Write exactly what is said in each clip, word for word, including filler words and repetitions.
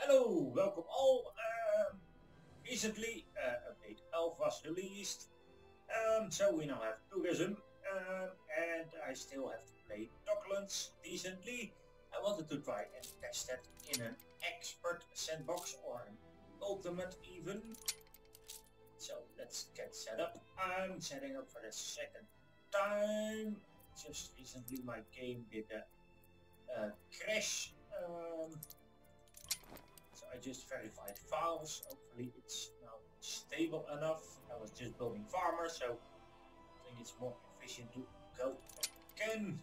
Hello, welcome all. Um, recently, uh, update twelve was released, um, so we now have tourism, um, and I still have to play Docklands decently. I wanted to try and test that in an expert sandbox or an ultimate even. So let's get set up. I'm setting up for the second time. Just recently my game did a, a crash. Um, So I just verified files. Hopefully it's now stable enough. I was just building farmer, so I think it's more efficient to go again.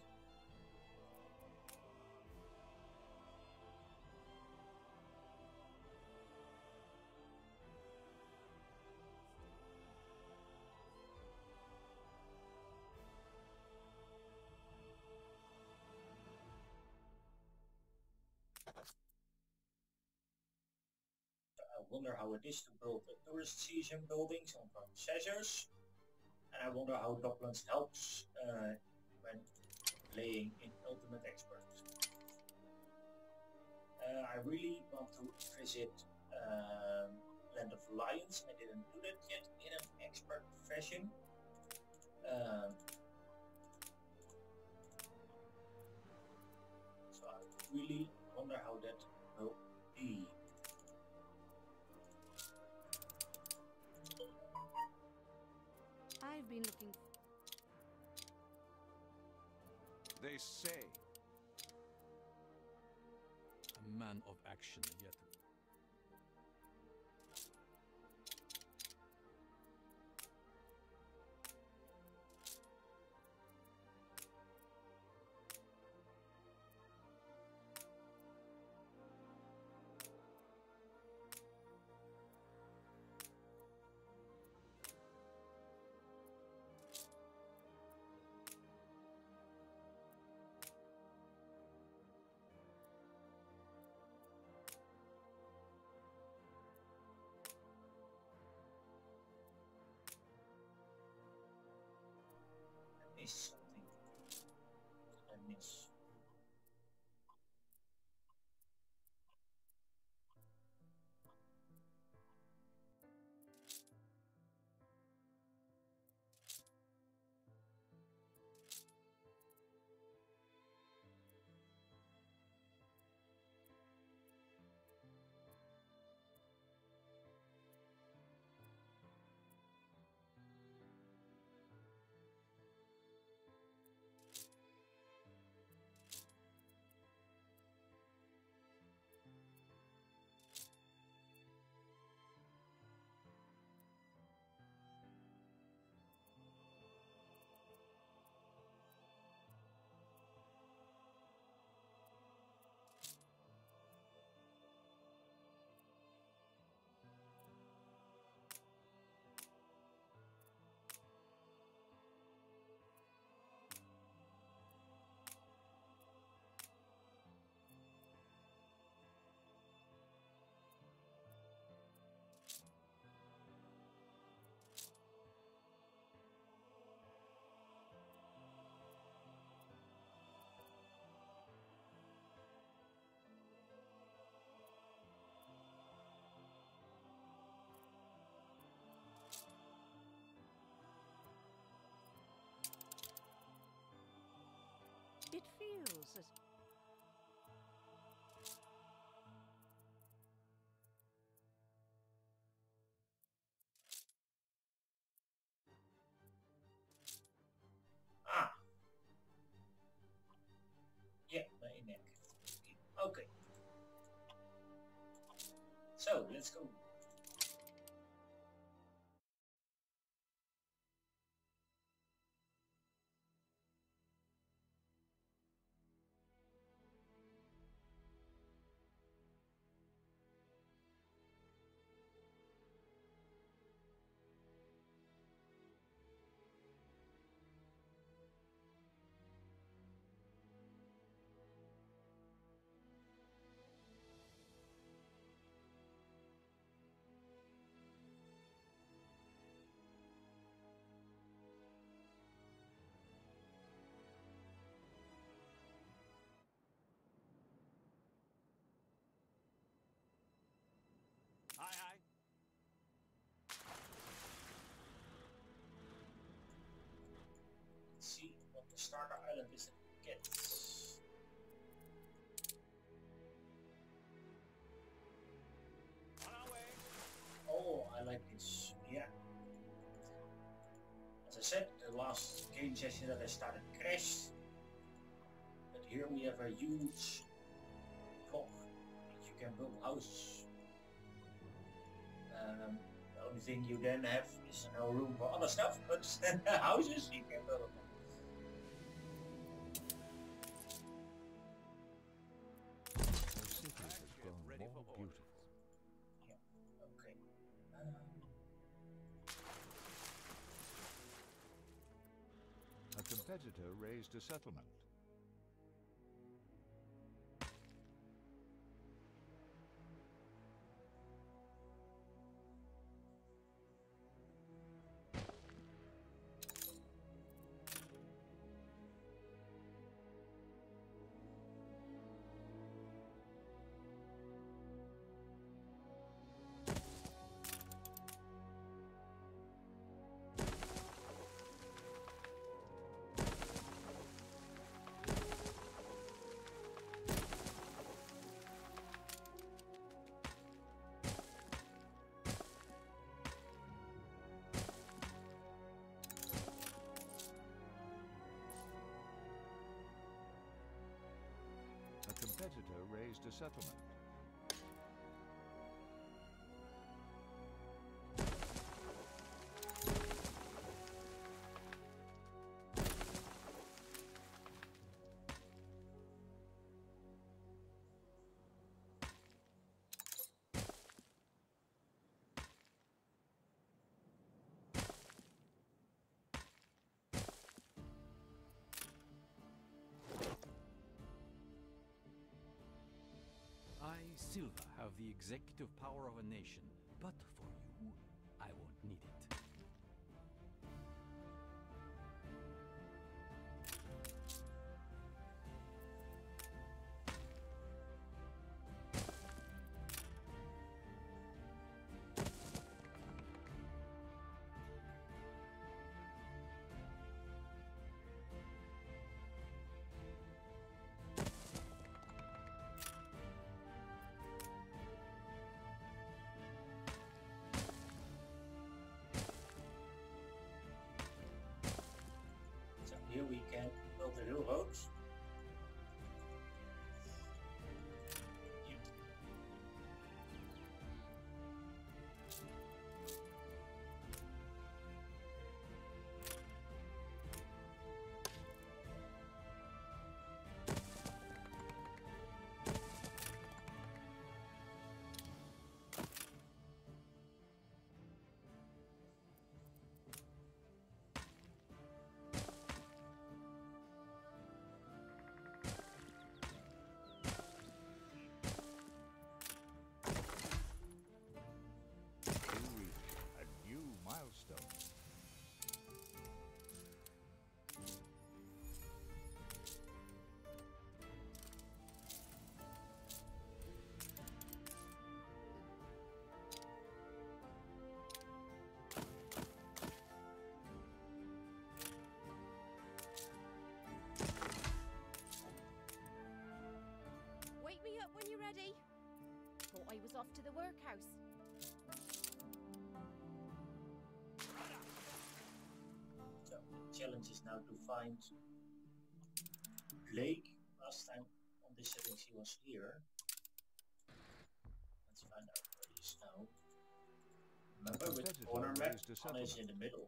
I wonder how it is to build a tourist season buildings on processors. And I wonder how Docklands helps uh, when playing in Ultimate Expert. Uh, I really want to visit um, Land of Lions. I didn't do that yet in an expert fashion. Um, so I really wonder how that will be. I've been looking. They say a man of action, yet Is something I miss. It feels as Ah, yeah, my neck. Okay, so let's go. starter island is a cat. On our way. Oh, I like this. Yeah. As I said, the last game session that I started crashed. But here we have a huge block that you can build houses. Um, the only thing you then have is no room for other stuff, but houses you can build them. The city has grown ready more for beautiful. Yeah, okay. Um, A competitor raised a settlement. A competitor raised a settlement. I, Silva, have the executive power of a nation, but for you, I won't need it. so here we can build the railroads. We reach a new milestone. Wake me up when you're ready. Thought I was off to the workhouse. So the challenge is now to find Blake. Last time on this setting he was here. Let's find out where he is now. Remember with the competitor corner map, raised a Anno is settlement. in the middle.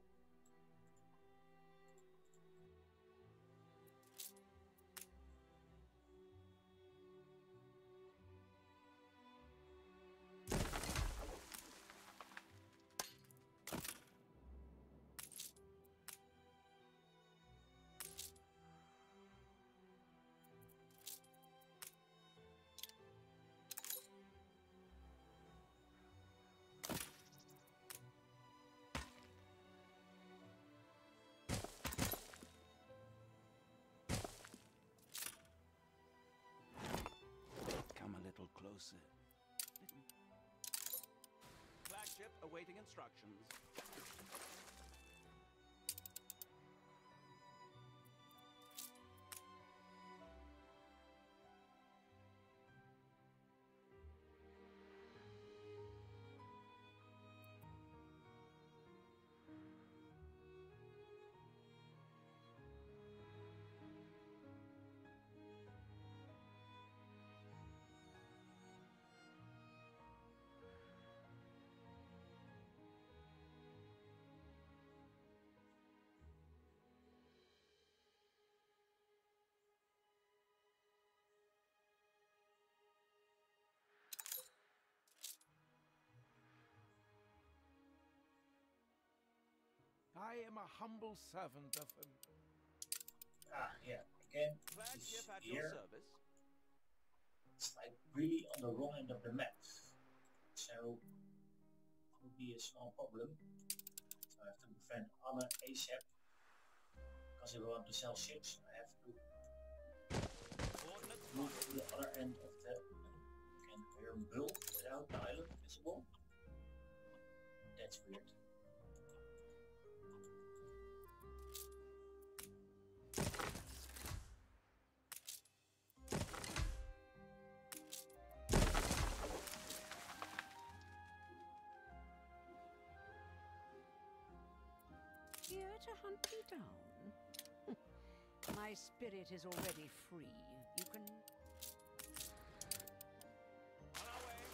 Come a little closer. Flagship awaiting instructions. I am a humble servant of him. Ah, yeah, again, Flagship it's at your here. service. It's like really on the wrong end of the map. So, it will be a small problem. So I have to defend Anno ASAP. Because if I want to sell ships, I have to Coordinates move marked. to the other end of the... Can hear him build without the island visible. That's weird. Here to hunt me down? My spirit is already free. You can... On our way.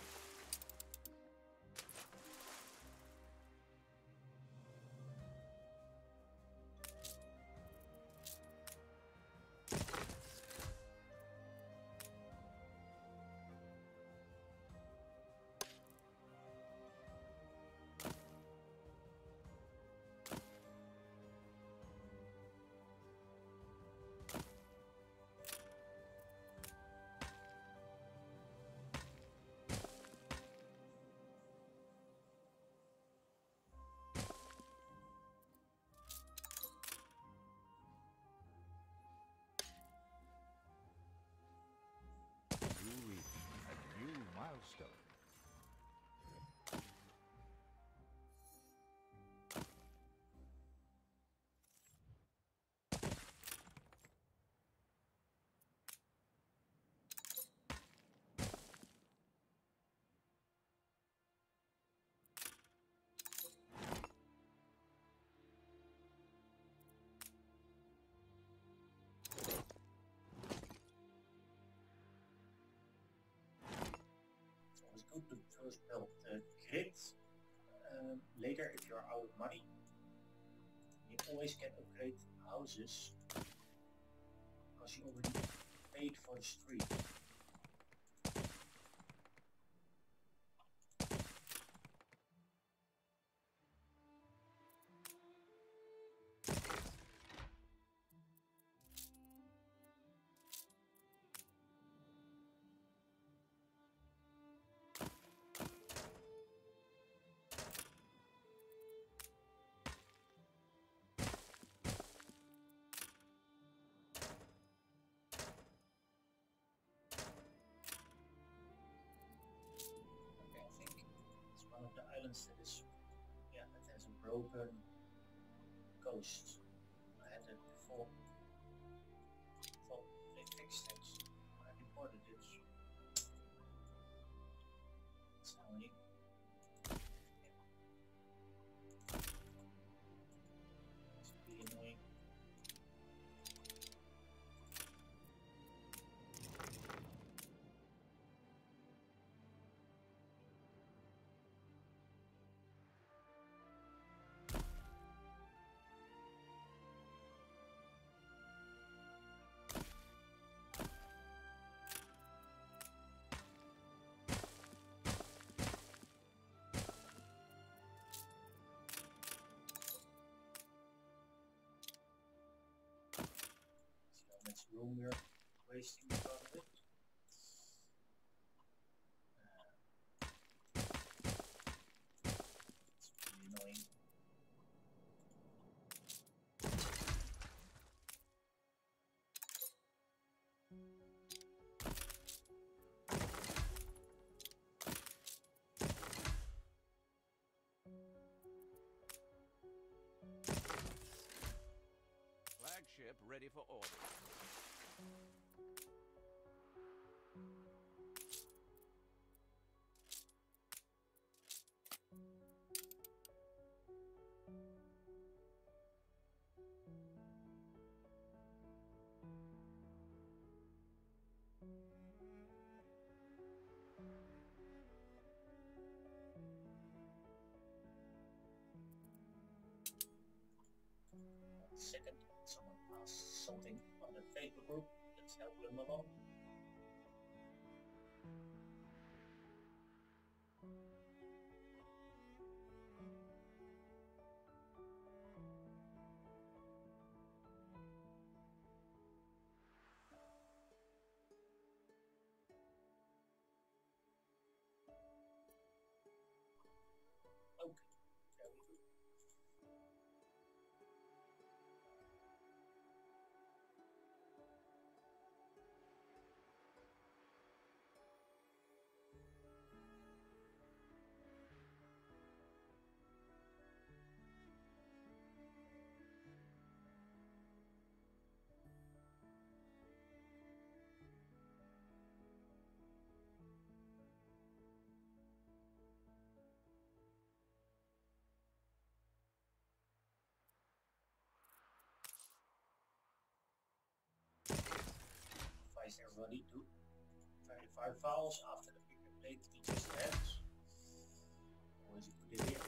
You reach a new milestone. It's always good to first build the grid. Um, later, if you're out of money, you always can upgrade houses because you already paid for the street. Okay, I think it's one of the islands that is, yeah, that has a broken coast. I had it before. Thought they fixed it. I reported it. It's annoying. It's really annoying. See how much room we're wasting because of it. Uh, it's really annoying. Flagship ready for order. One second, someone asked something on the Facebook group. Let's help them along. Okay, very good. Advise everybody to verify files after the big update we just had. Always a good idea.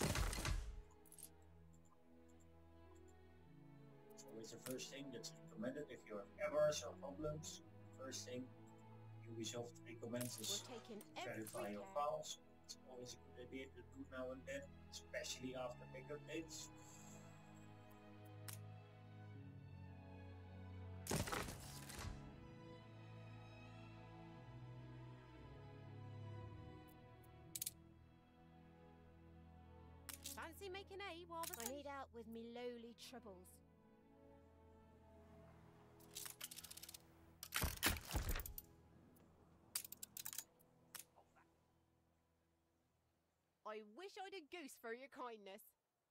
It's always the first thing that's recommended if you have errors or problems. First thing Ubisoft recommends is We're taking verify every your care. files. It's always a good idea to do now and then, especially after big updates. Fancy making hay while the I need out with me lowly troubles. I wish I'd a goose for your kindness.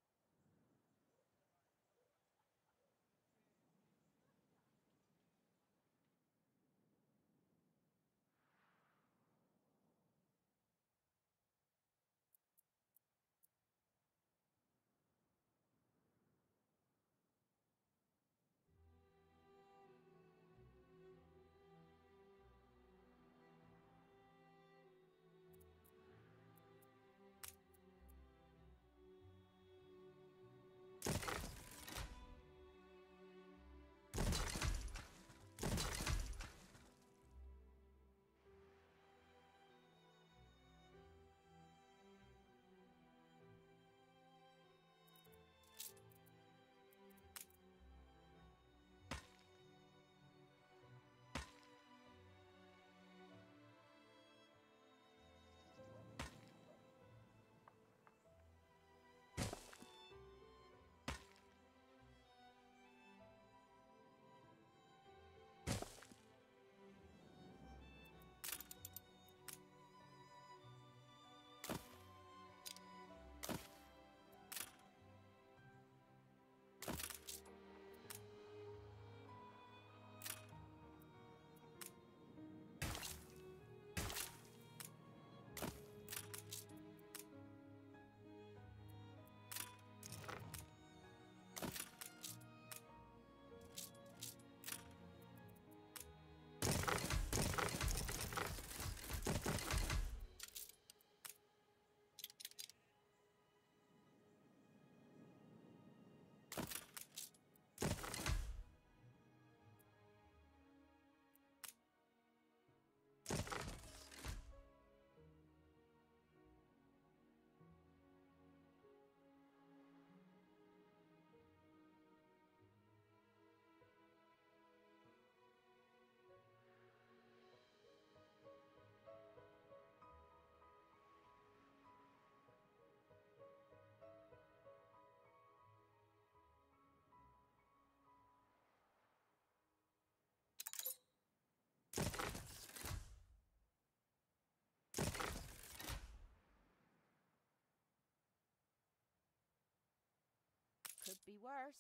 Could be worse.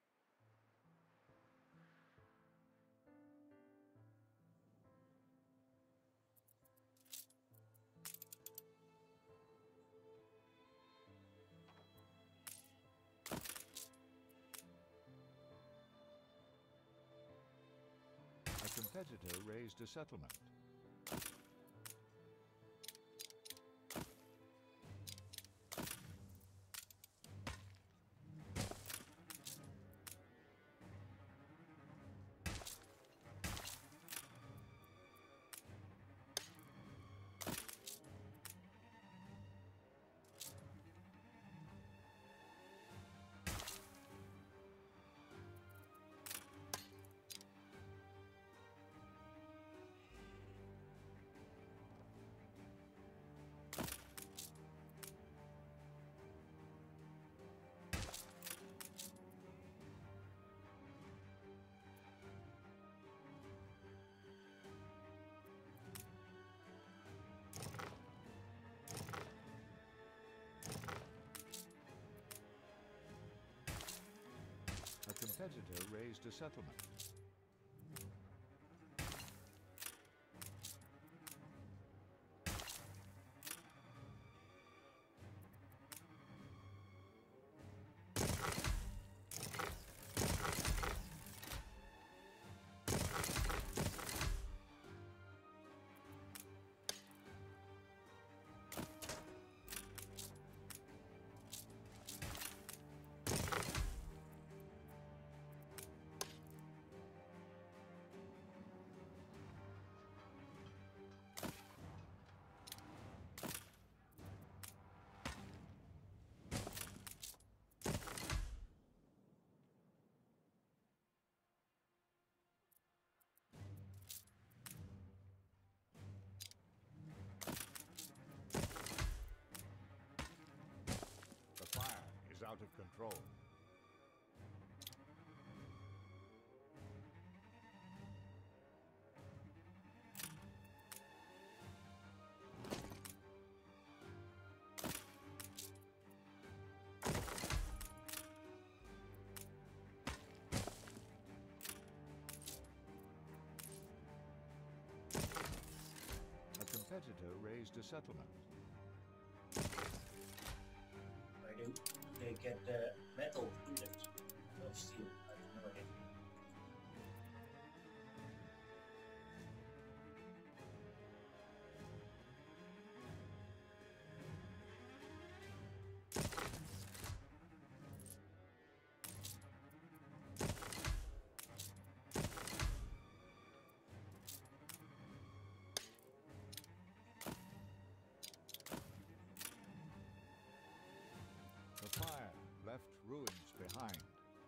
A competitor raised a settlement. competitor raised a settlement. The fire is out of control. A competitor raised a settlement. Where do they get the metal to do that? Of steel, I have no idea. The fire left ruins behind.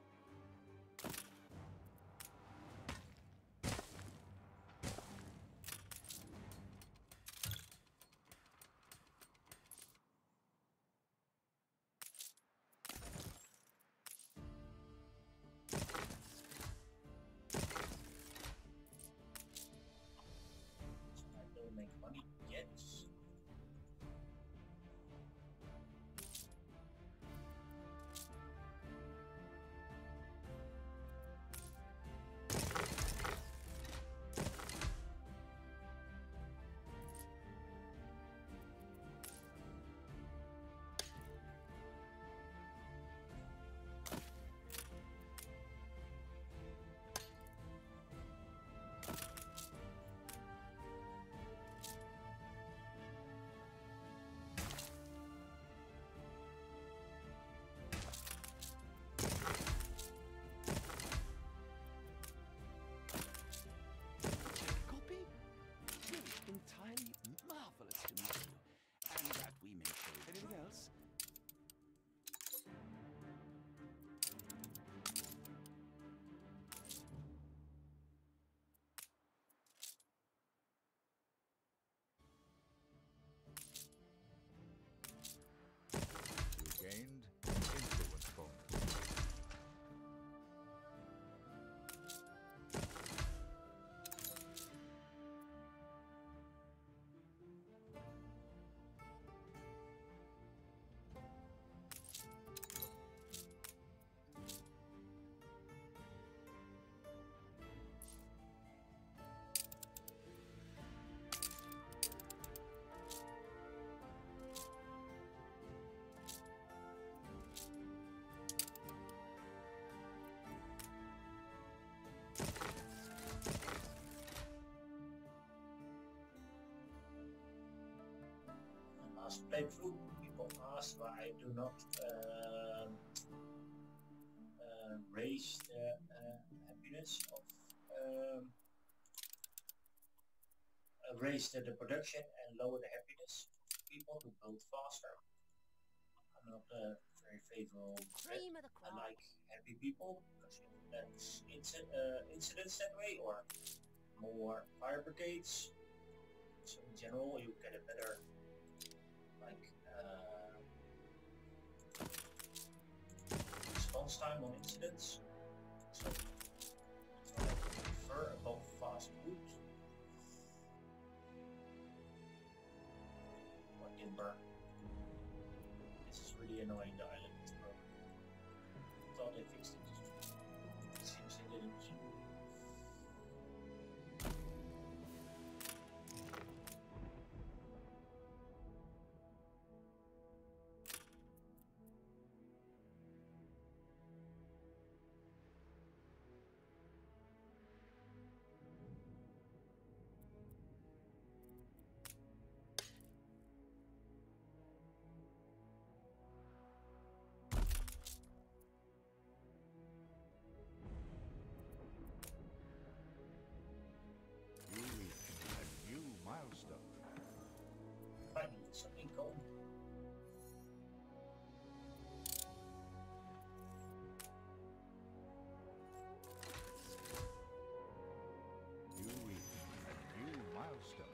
I don't make money yet. Copy? Really entirely marvelous to meet you. And that we may show you. Anything else? You gained an influence bonus. Last playthrough, people asked why I do not um, uh, raise the uh, happiness of um, uh, raise the, the production and lower the happiness of people to build faster. I'm not uh, very favorable to that. Cream of the I crop. like happy people because that's inci uh, incidents that way, or more fire brigades. So in general, you get a better like uh, response time on incidents. So, so I prefer above fast food or timber. This is really annoying. The island is broken. Thought they fixed it. didn't. You reach a new milestone. Finally, some income. You reach a new milestone.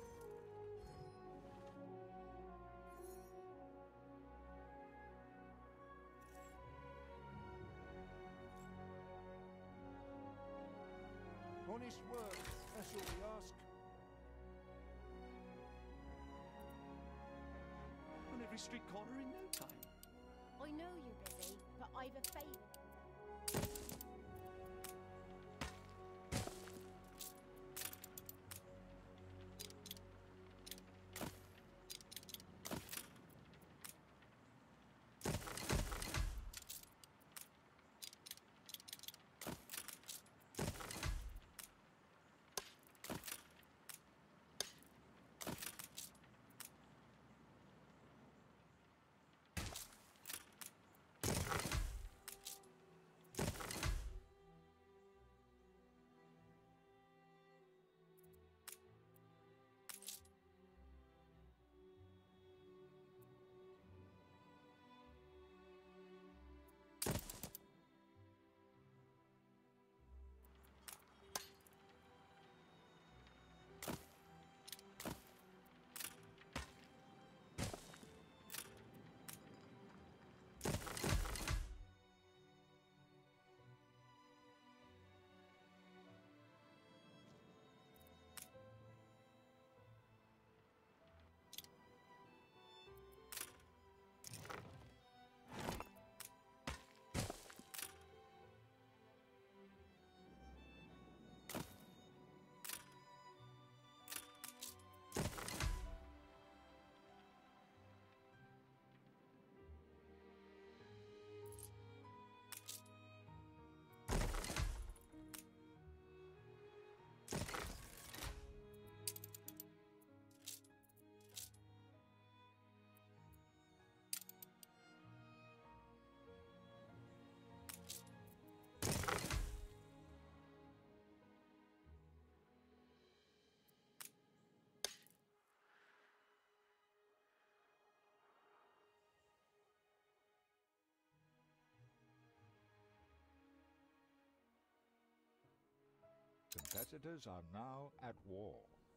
Honest work, that's all we ask. On every street corner in no time. I know you're busy, but I've a favour. Competitors are now at war.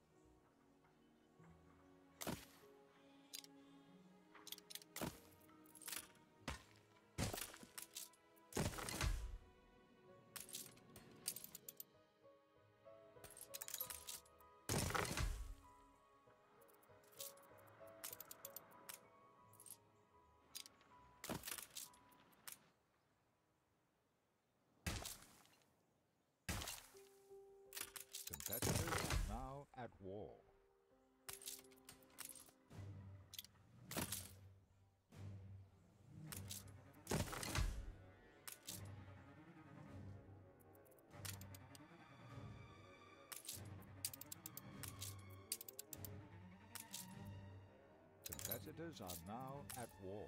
Competitors are now at war. Competitors are now at war.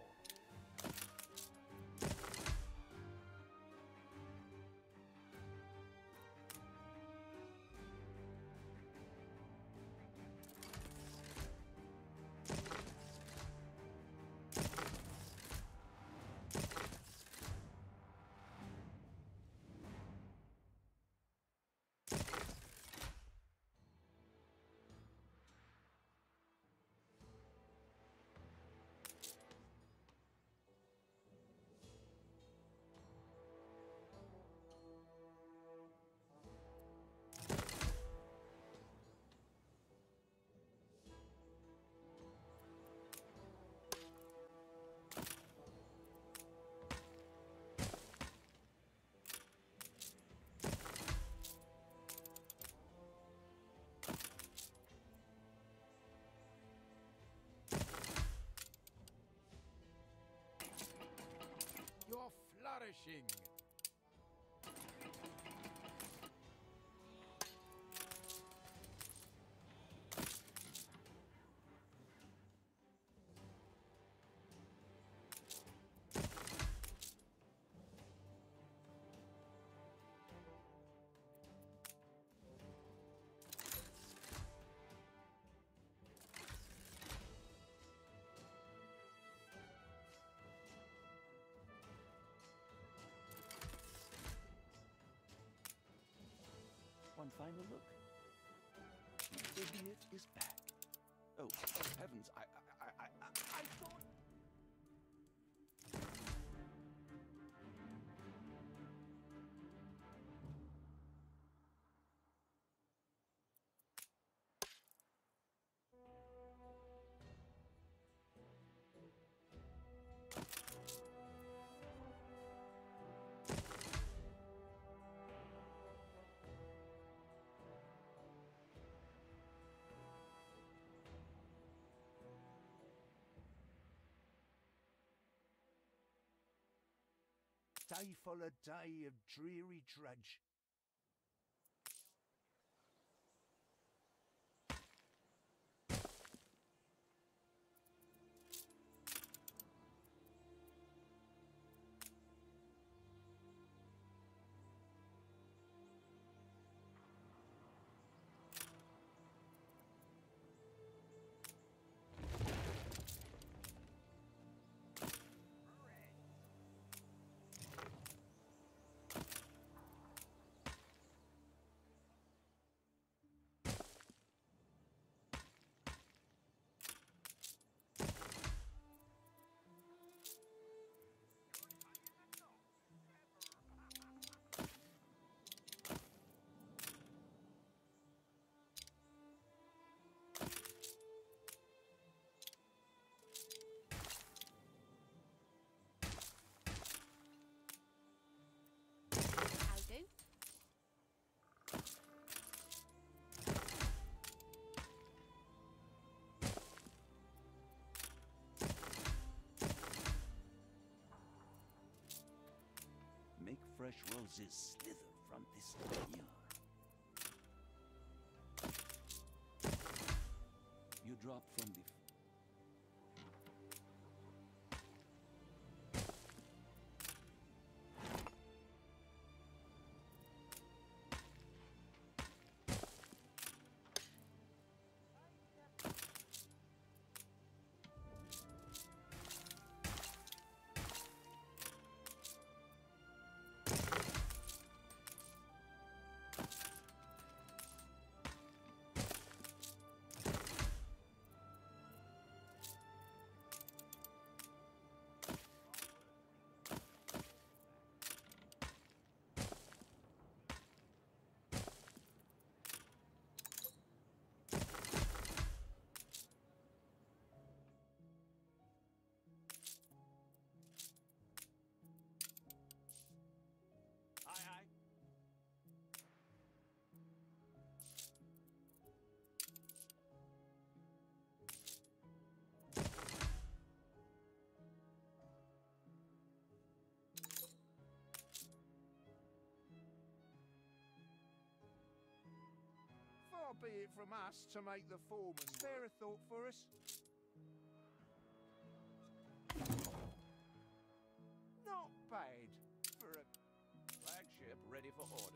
Ravishing. One final look. The idiot is back. Oh, oh heavens! I, I, I, I, I thought. Day full a day of dreary drudge. I'll do. Make fresh roses slither from this year. You drop from the. Aye, aye. Far be it from us to make the foreman spare a thought for us. Not bad for a Flagship ready for orders.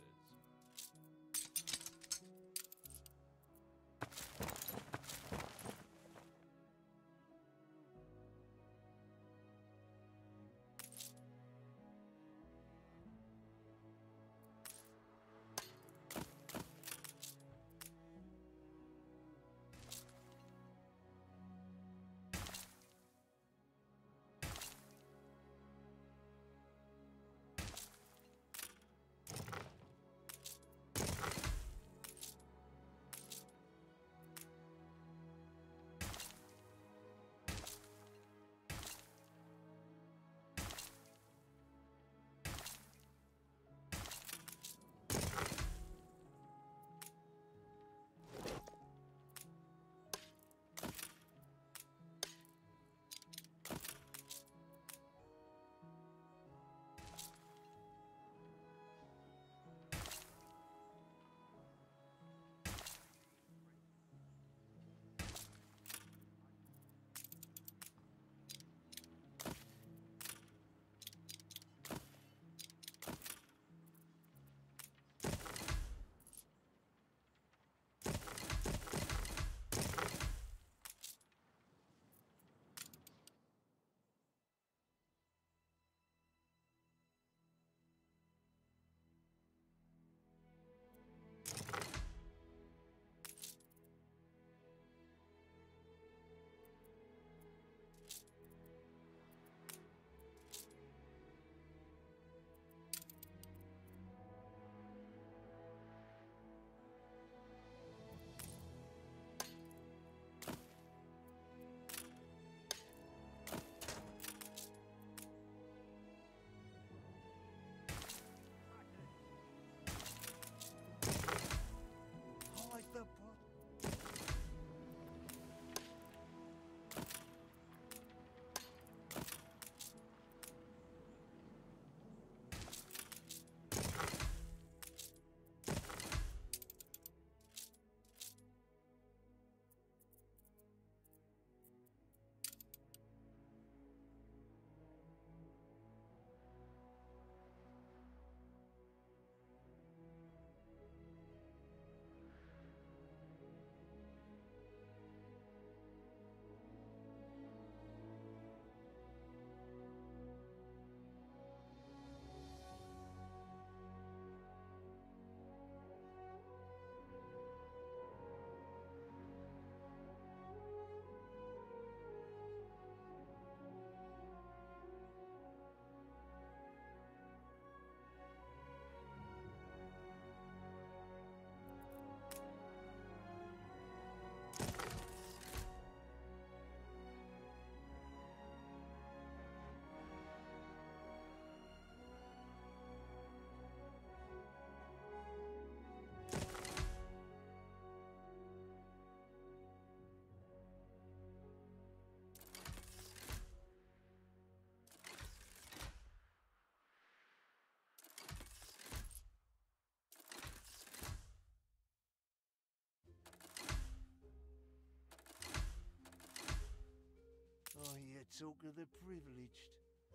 talk of the privileged.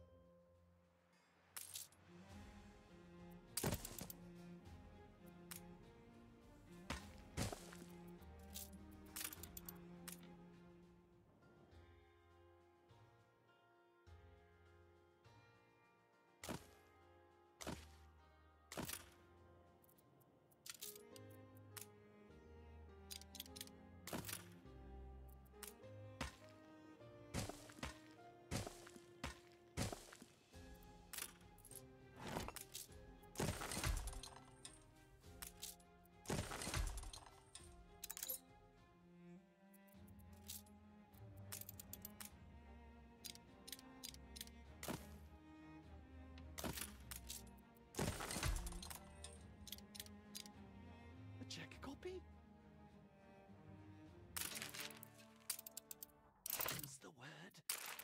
Check a copy? What's the word?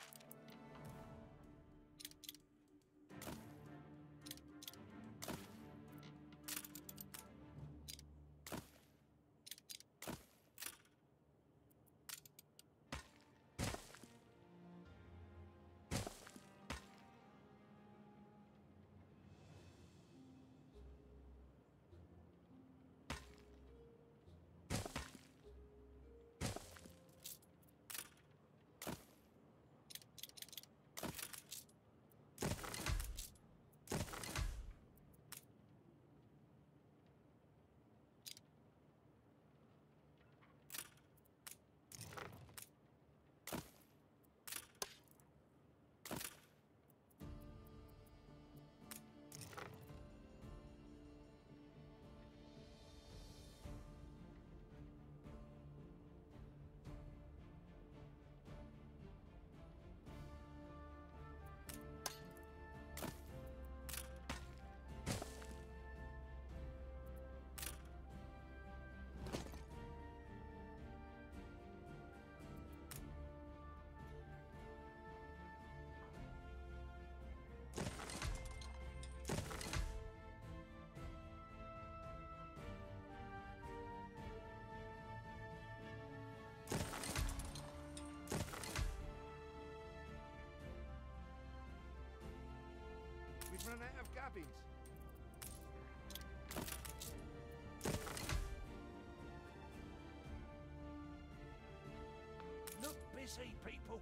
We've run out of cabins. Look busy, people.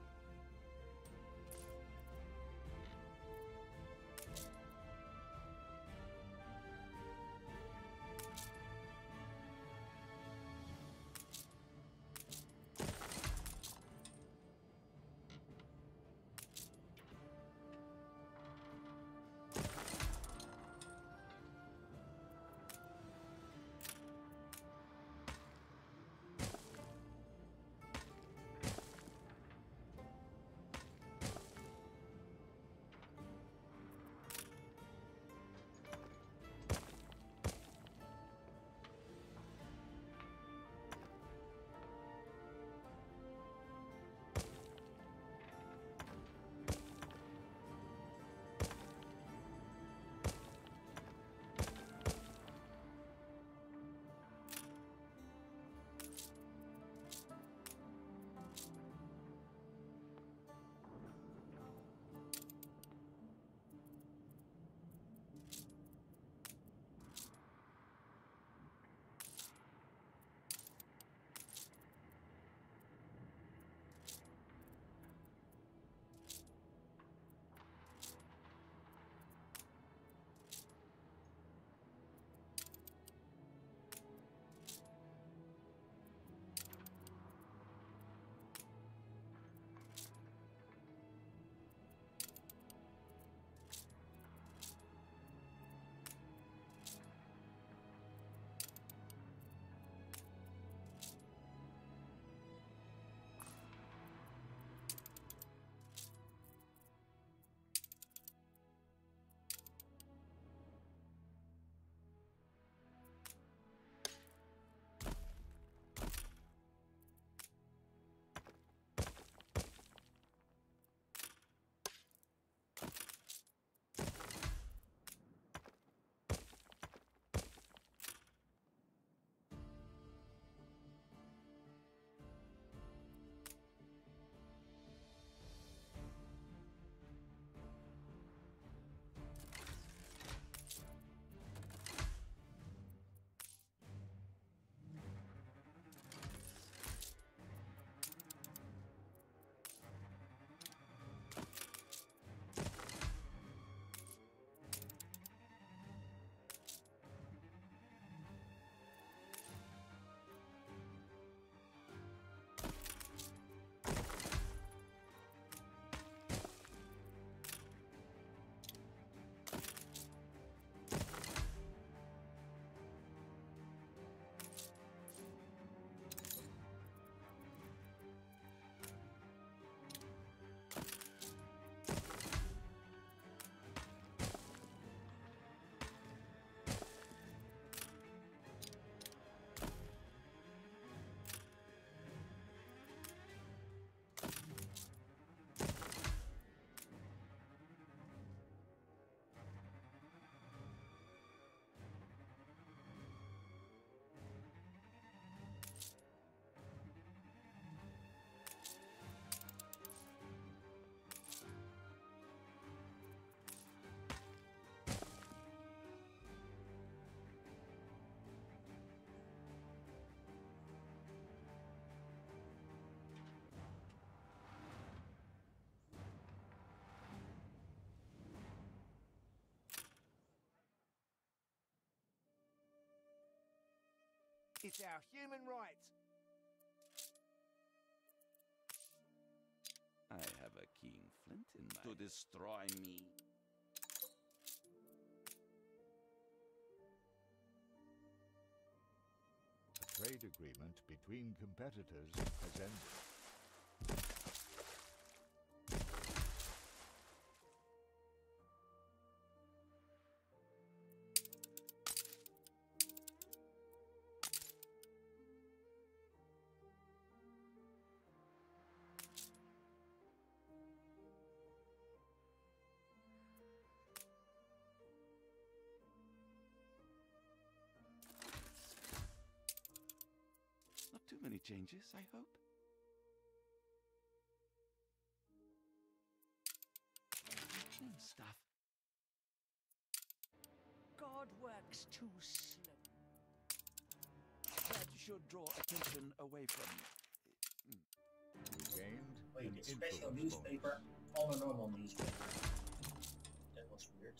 It's our human right. I have a keen flint in my... to destroy me. A trade agreement between competitors has ended. Not too many changes, I hope. Hmm, stuff. God works too slow. That should draw attention away from... We gained Wait, an a special influence newspaper bonus. on a normal newspaper. That was weird.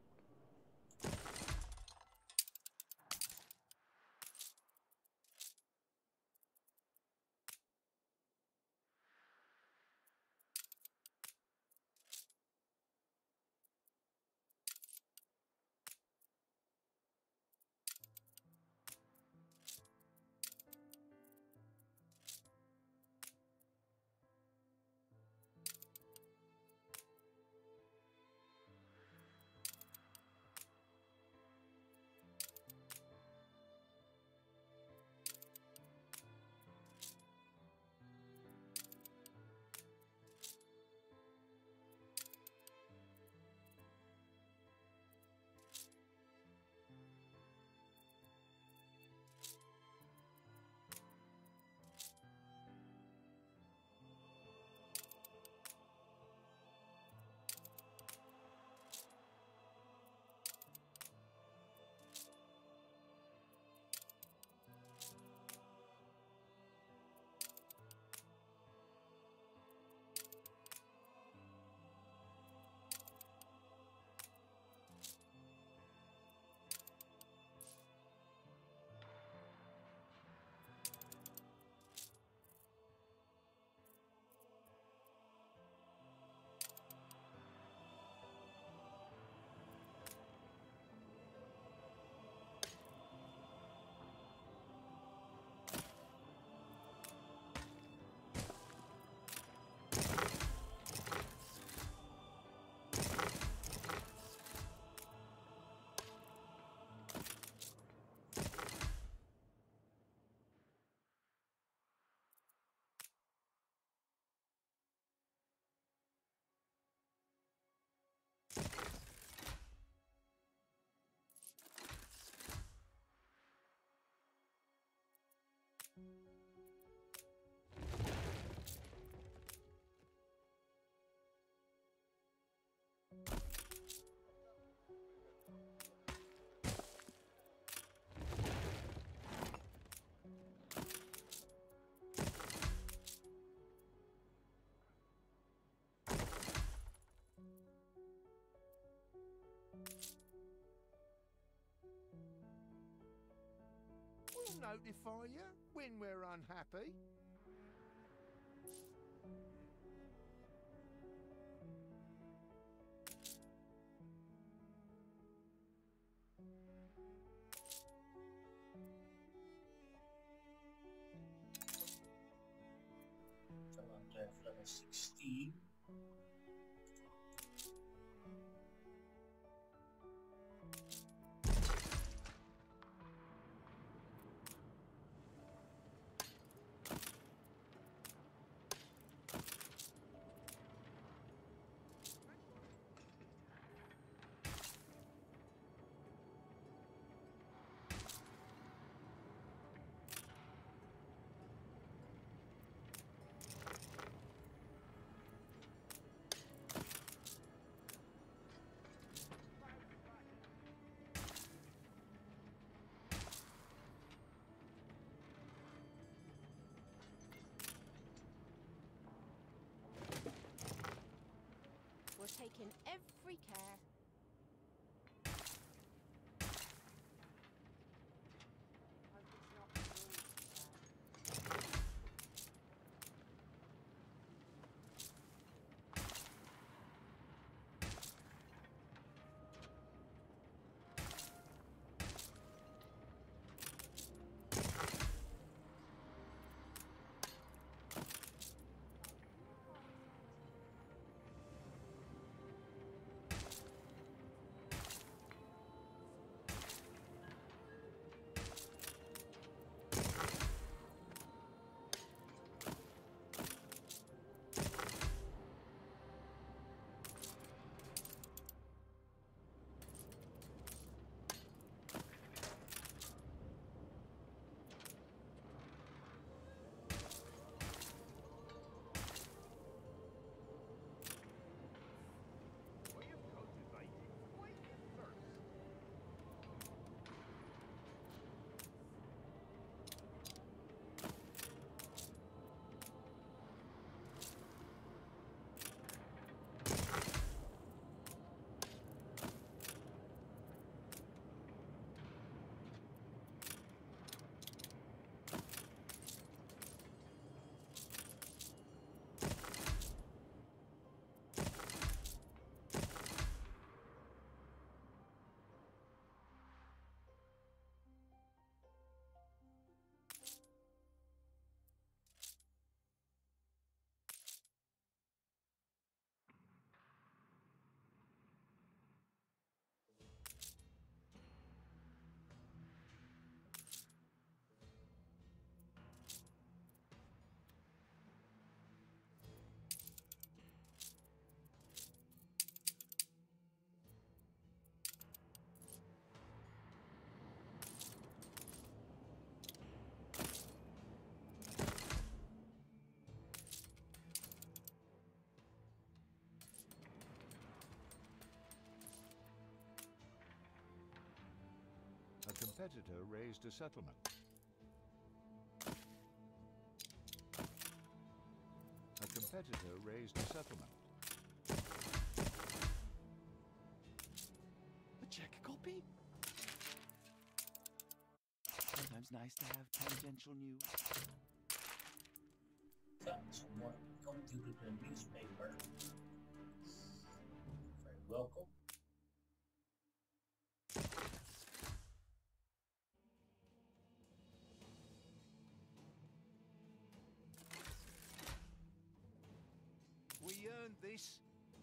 We'll notify you when we're unhappy. So I'm at level sixteen. We're taking every care. Hope it's not competitor raised a settlement. A competitor raised a settlement. A check copy? Sometimes nice to have tangential news. Yeah, someone come to the newspaper. Very welcome. We earned this.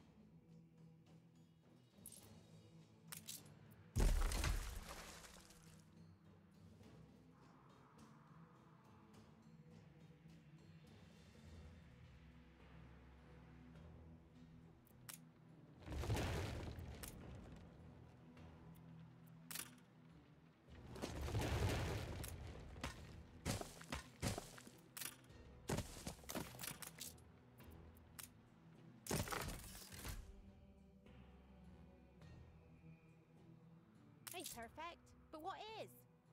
Ain't perfect, but what is?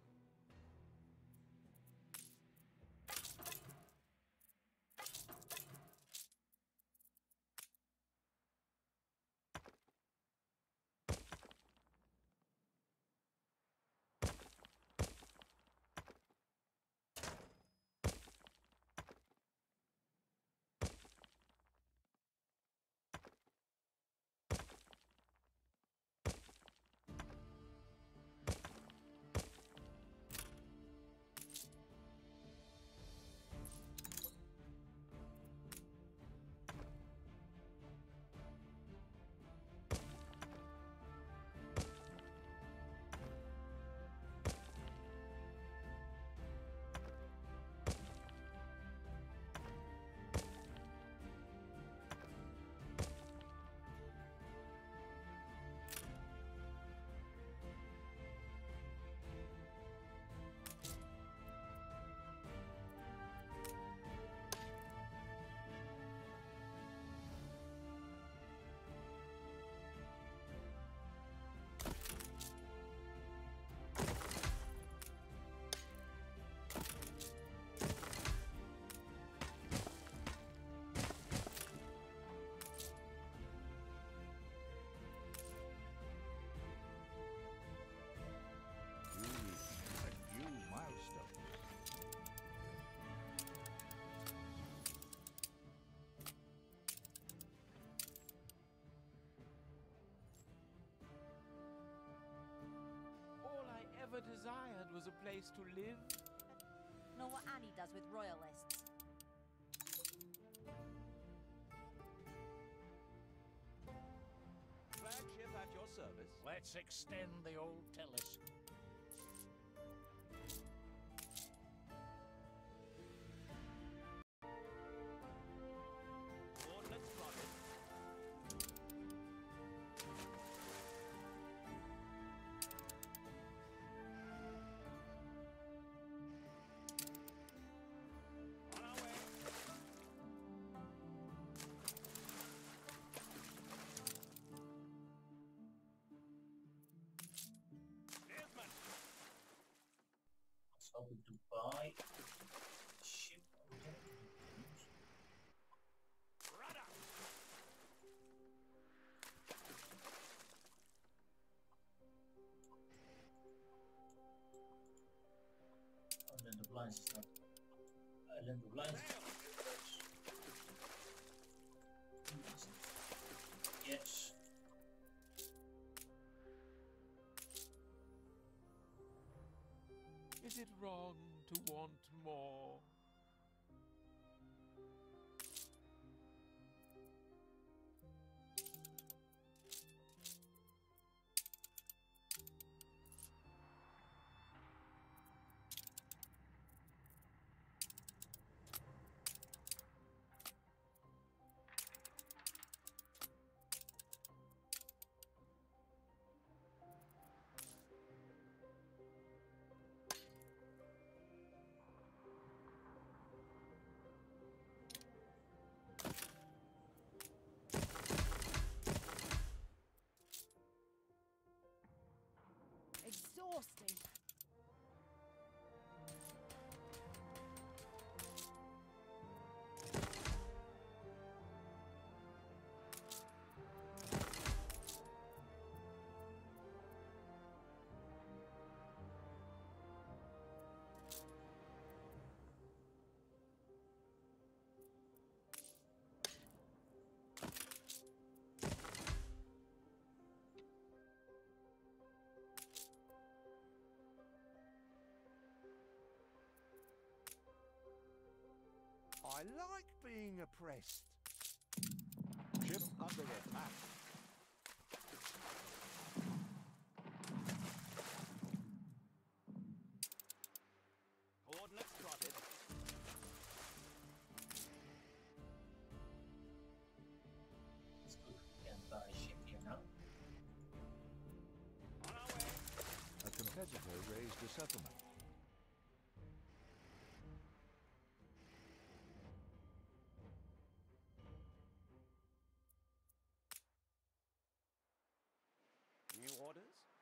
Ever desired was a place to live. Know what Annie does with royalists? Flagship at your service. Let's extend the old telescope. Coordinates plotted. On our way. Desmond. I was hoping to buy a ship over there. Rudder. Oh, then the blinds is not. Uh, then the blinds. Yes. Is it wrong to want more? Exhausting. like being oppressed. Ship under attack. Coordinates plotted. It's good. We can buy a ship here now. On our way. A competitor raised a settlement. New orders?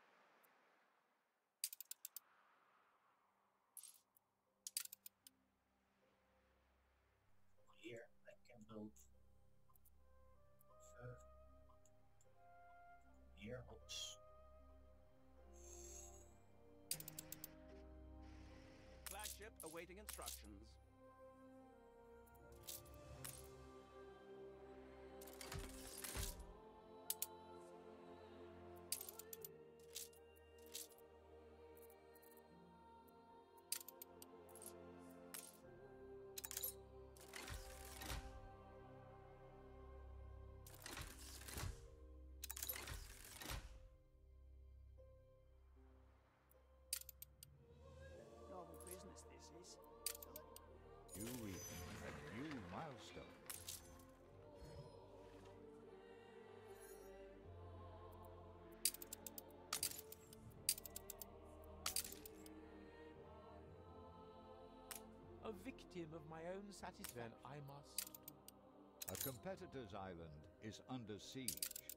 Here I can build further. Here, oops. Flagship awaiting instructions. Noble business this is. You reach a new milestone. A victim of my own satisfaction, I must. A competitor's island is under siege.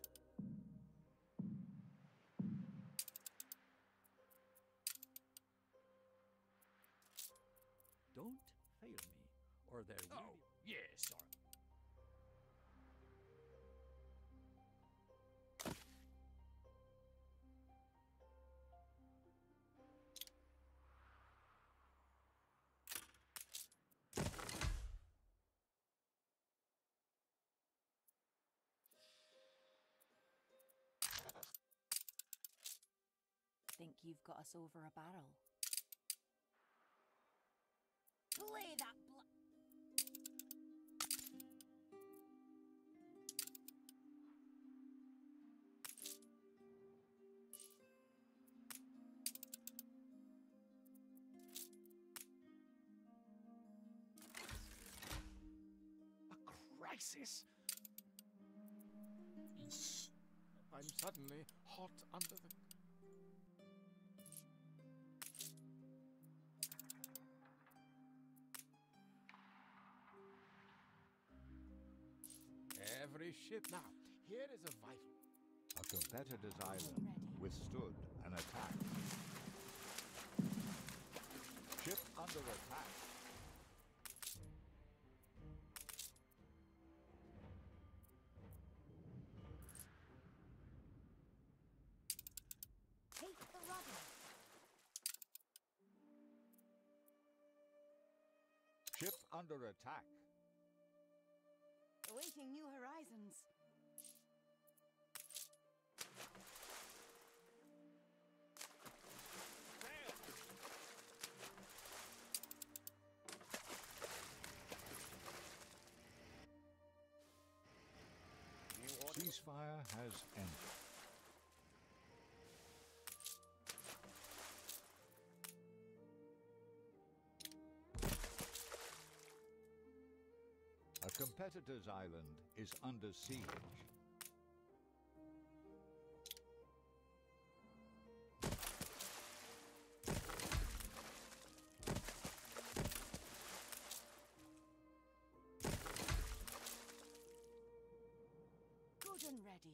Don't fail me, or there will Oh, yes, sorry. Think you've got us over a barrel. Play that bl- A crisis. Yes. I'm suddenly hot under the... Every ship. Now, here is a vital. A competitor's island withstood an attack. Ship under attack. Take the rudder. Ship under attack. Awaiting new horizons. Sail! New orders? Ceasefire has ended. A competitor's island is under siege. Good and ready.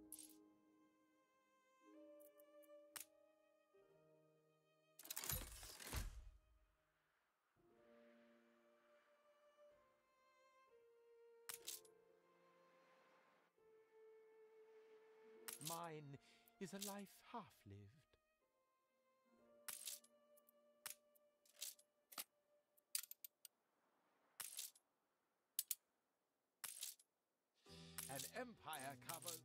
Mine is a life half-lived. An empire covered.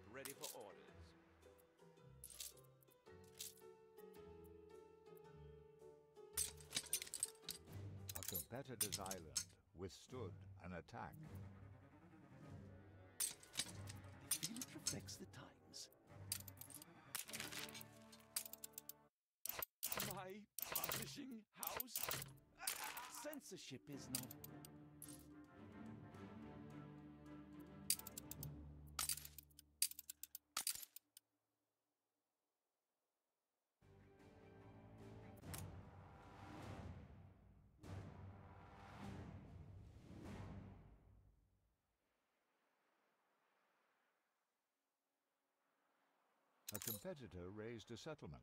ready for orders. A competitor's island withstood an attack. I feel it reflects the times. My publishing house? Censorship is not... A competitor raised a settlement.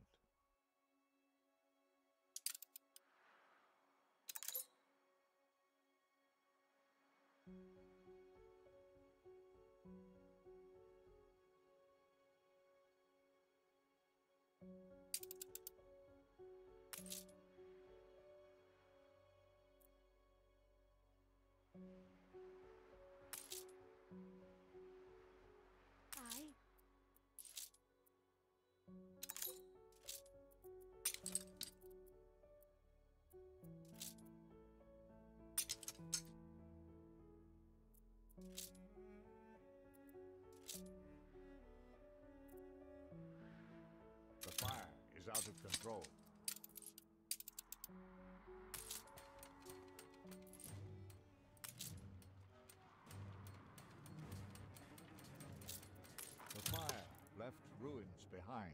Aye. The fire is out of control. The fire left ruins behind.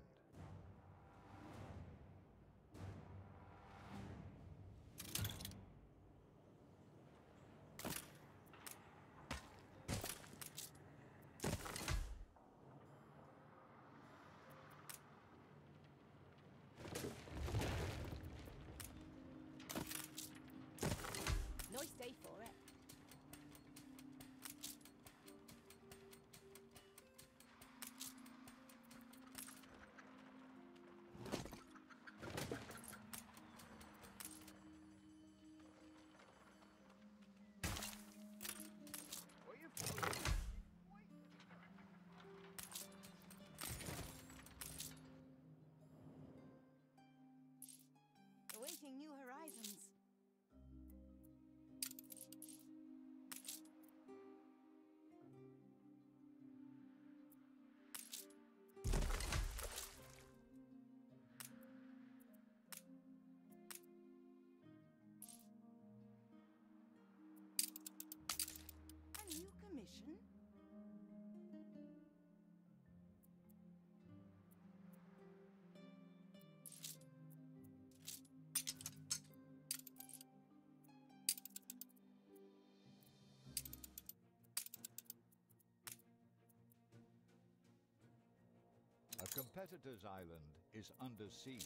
Nice day for it. What you following? Awaiting new horizons. A new commission? A competitor's island is under siege.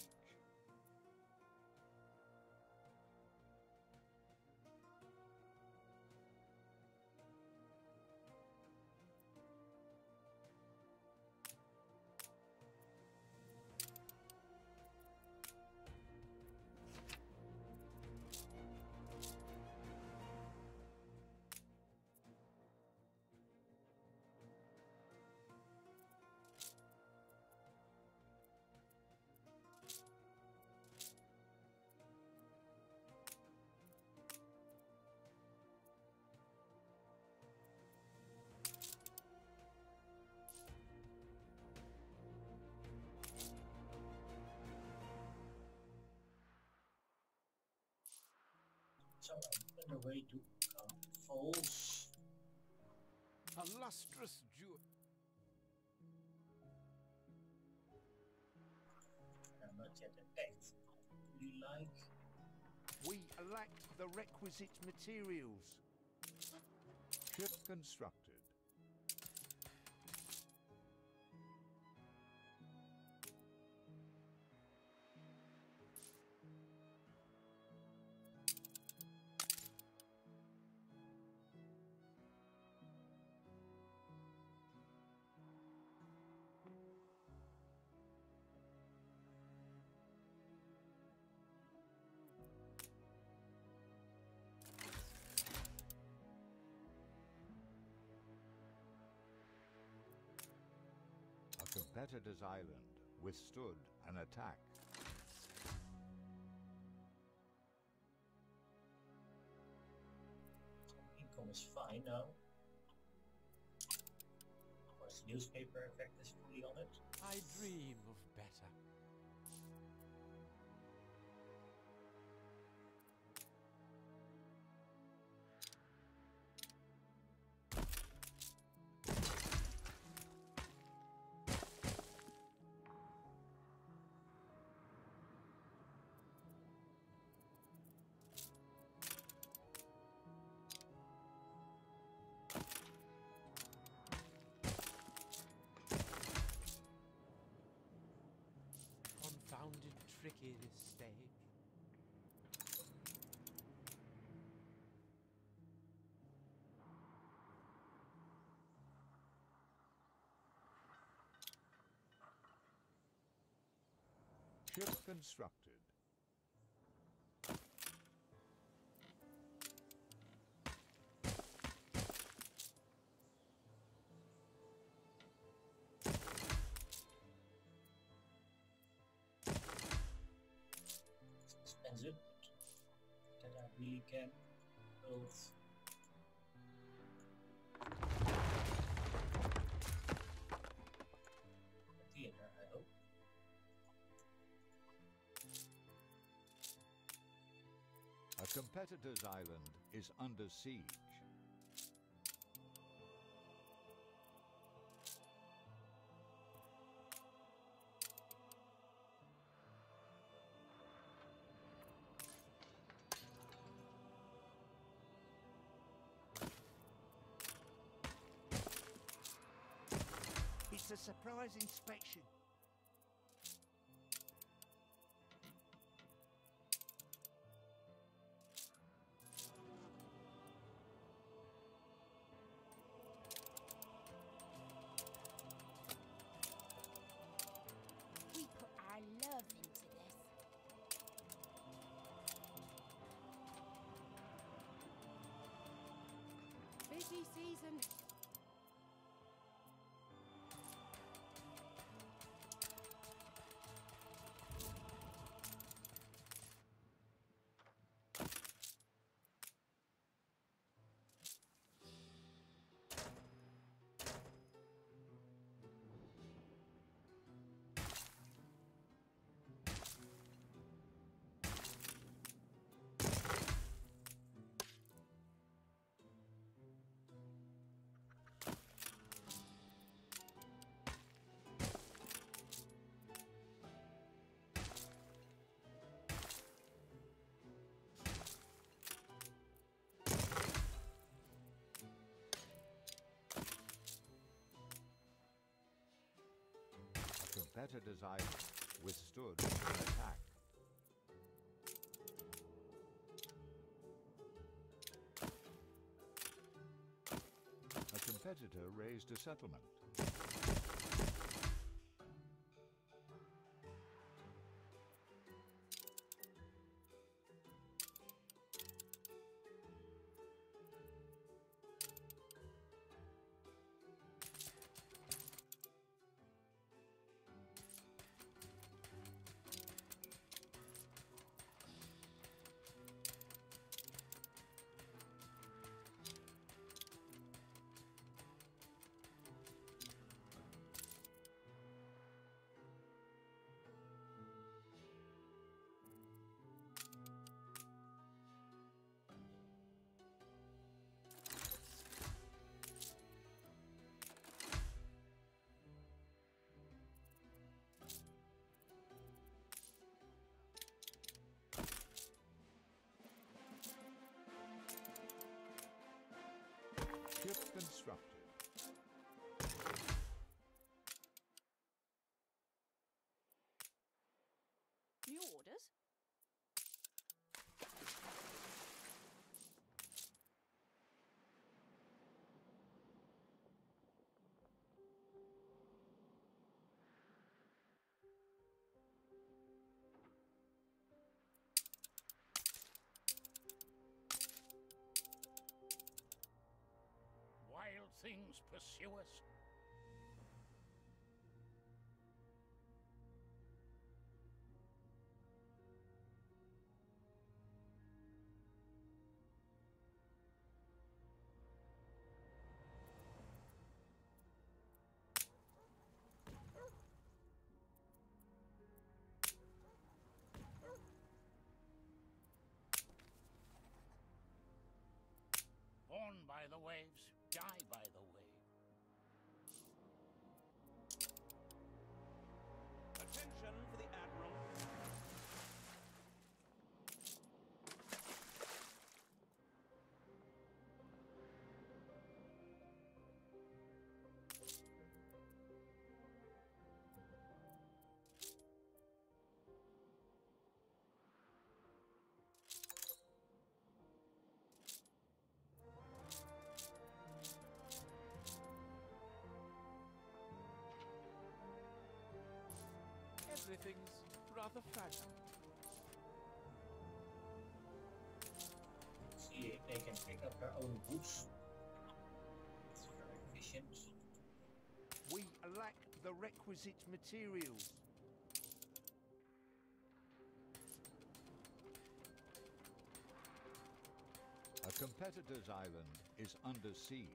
So I'm on the way to Camp Falls. A lustrous jewel. I'm not yet attacked. Really like. We lack the requisite materials. Ship constructed. competitor's island withstood an attack. Income is fine now. Of course, the newspaper effect is fully on it. I dream of better. Confounded tricky this stage. Ship constructed. Expensive, but that I really can build. A theater, I hope. A competitor's island is under siege. It's a surprise inspection. We put our love into this. Busy season. Competitor's island withstood an attack. A competitor raised a settlement. Ship constructed. New orders? Wild things pursue us. by the waves, die by the wave. Attention for the Admiral. Everything's rather fragile. See, they can pick up their own goods. It's very efficient. We lack the requisite materials. A competitor's island is under siege.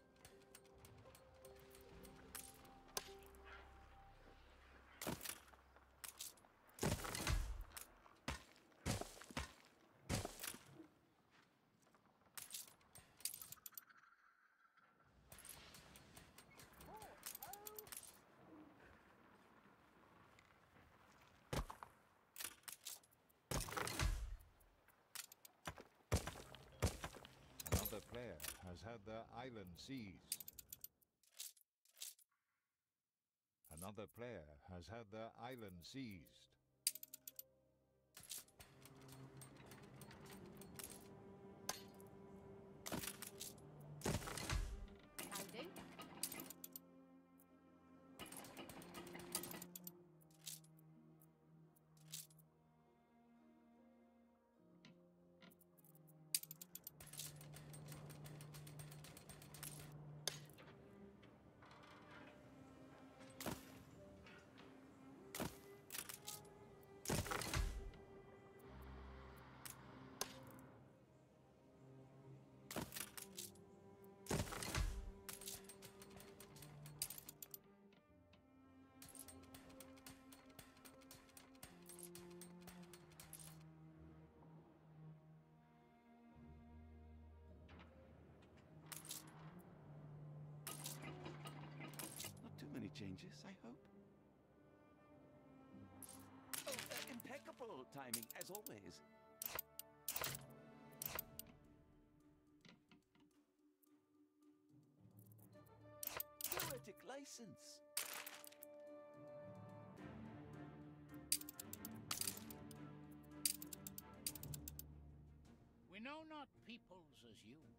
Another player has had their island seized. Another player has had their island seized. Howdy. Not too many changes, I hope. Oh, uh, impeccable timing, as always. Poetic license. We know not peoples as you.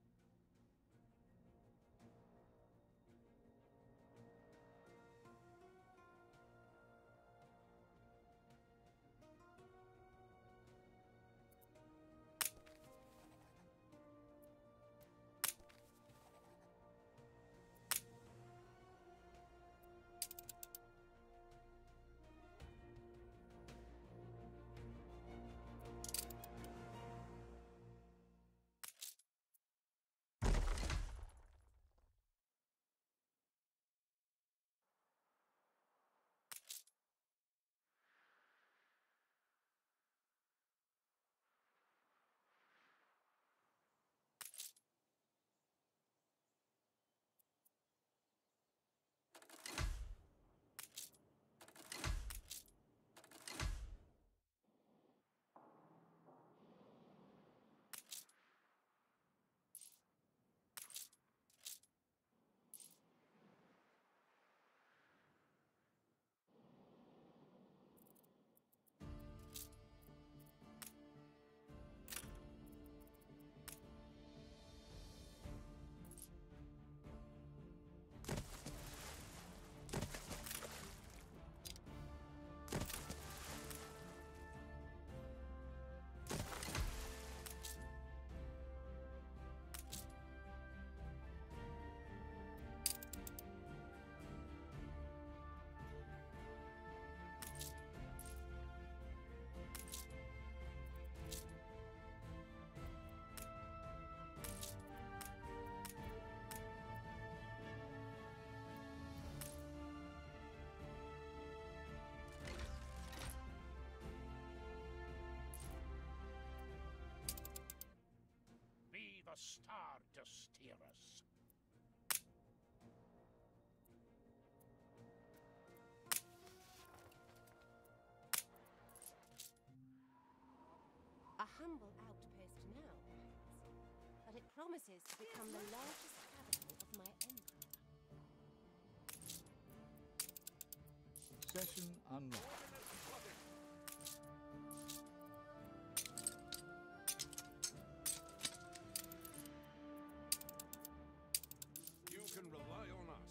humble outpost now, perhaps, but it promises to become the largest capital of my empire. Session unlocked. You can rely on us.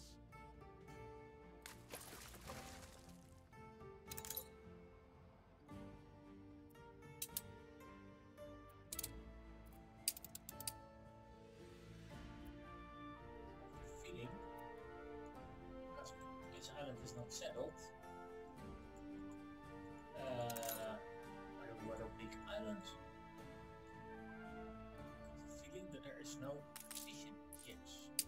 Feeling because this island is not settled. Uh, are there other big islands? The feeling that there is no competition yet.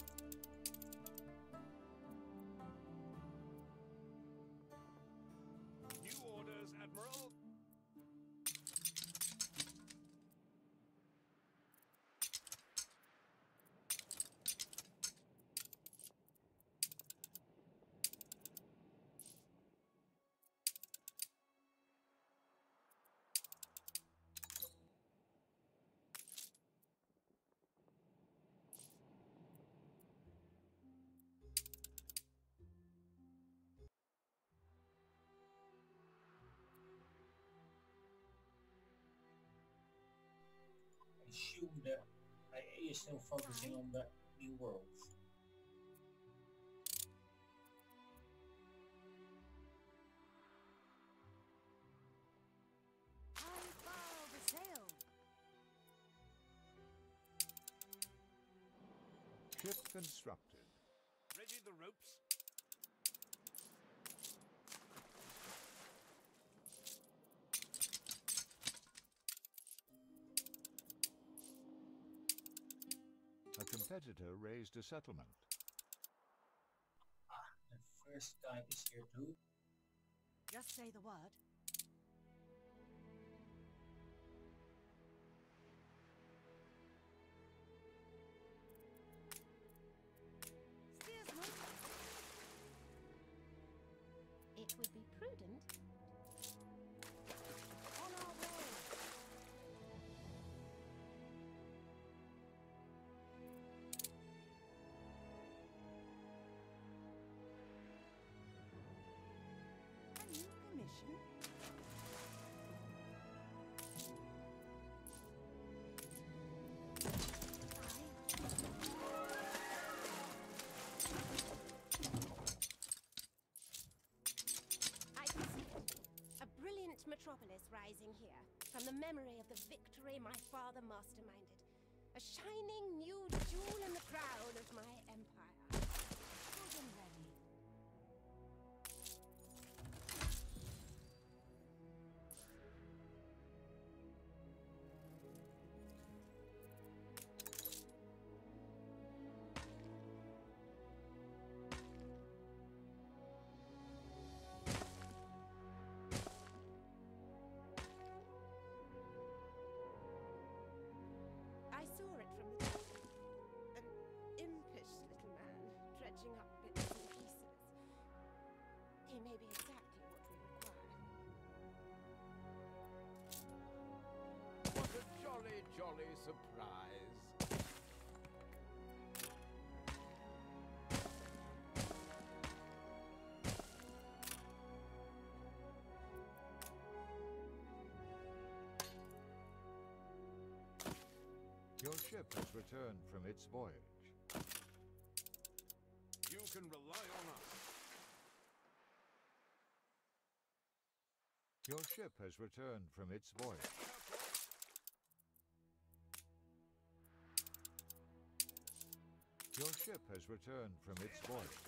New orders, Admiral. I assume that I A is still focusing on the new world. I furl the sail. Ship constructed. Ready the ropes. A competitor raised a settlement. Ah, the first guy is here too. Just say the word. Steersman. It would be prudent. On our way. A new commission? I can see it. A brilliant metropolis rising here, from the memory of the victory my father masterminded. A shining new jewel in the crown of my empire. Good and ready. I saw it from the top. An impish little man, dredging up bits and pieces. He may be exactly what we require. What a jolly, jolly surprise. Your ship has returned from its voyage. You can rely on us. Your ship has returned from its voyage. Your ship has returned from its voyage.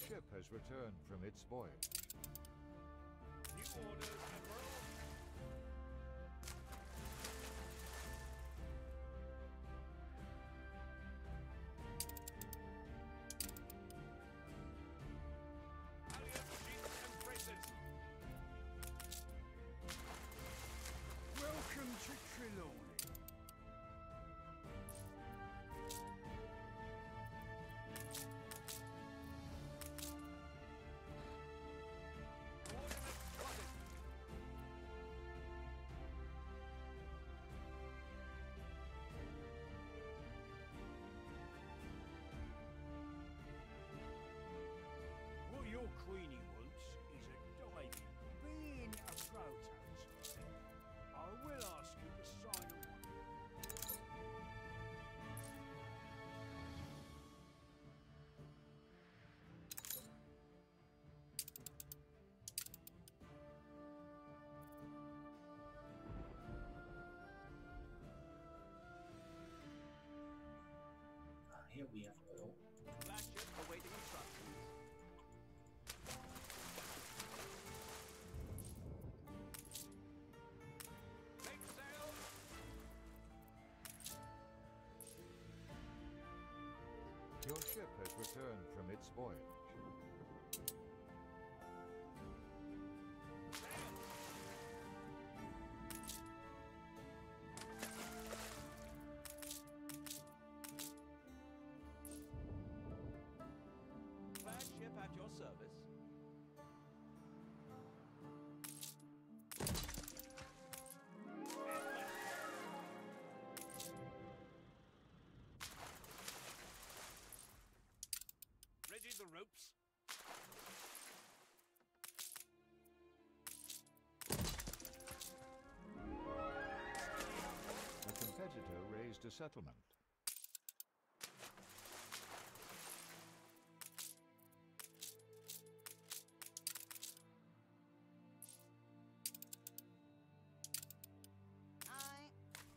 ship has returned from its voyage. New orders, Admiral. Allied ships and freighters. Welcome to Trelawney. What your queenie wants is a diving. Being a protoss, I will ask you to sign away. Ah, here we have oil. Flagship awaiting instructions. Make sail. Your ship has returned from its voyage. Flagship at your service. Ready the ropes. A competitor raised a settlement. I...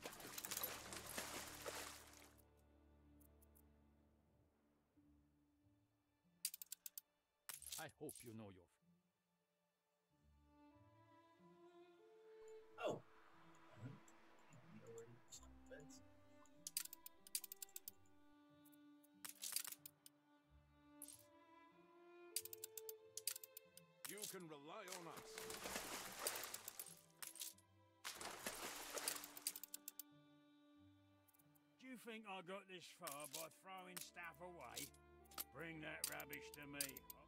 I hope you know your... Oh. Uh, we already started. You can rely on us. Do you think I got this far by throwing stuff away? Bring that rubbish to me.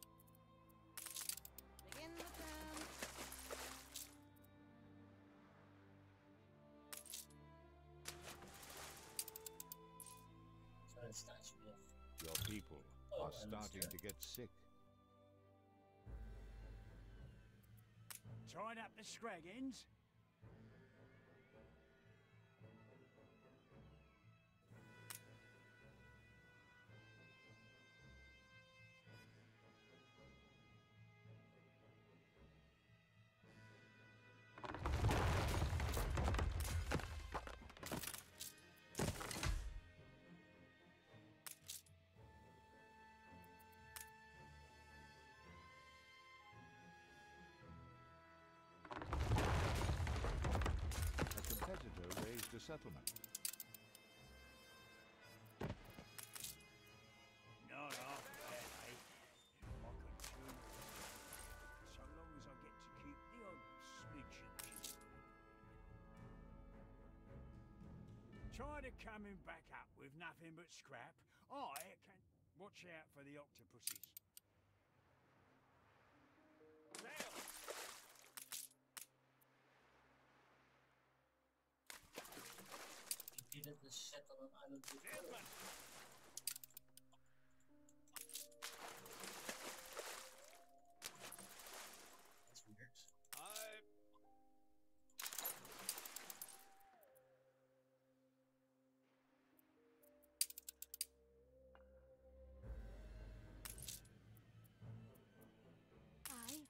Begin the turn. So it starts with... Your people Oh, are starting understood. to get sick. Tied up the scraggins? A competitor raised a settlement. Not half bad, eh? I can too. So long as I get to keep the odd smidgen. Tired of coming back up with nothing but scrap, I can... Watch out for the octopuses. Sail. We did it settle on island before. Desmond. That's weird. I... I...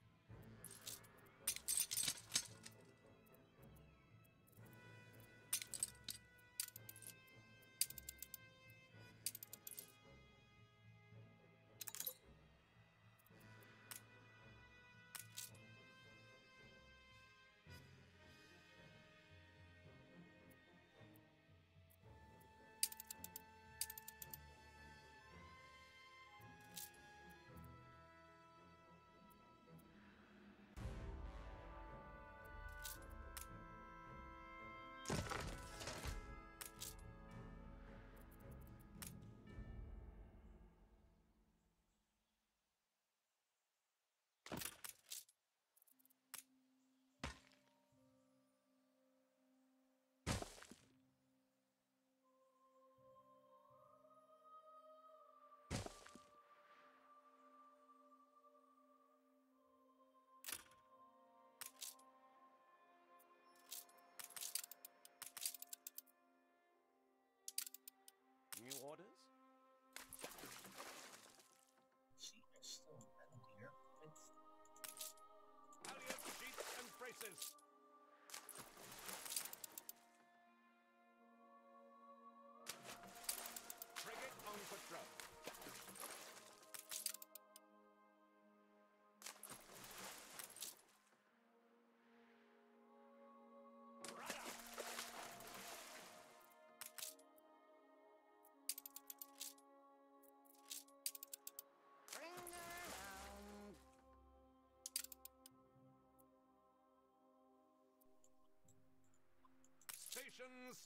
exertions.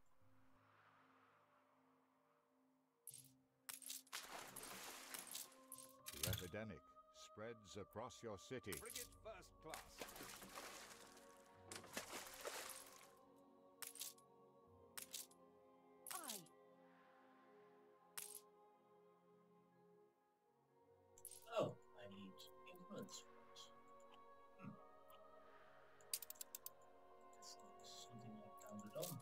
The epidemic spreads across your city. Frigate first class. Aye. Oh, I need influence points. Hmm. That's not something I counted on.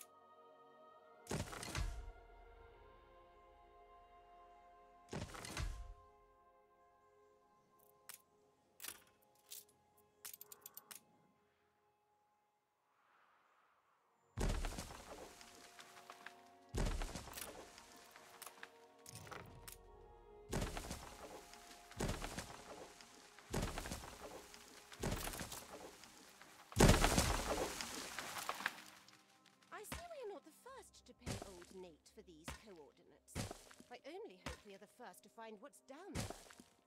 I see we are not the first to pay old Nate for these coordinates. I only hope we are the first to find what's down there.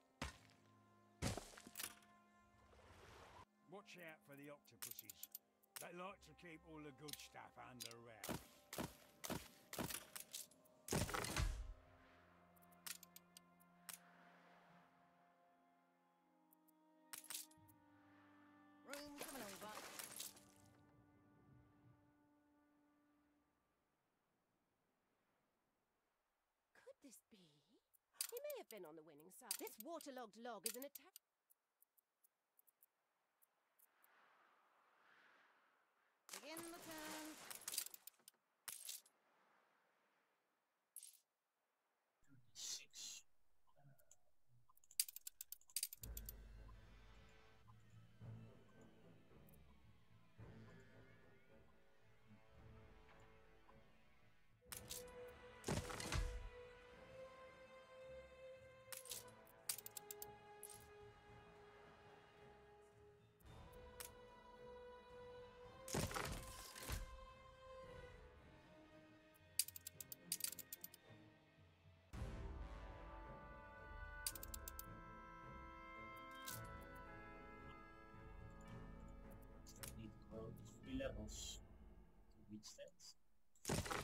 Watch out for the octopuses. They like to keep all the good stuff under wraps. Room coming over. Could this be? He may have been on the winning side. This waterlogged log is an attack. Begin the turn. Six. Need to grow three levels to reach that.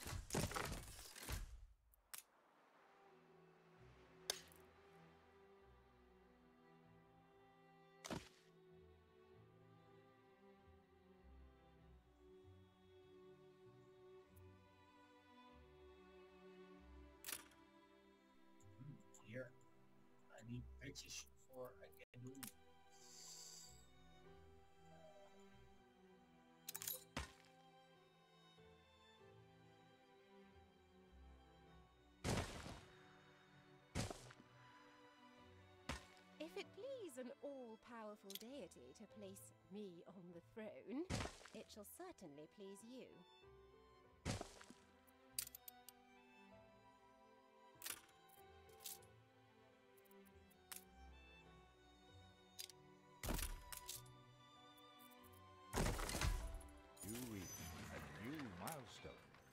Hmm, Here, I need patches before I can do it. If it please an all-powerful deity to place me on the throne, it shall certainly please you. You reach a new milestone.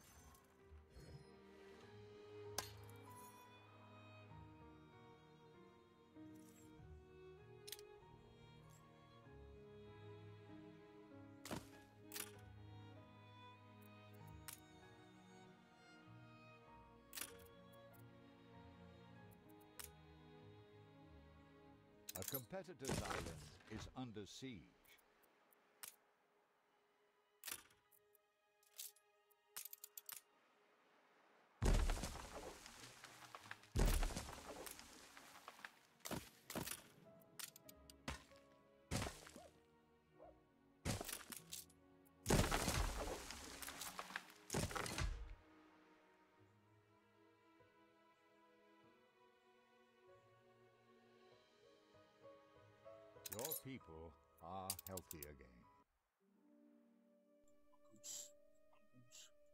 A competitor's island is under siege. Your people are healthy again. Good. Good.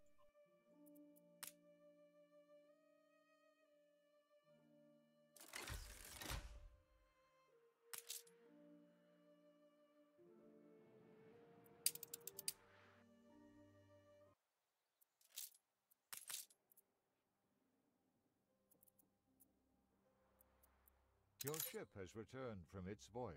Your ship has returned from its voyage.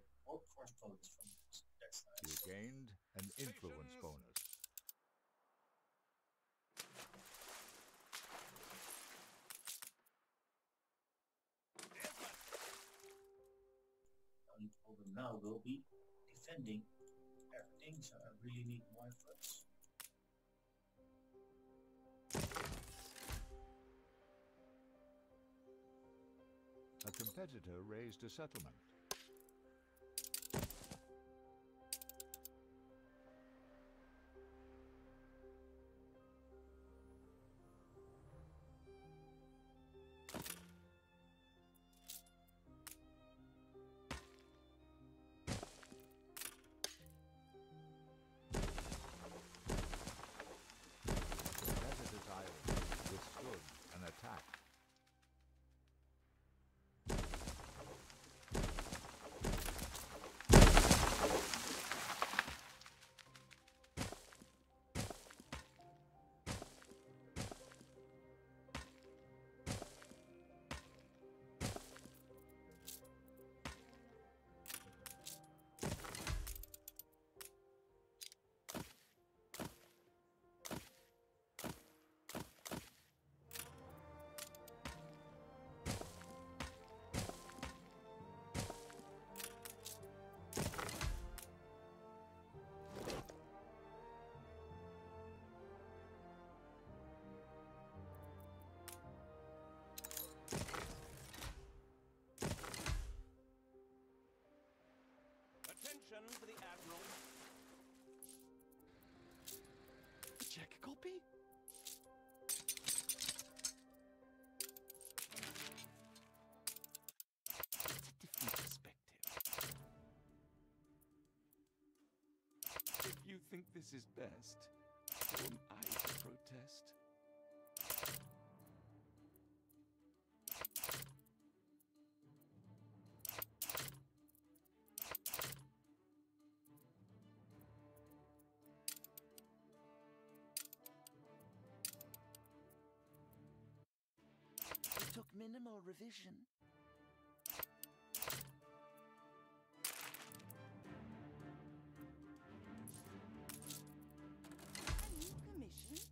workforce bonus from this. That's You nice. gained an influence bonus. The only problem now will be defending everything, so I really need more efforts. A competitor raised a settlement. Competitor's island withstood an attack. Attention for the Admiral. A check copy? It's a different perspective. If you think this is best, who am I to protest? It took minimal revision. A new commission?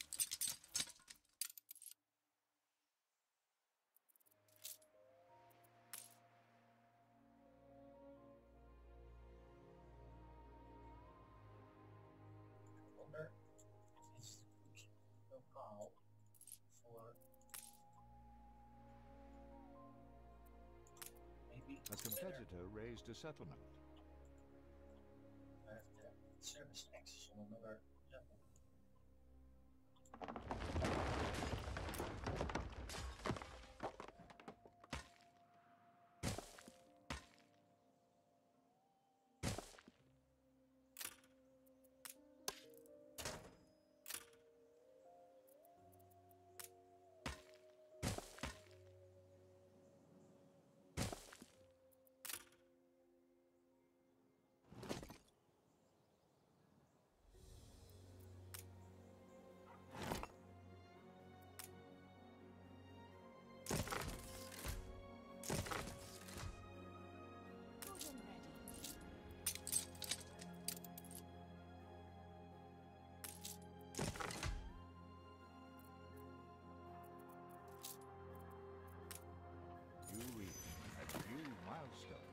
I wonder if it's a good locale for maybe A competitor raised a settlement. I have the service access on another level. Good and ready. You reach a new milestone.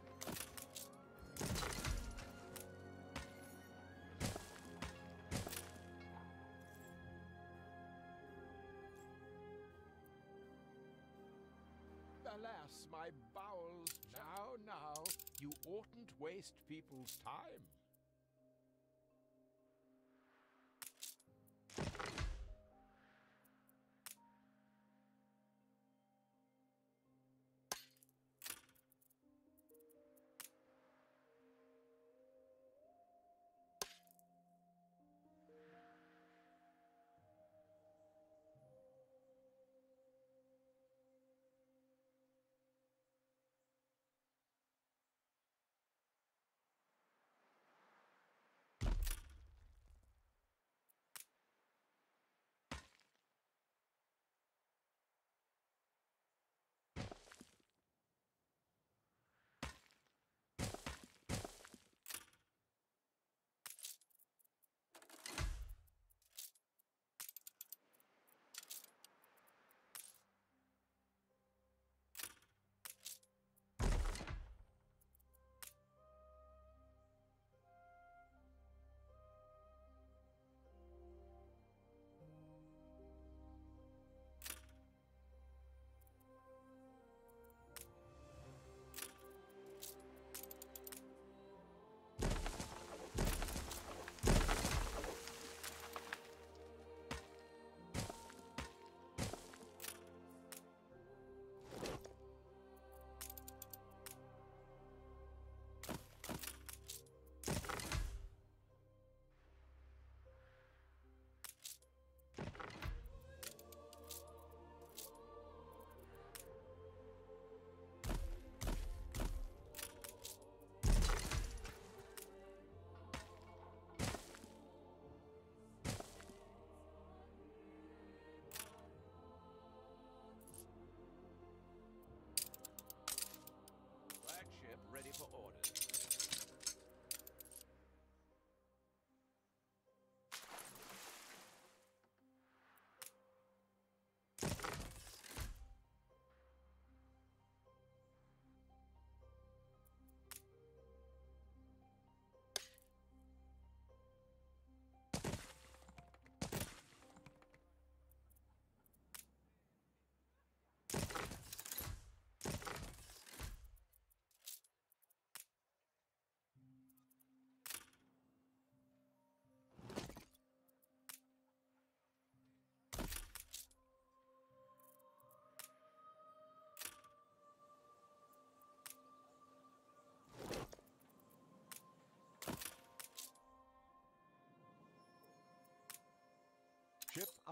Alas, my bowels. Now, now, you oughtn't waste people's time.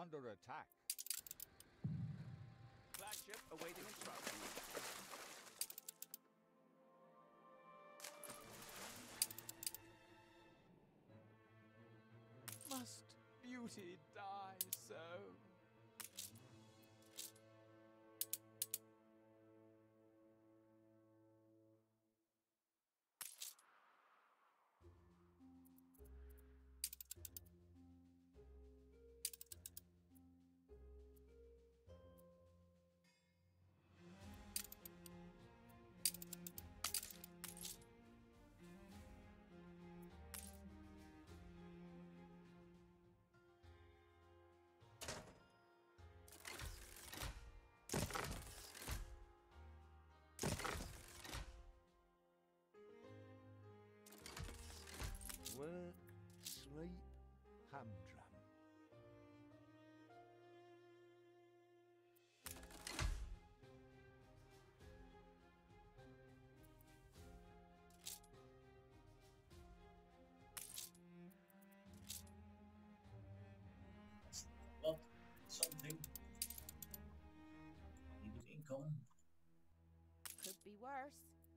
under attack. Flagship awaiting instructions. Must beauty die so? Work, sleep, humdrum. Not something. Need of income. Could be worse.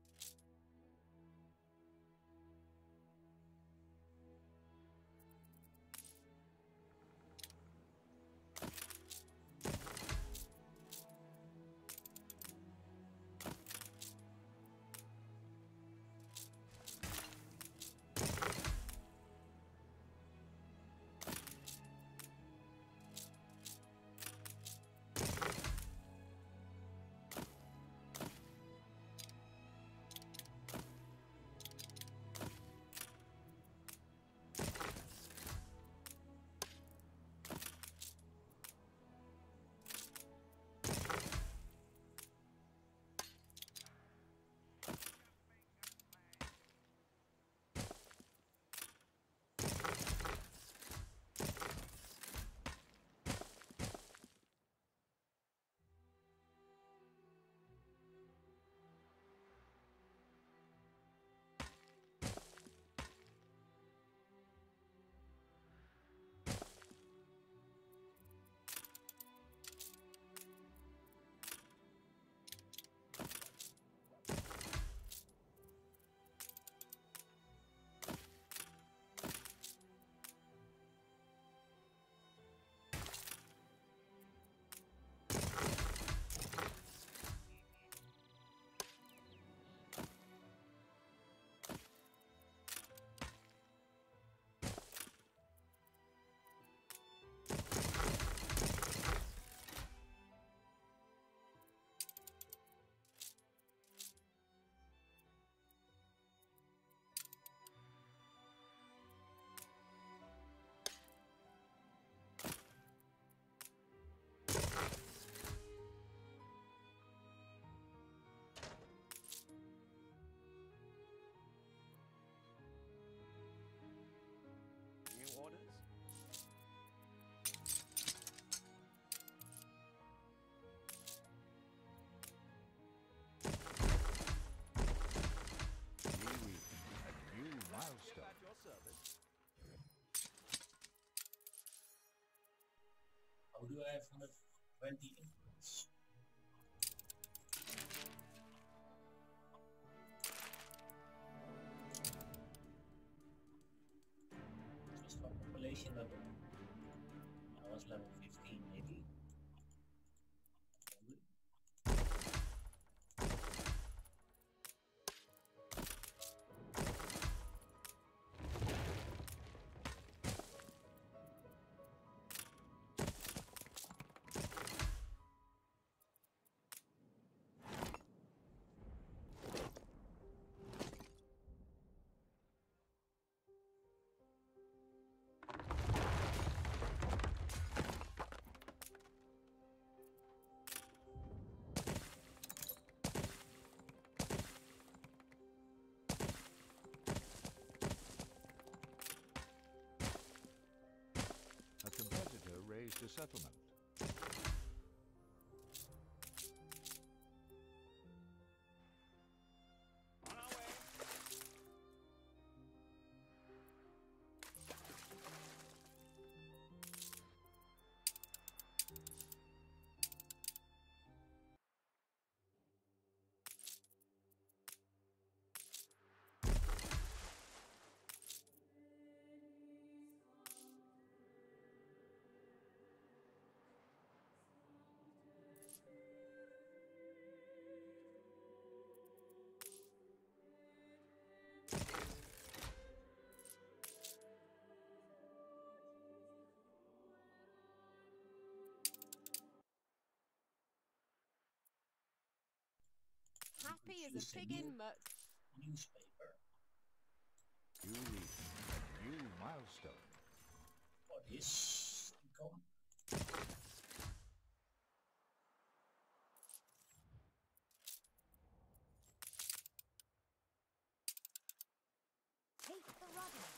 New orders? New week, a new milestone. At your service. How do I have one hundred twenty influence? Just for population level. I was level fifteen maybe. A competitor raised a settlement. On our way. as a pig in mud. Newspaper. You reach a new milestone. What is income? Take the rudder.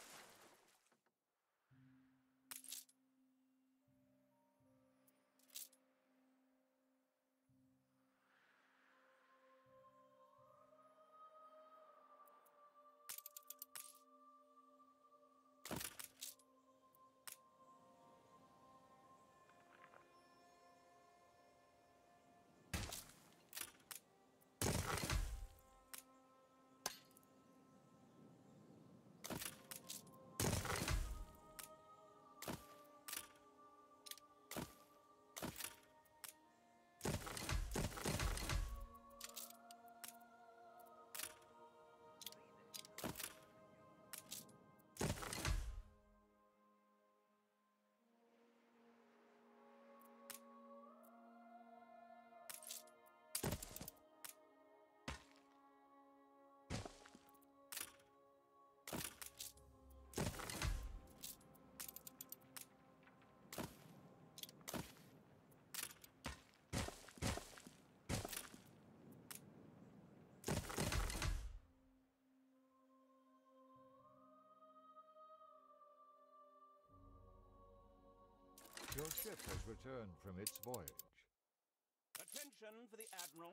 Your ship has returned from its voyage. Attention for the Admiral.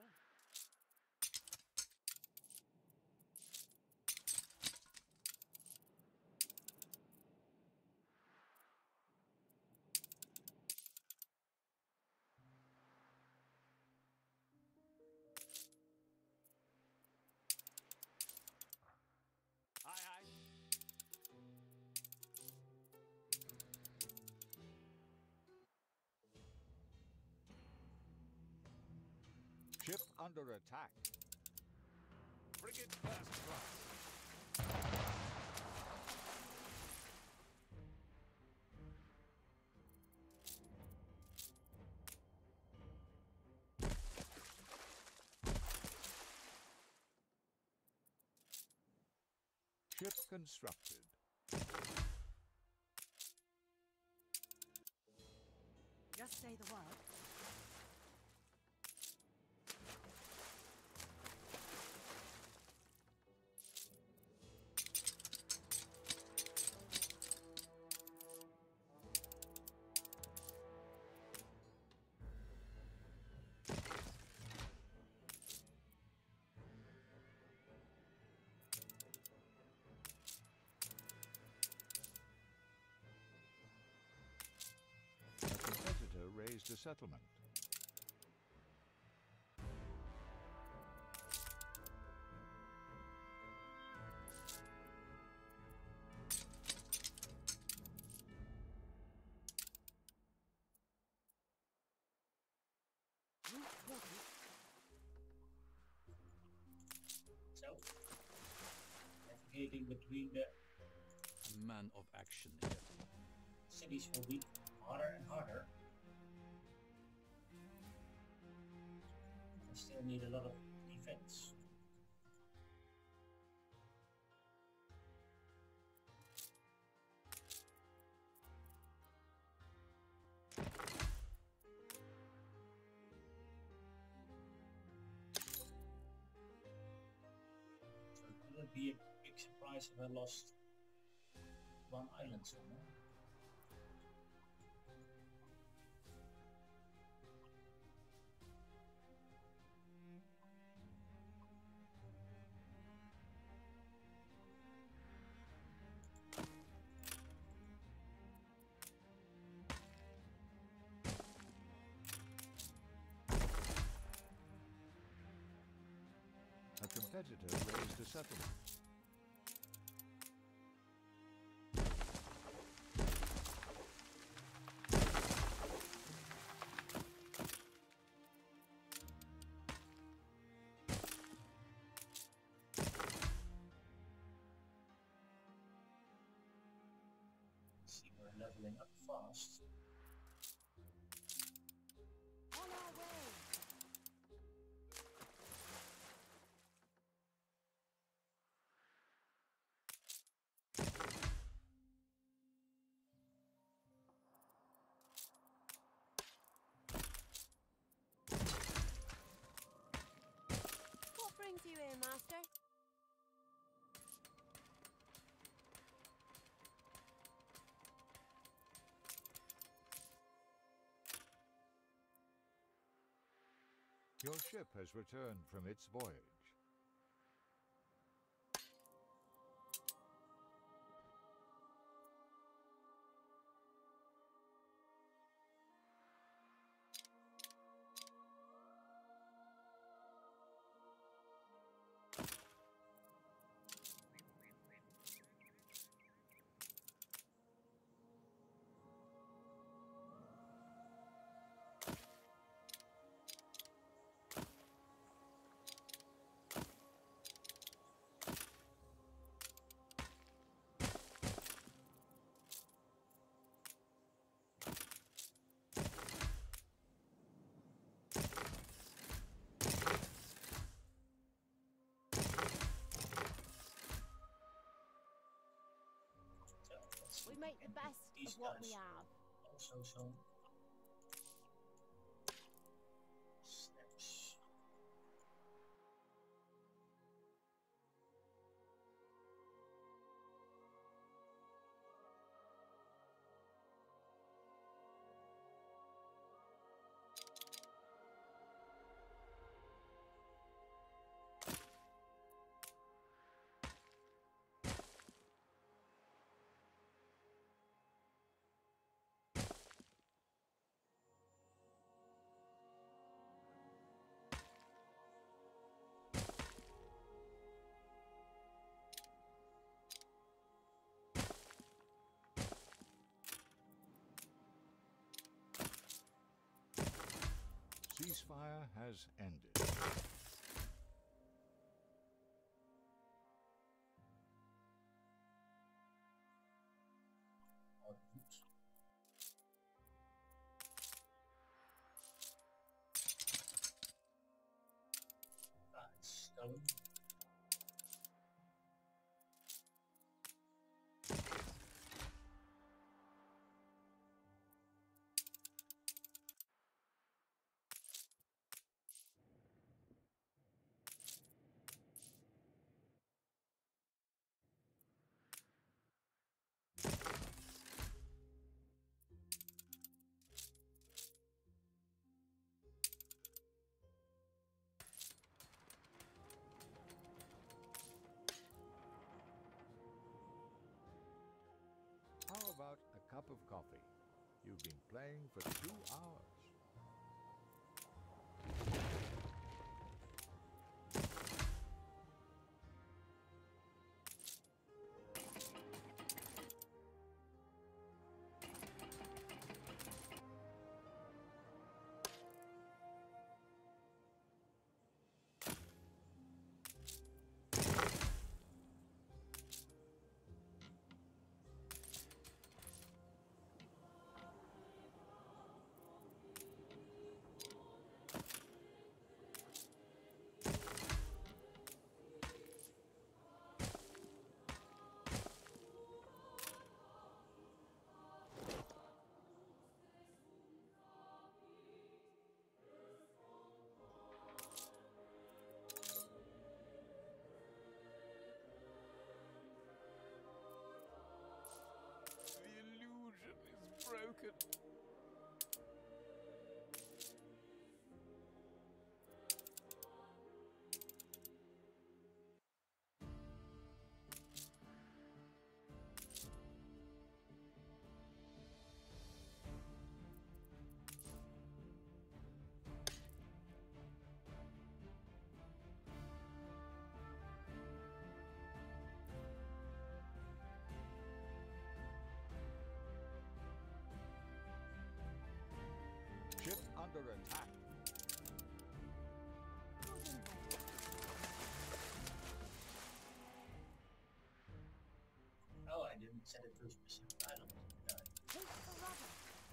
Aye, aye. Ship under attack. Frigate first class. Ship constructed. Just say the word. A competitor raised a settlement. So, navigating between the A man of action here. cities will be harder and harder. I still need a lot of defense. So it wouldn't be a big surprise if I lost one island somewhere. A competitor raised a settlement. See, we're leveling up fast. On our way. finds you here, Master. Your ship has returned from its voyage. We make the best of what we have. Also some snaps. Ceasefire has ended. That's stone. How about a cup of coffee? You've been playing for two hours. Broken. Ship under attack. Oh, I didn't set it to a specific island. did I? Take the rudder.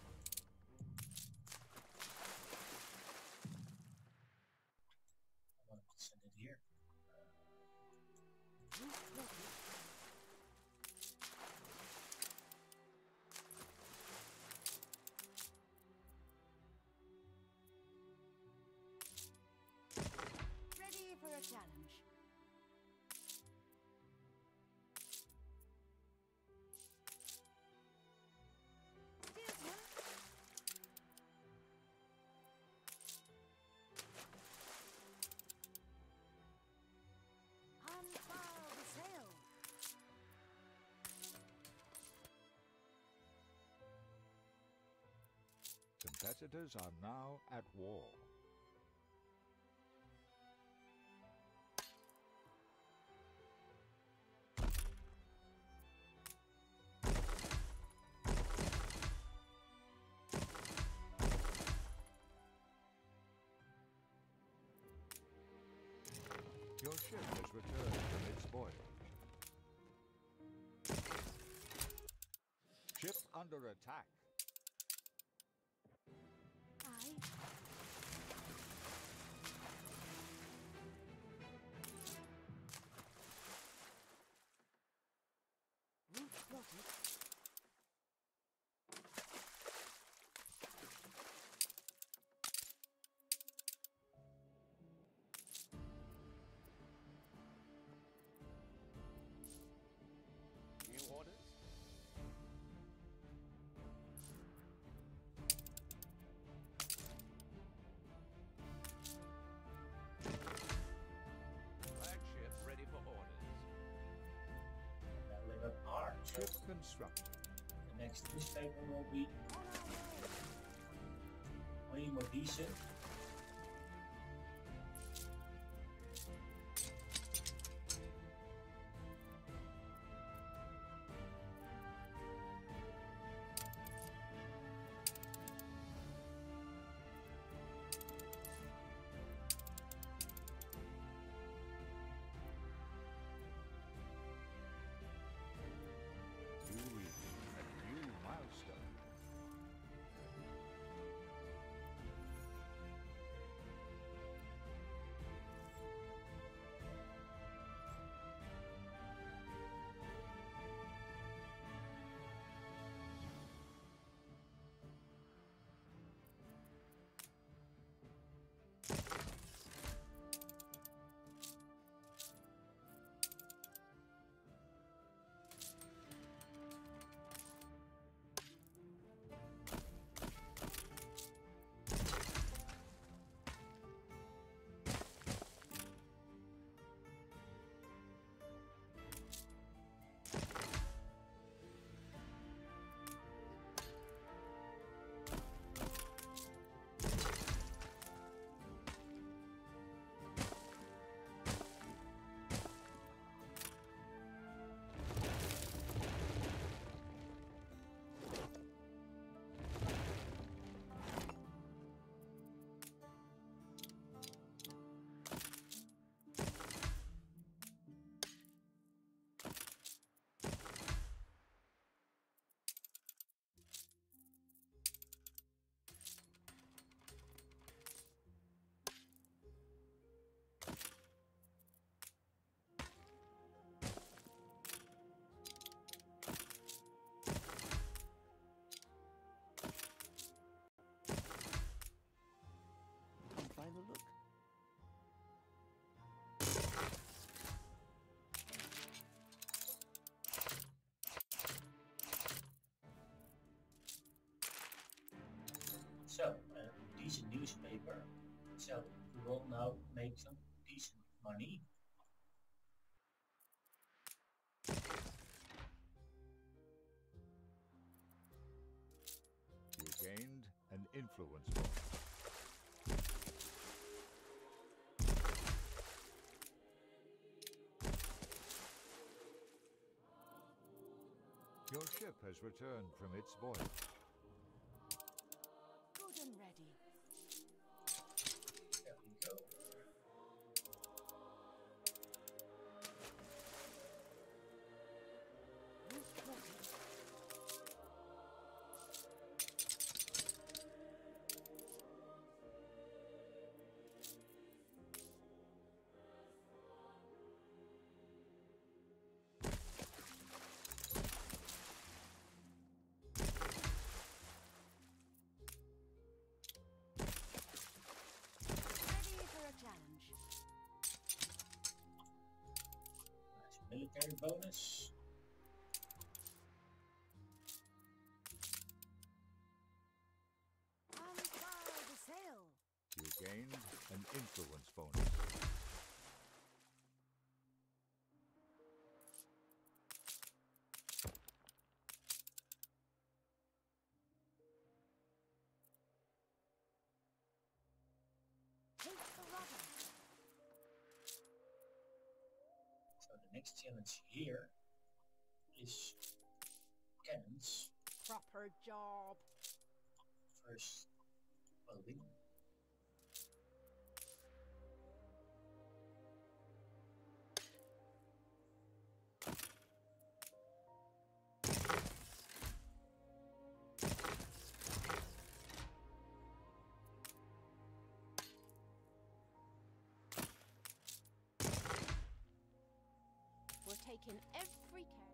I wanted to send it here. Ready for a challenge. ambassadors are now at war. Your ship has returned from its voyage. Ship under attack. Aye. Route plotted. New orders? Flagship ready for orders. That little part. So Ship constructed. the next newspaper will be way more decent. You reach a new milestone. Final look. So, a decent newspaper. So, we will now make some decent money. You gained an influence bonus. Your ship has returned from its voyage. Good and ready. There we go. Route plotted. Ready for a challenge. Nice military bonus. Unfurl the sail. You gained an influence bonus. next challenge here is cannons. Proper job. First building. We're taking every care.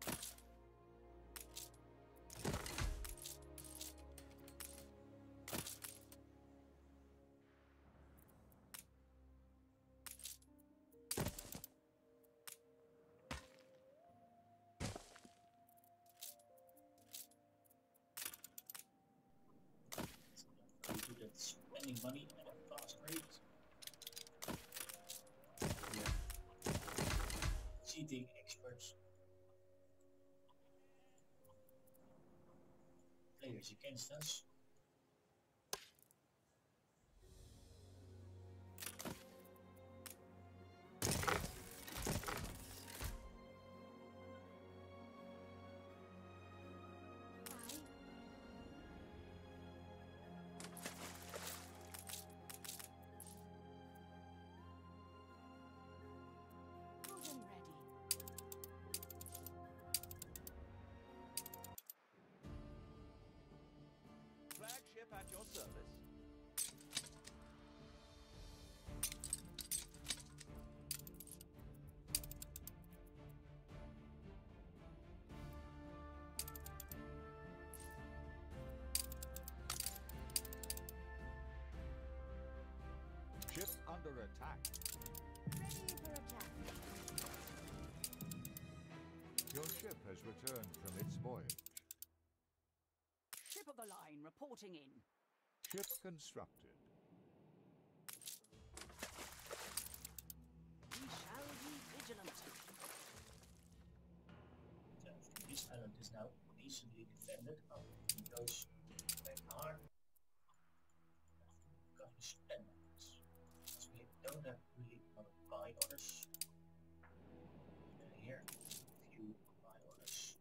Very good at spending money at a fast rate. Cheating experts. Players against us. Good and ready. Flagship at your service. Ship under attack. Ready for attack. Your ship has returned from its voyage. Ship of the line reporting in. Ship constructed. We shall be vigilant. So this island is now decently defended. Oh, he goes back hard. Got to spend this. Because we don't have really a lot of buy orders. And here, a few buy orders.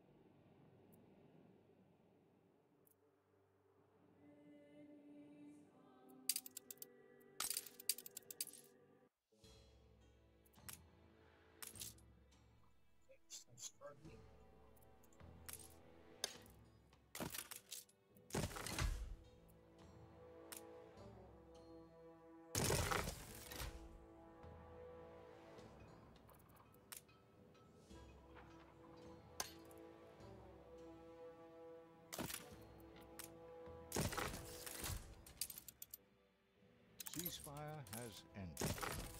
Okay, still struggling. Ceasefire has ended.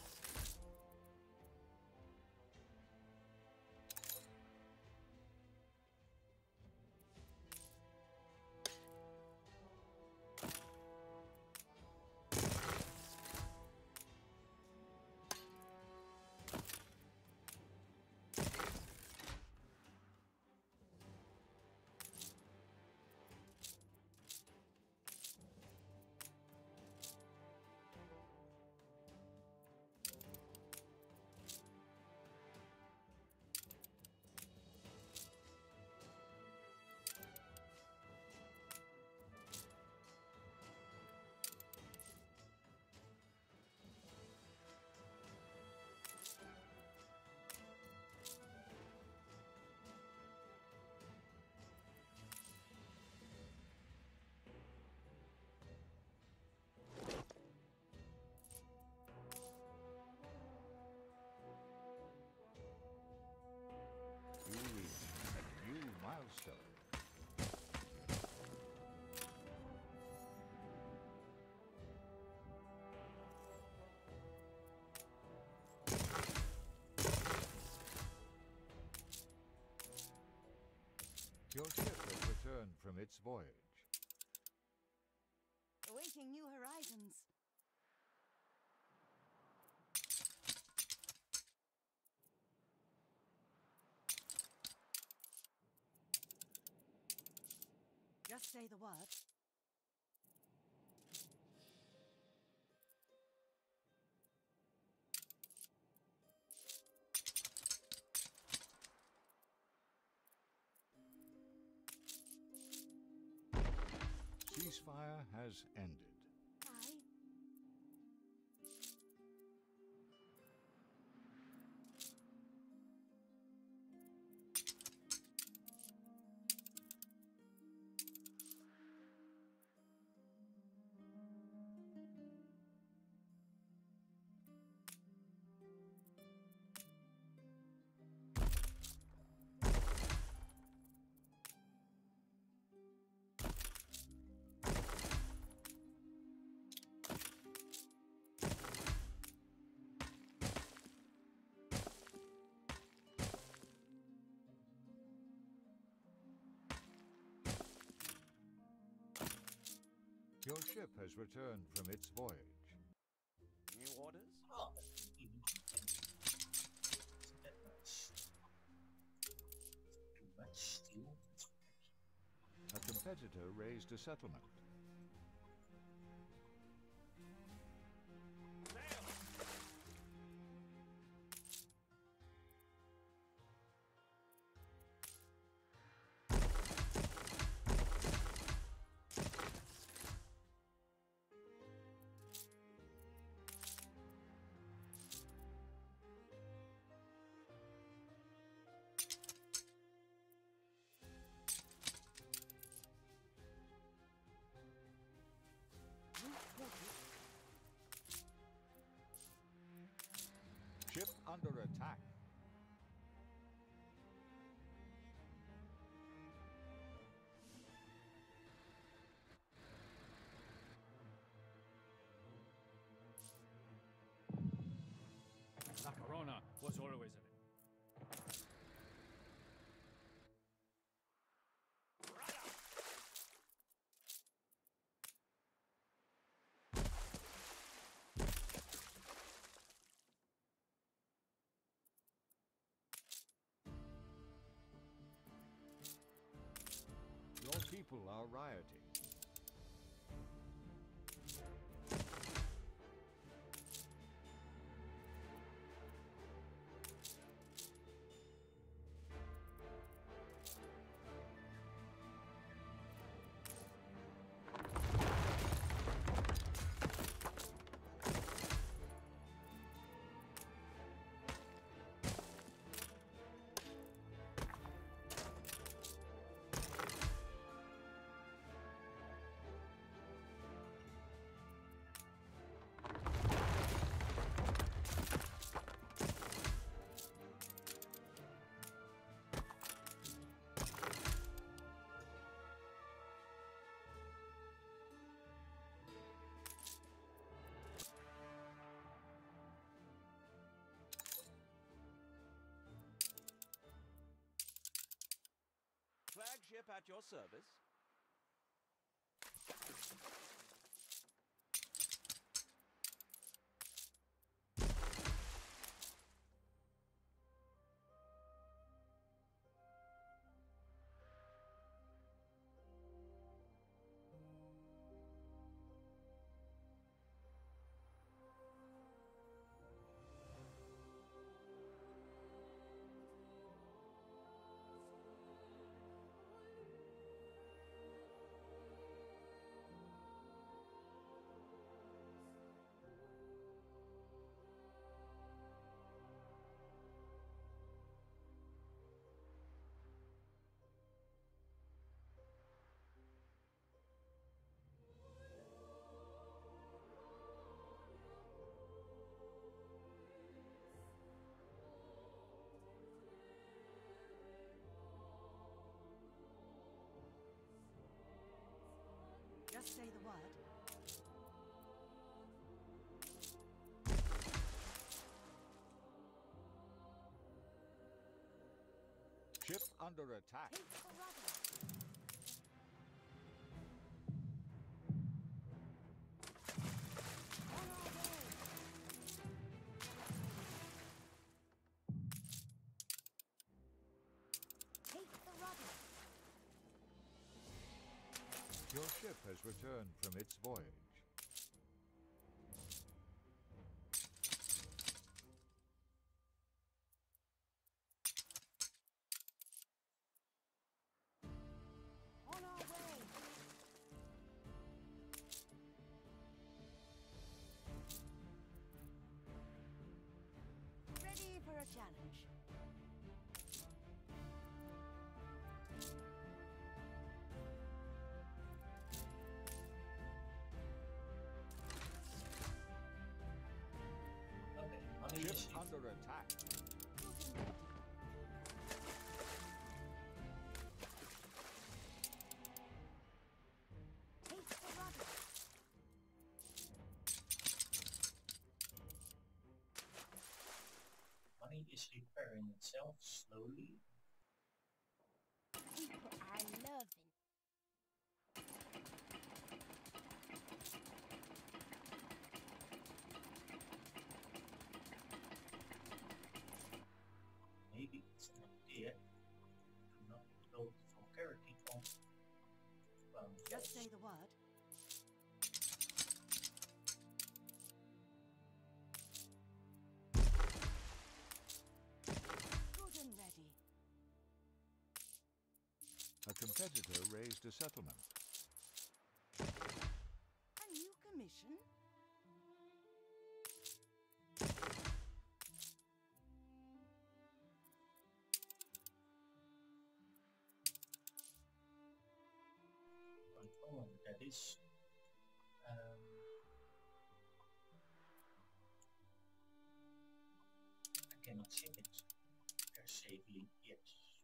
You reach a new milestone. Your ship has returned from its voyage. Awaiting new horizons. Just say the word. ceasefire has ended. I Your ship has returned from its voyage. New orders? Oh, even that much. Too much steel. A competitor raised a settlement. Ship under attack. La Corona was always a Your people are rioting. Flagship at your service. Just say the word. Ship under attack. take the rudder. On our way. Take the rudder. Your ship has returned from its voyage. On our way. under attack. Take the rudder. Money is repairing itself slowly. People are loving. Maybe it's an idea to not build vulgarity on um, Just say the word. Good and ready. A competitor raised a settlement. A new commission? Right, oh, that is um, I cannot see it per safely yet.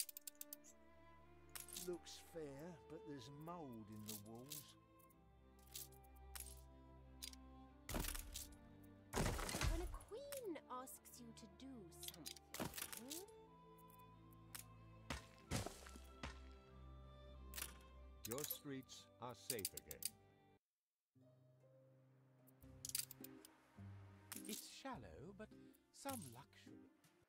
Looks fair, but there's mould in the walls. When a queen asks you to do something, hmm? Your streets are safe again. It's shallow, but some luxury.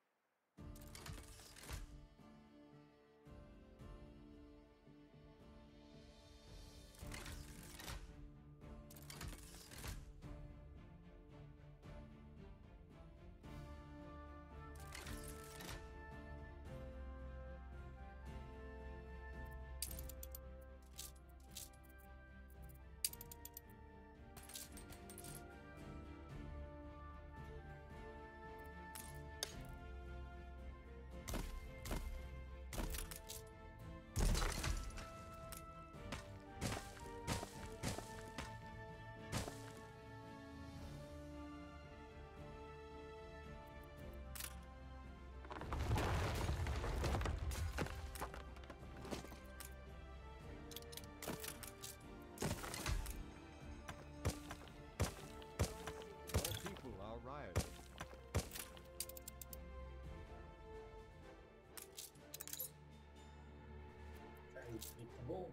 predictable.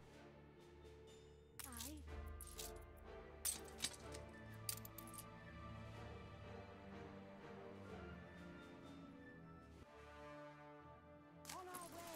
Aye. On our way.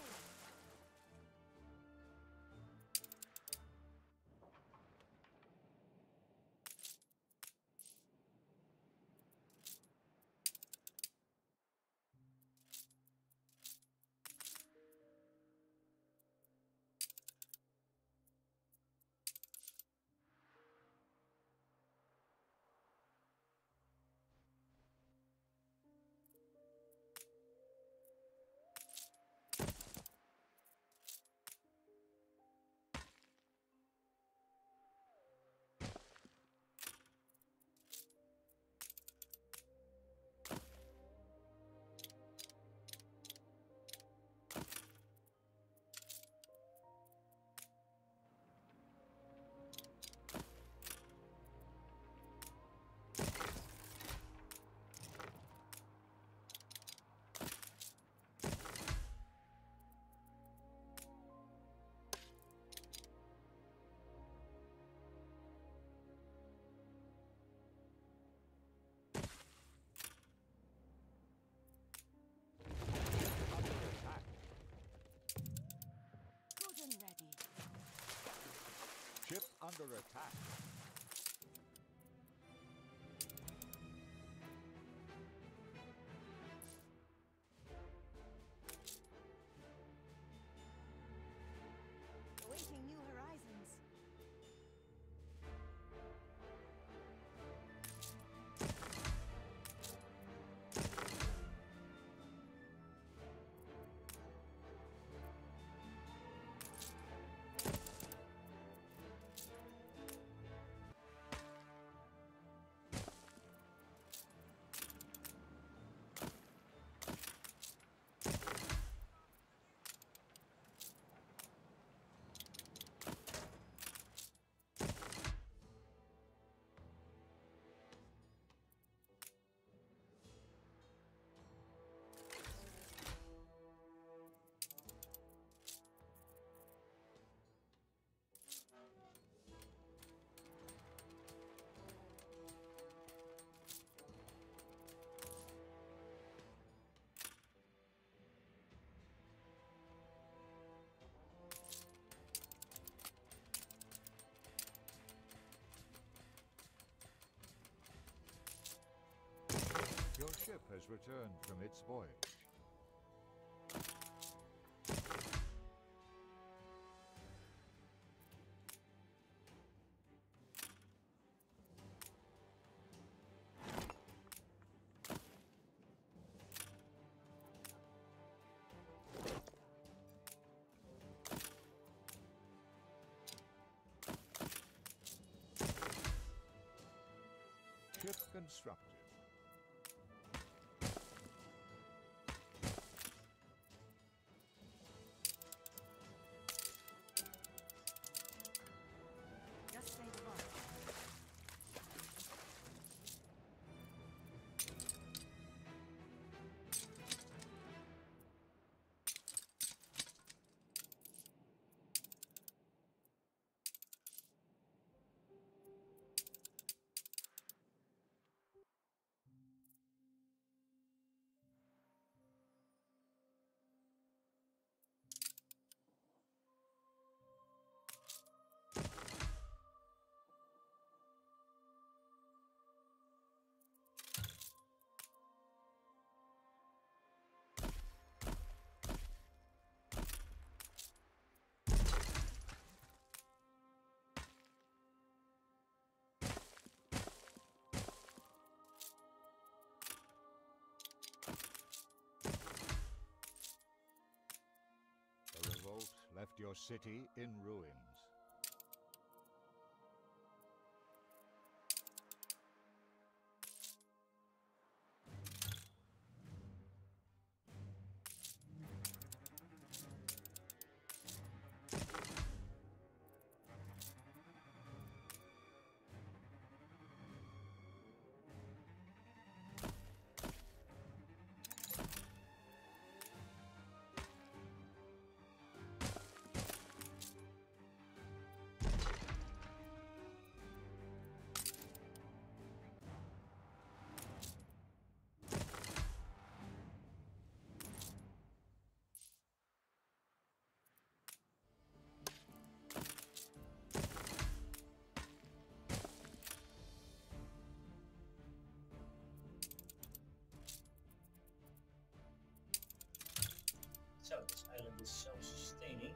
Good and ready. Ship under attack. Awaiting new horizons. ship has returned from its voyage. Ship constructed. Just say the word. The revolt left your city in ruins. So this island is self-sustaining.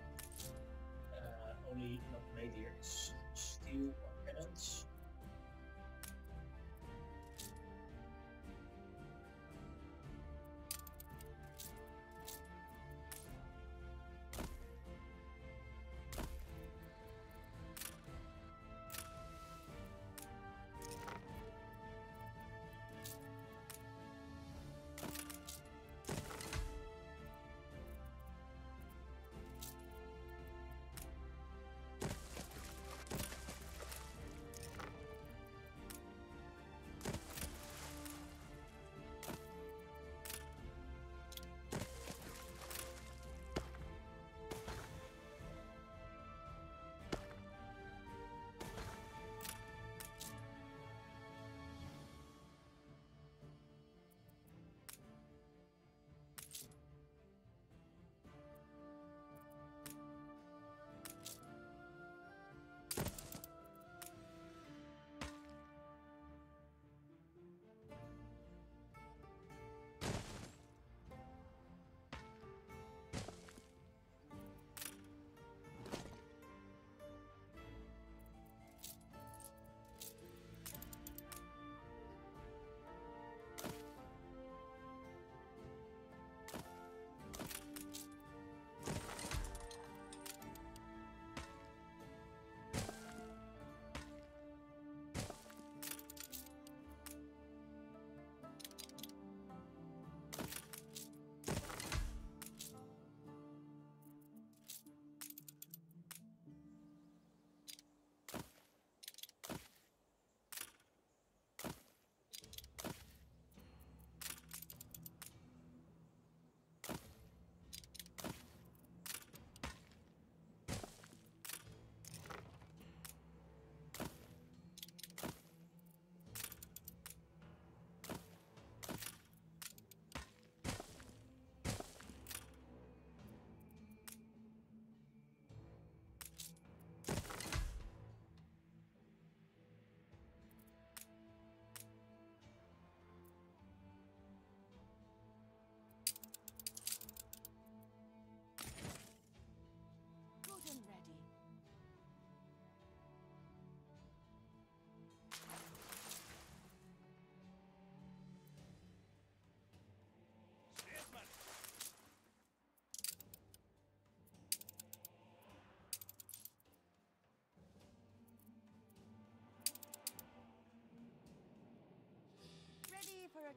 Uh, only not made here is steel or cannons.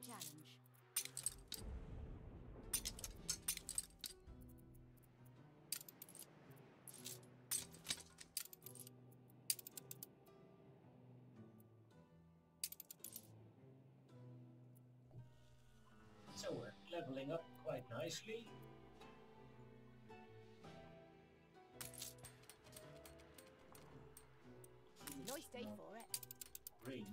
challenge. So we're leveling up quite nicely. Nice day for it. Green.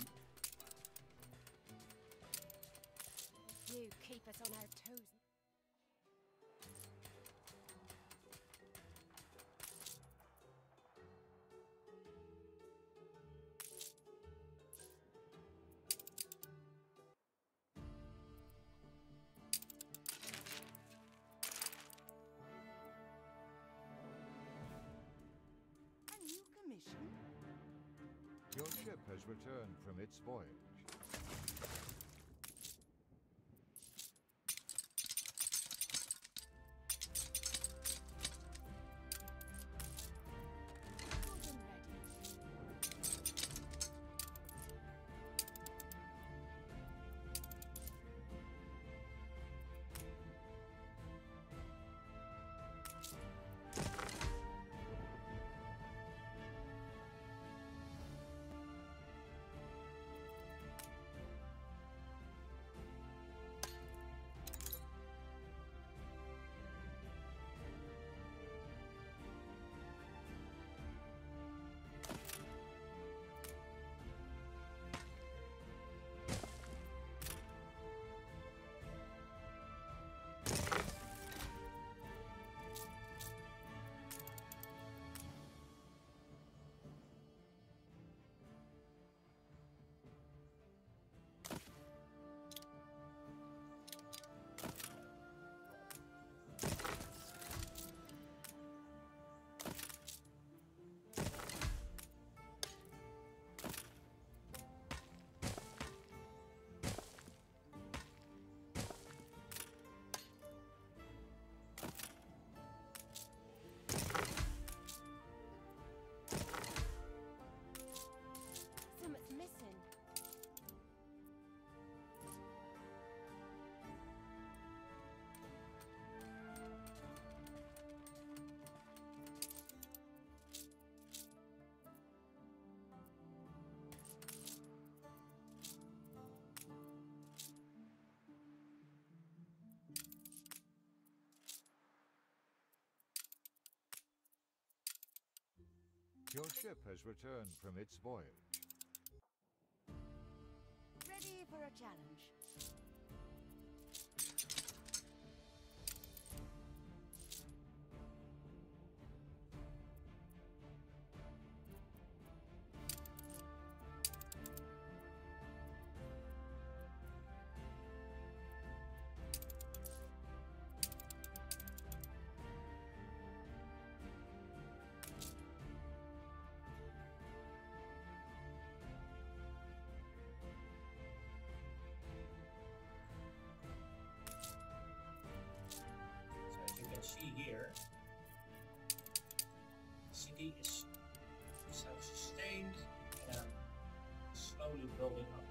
You keep us on our toes. A new commission? Your ship has returned from its voyage. Good and ready. Something's missing. Your ship has returned from its voyage. Ready for a challenge. So as you can see here, the city is self-sustained and slowly building up.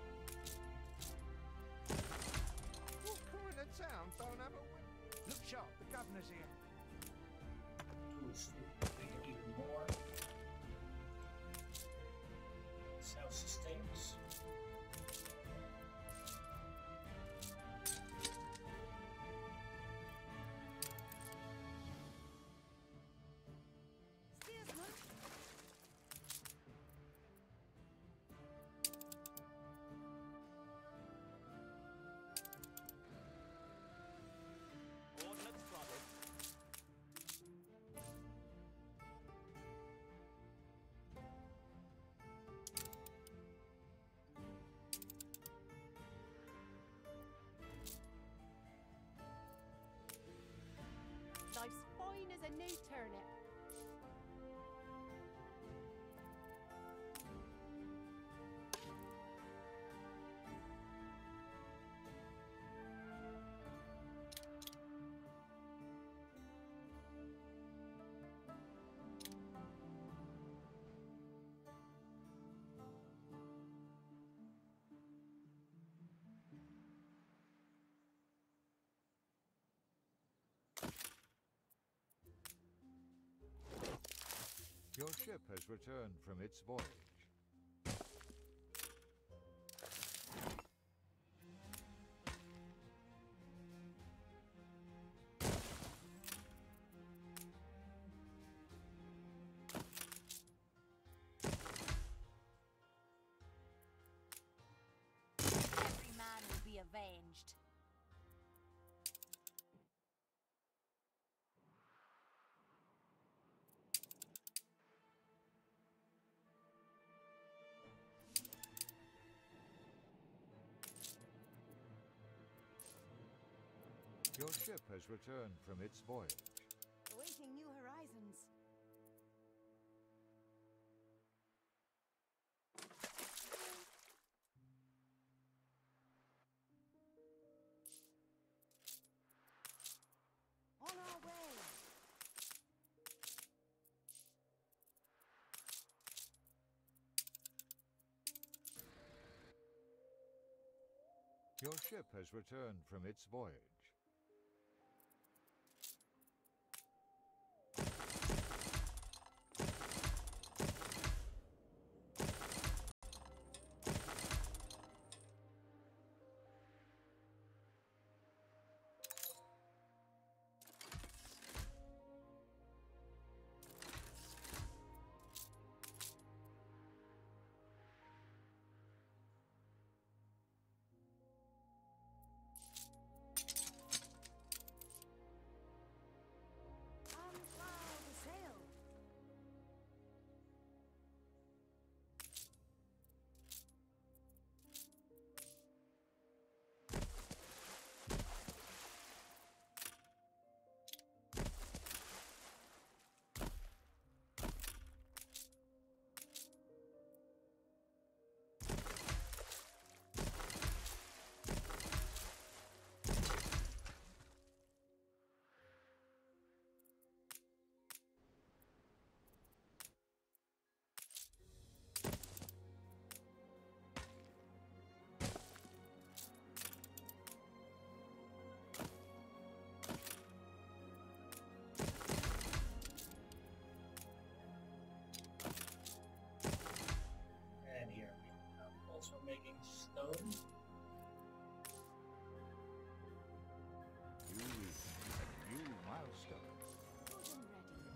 What kind of town don't have a win? Look sharp, the governor's here. Tools to make it even more self-sustained. Steersman. Ordnance plotted. Life's fine as a new turnip. Your ship has returned from its voyage. Every man will be avenged. Your ship has returned from its voyage. Awaiting new horizons. On our way. Your ship has returned from its voyage. Unfurl the sail. And here we are also making stone. You reach a new milestone. Good and ready.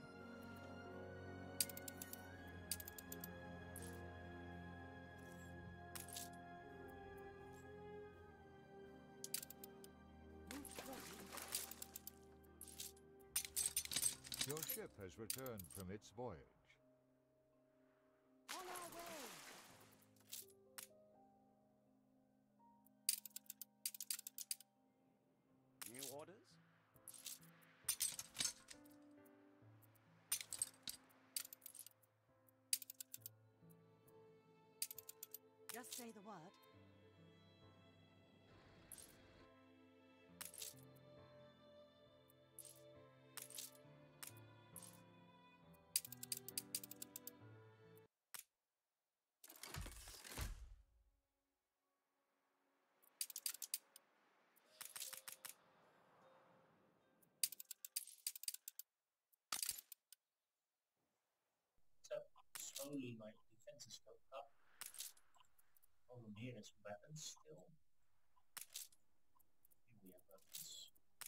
Route ready. Your ship has returned from its voyage. On our way. New orders? Just say the word. So slowly my defenses go up. Problem here is weapons still. Here we have weapons.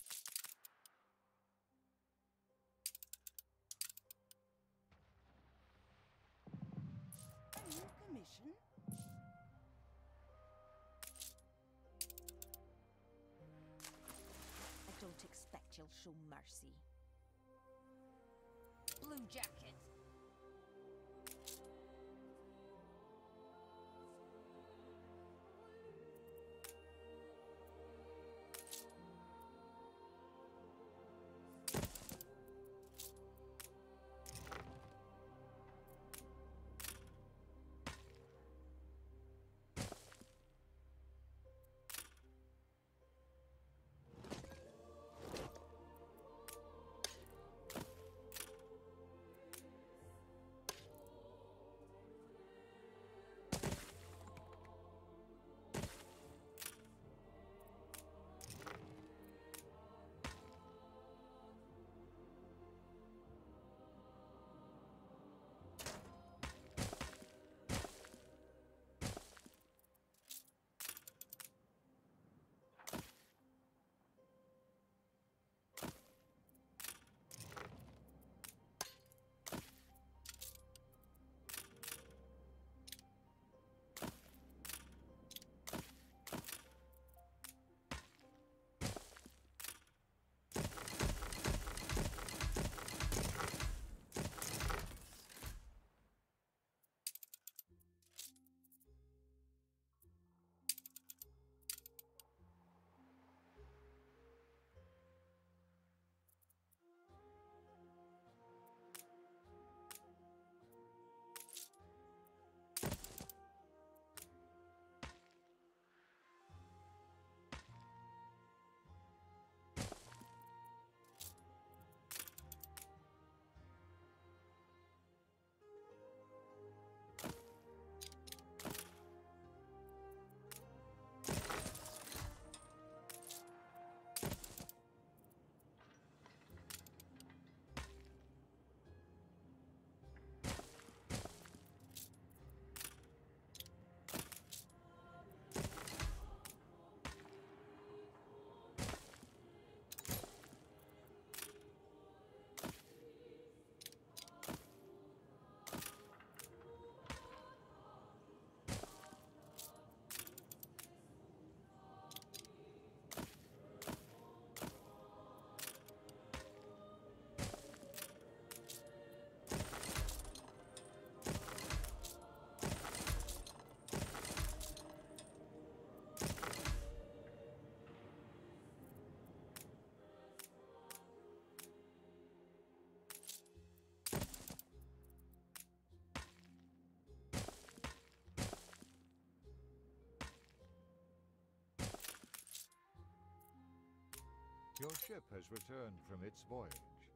A new commission? I don't expect you'll show mercy. Blue jacket. Your ship has returned from its voyage.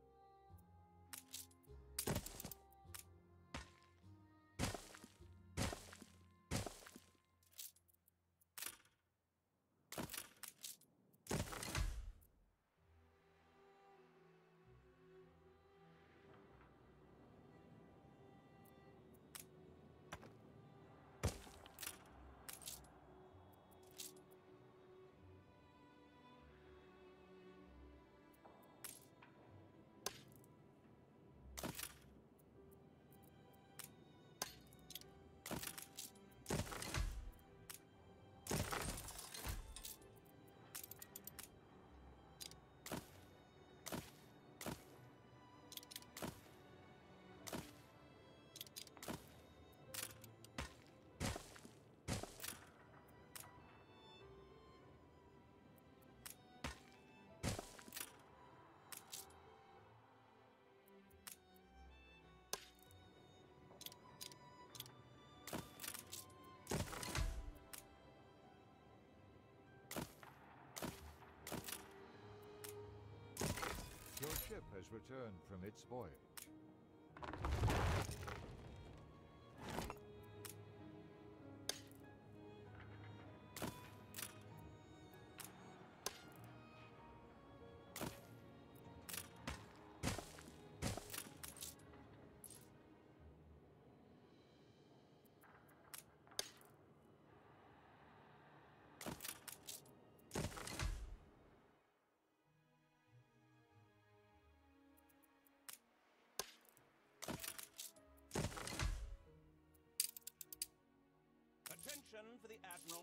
Your ship has returned from its voyage. Attention for the Admiral.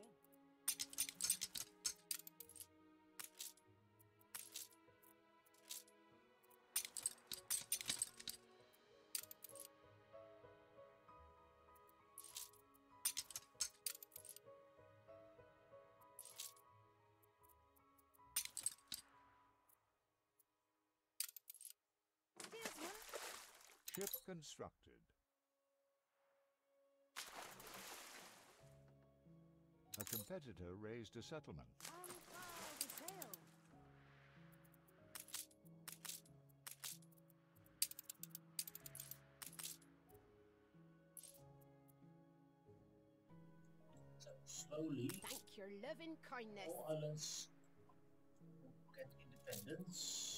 Ship constructed. A competitor raised a settlement. So slowly, Thank your loving kindness. all islands get independence.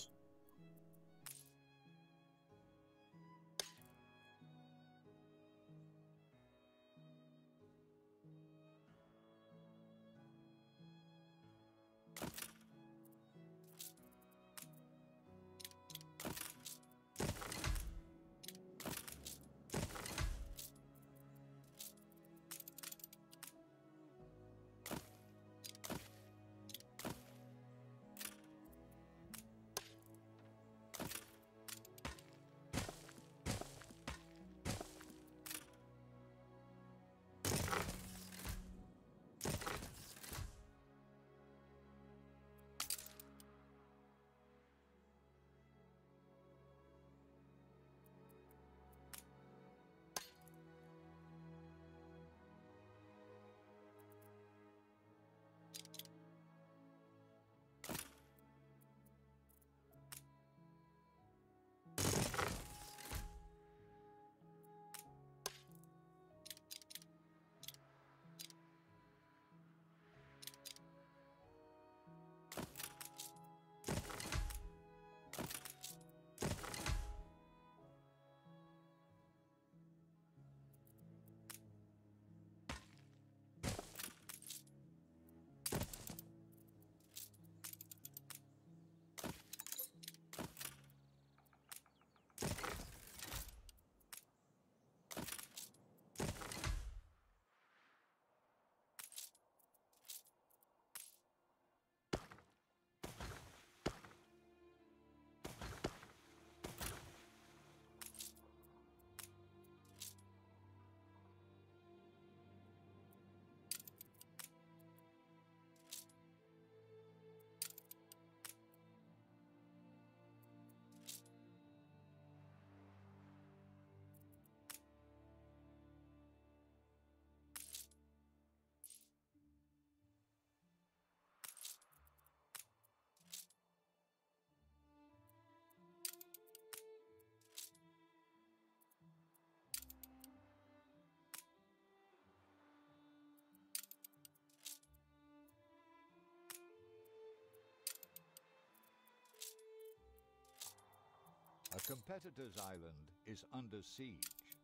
A competitor's island is under siege.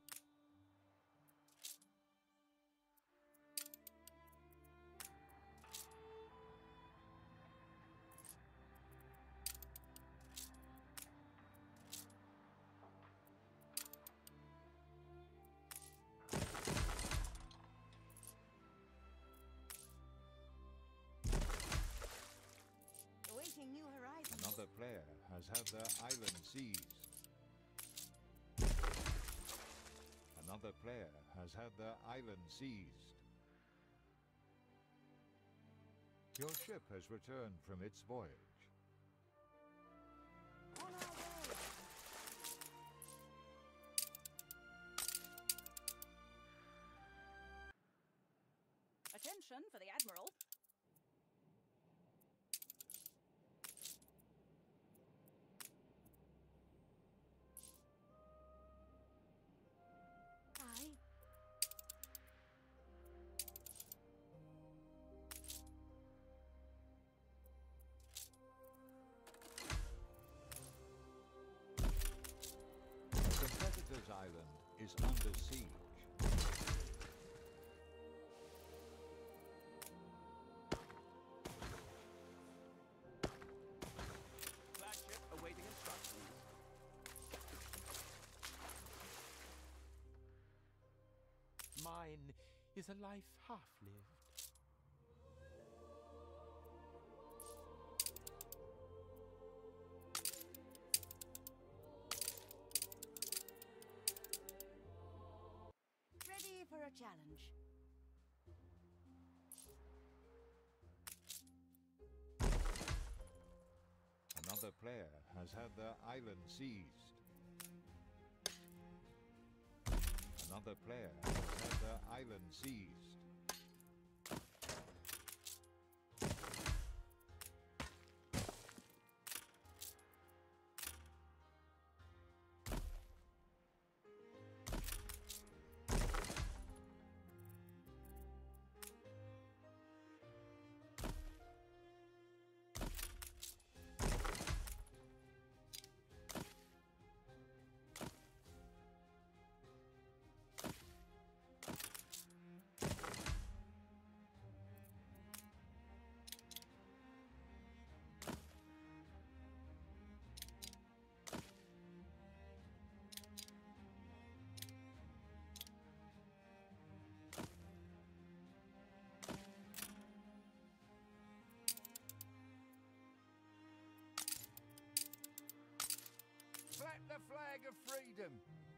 Awaiting new horizons. Another player has had their island seized. Another player has had their island seized. Your ship has returned from its voyage. On our way. Attention for the Admiral. Aye. The competitor's island is under siege. Flagship awaiting instructions. Mine is a life half-lived. Ready for a challenge. Another player has had their island seized. Another player has had their island seized. Flap the flag of freedom.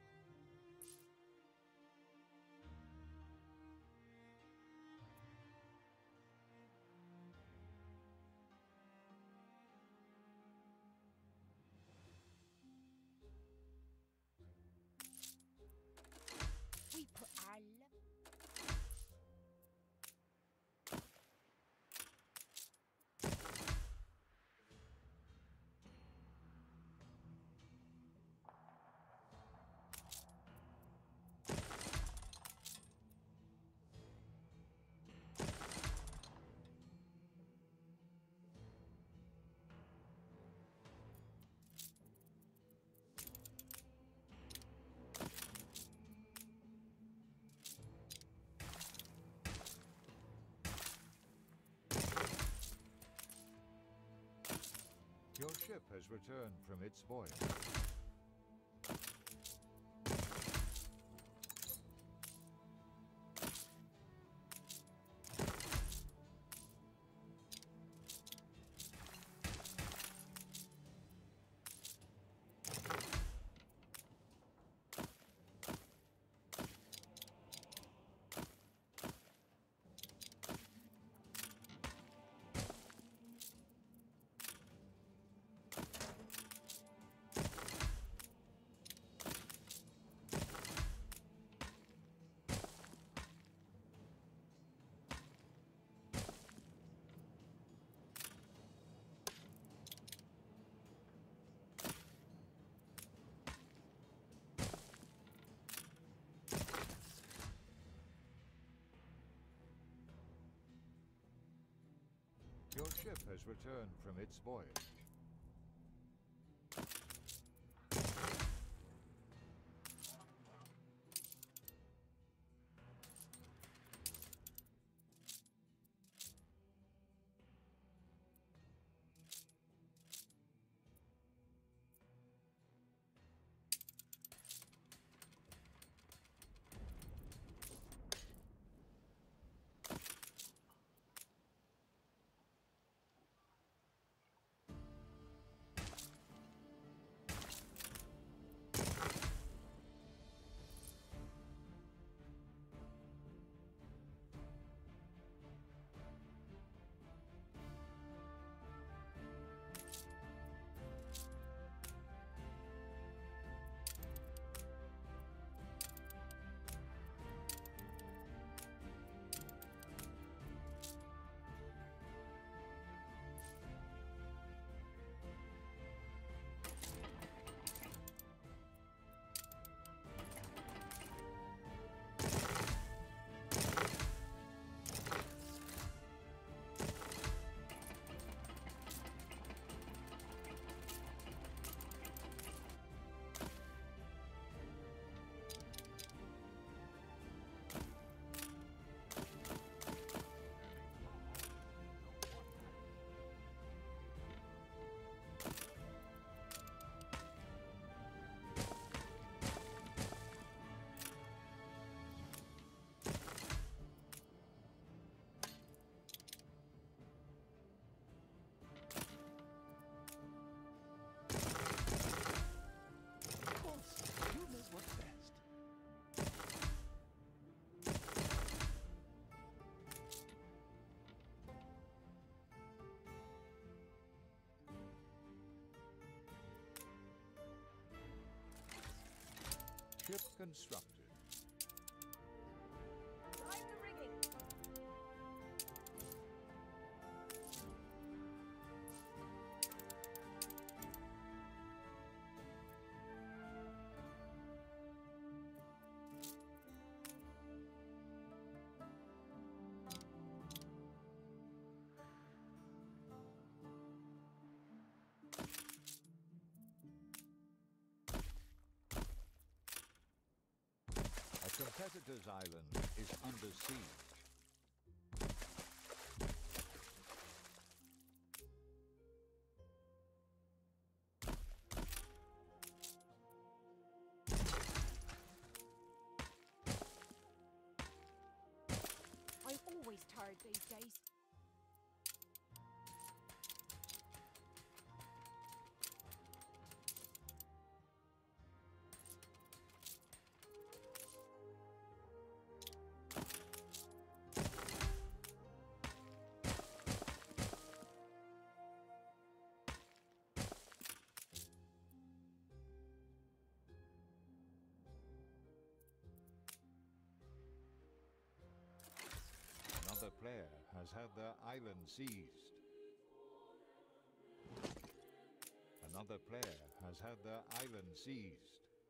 We put our love. Your ship has returned from its voyage. Your ship has returned from its voyage. Ship constructed. Line the rigging. A competitor's island is under siege. I'm always tired these days. Another player has had their island seized. Another player has had their island seized.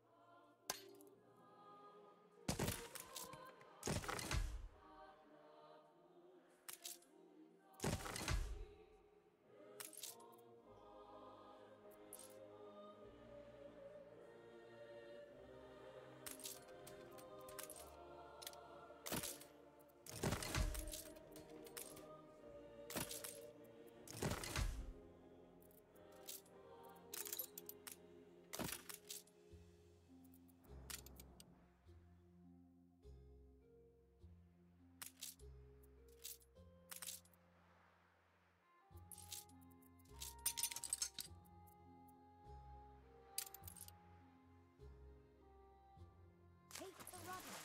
Take the rudder.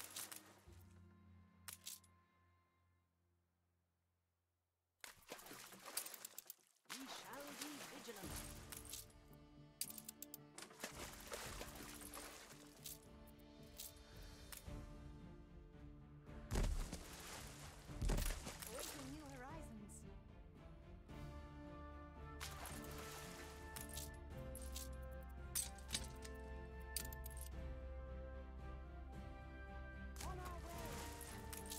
We shall be vigilant. Open new horizons. On our way.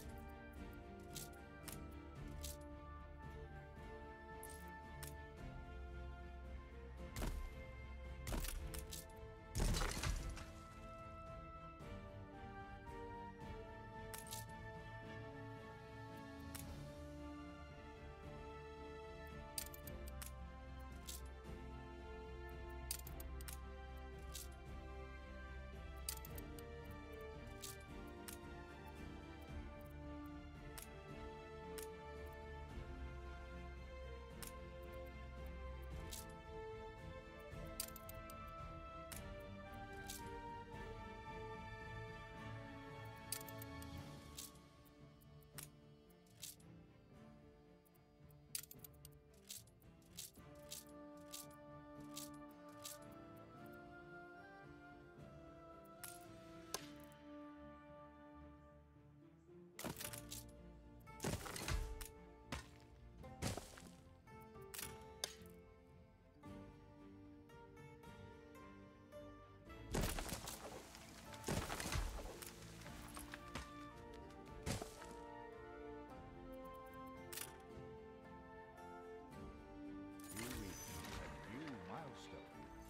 You reach a new milestone.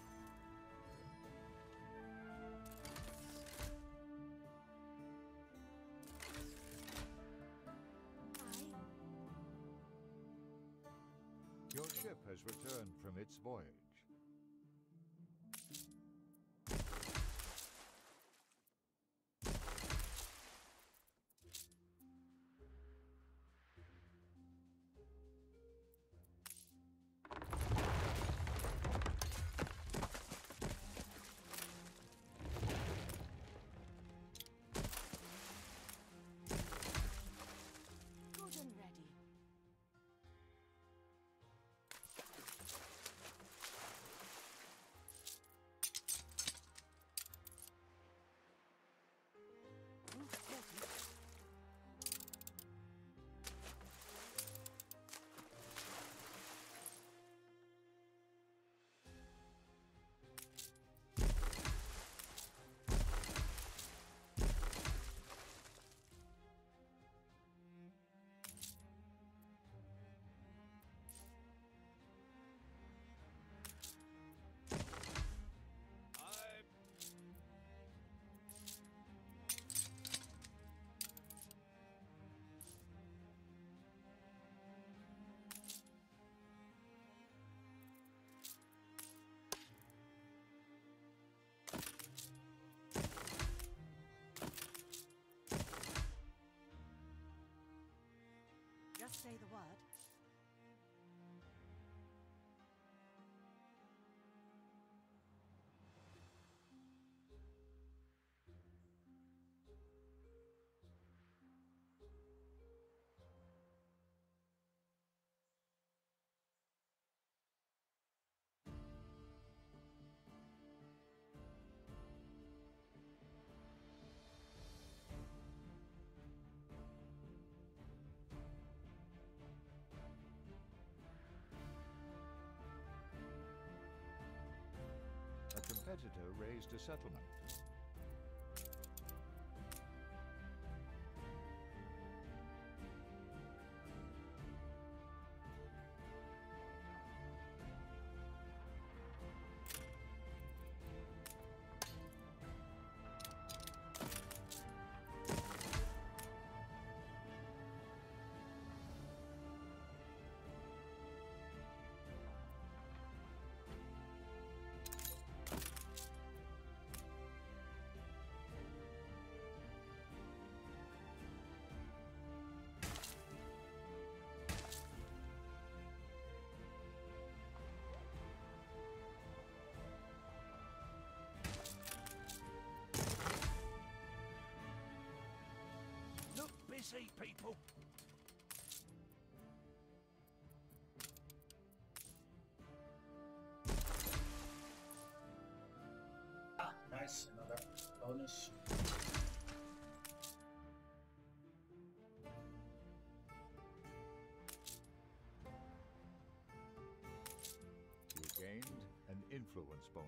Your ship has returned from its voyage. Good and ready. say the word. A competitor raised a settlement. Look busy, people. Ah, nice, another bonus. You gained an influence bonus.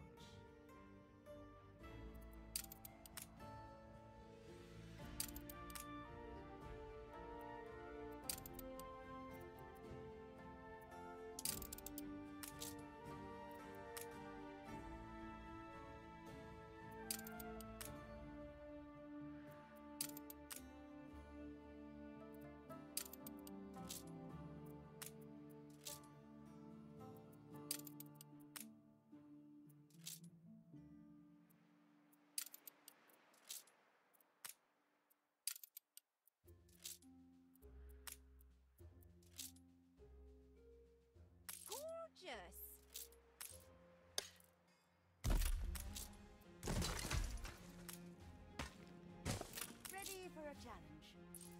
Gorgeous! Ready for a challenge.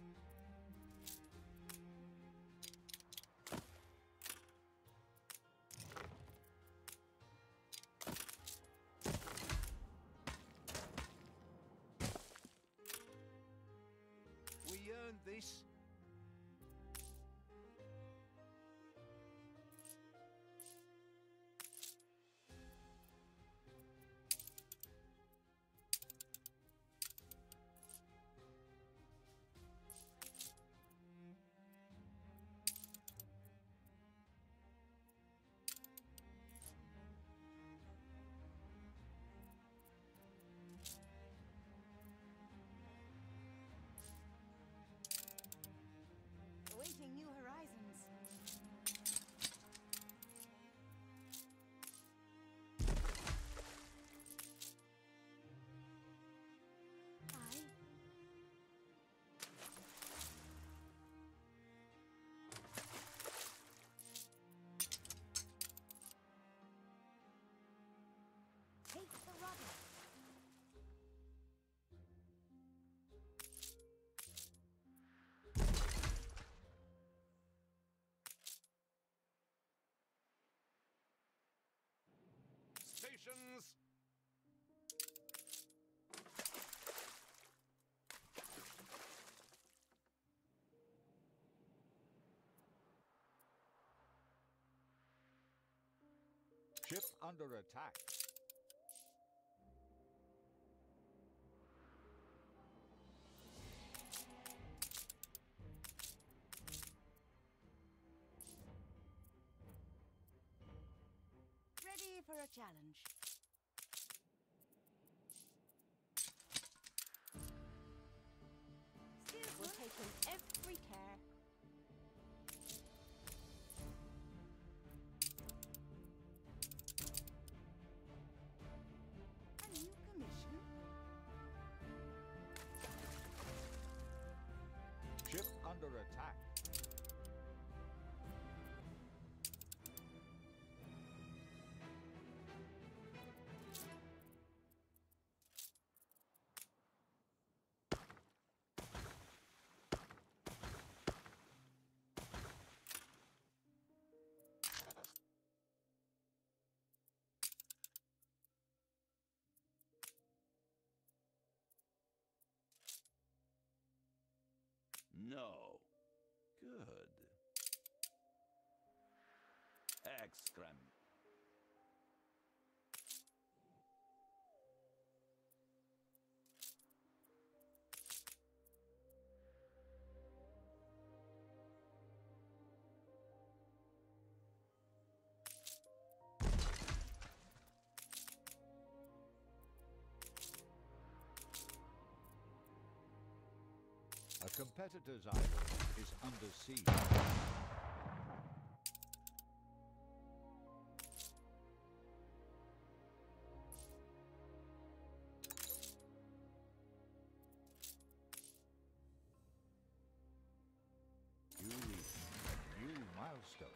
We earned this. Awaiting new horizons. I take the rudder. Stations. Ship under attack. Ready for a challenge. Still will take in every care. A new commission. Ship under attack. No. Good. Excrem. A competitor's island is under siege. You reach a new milestone.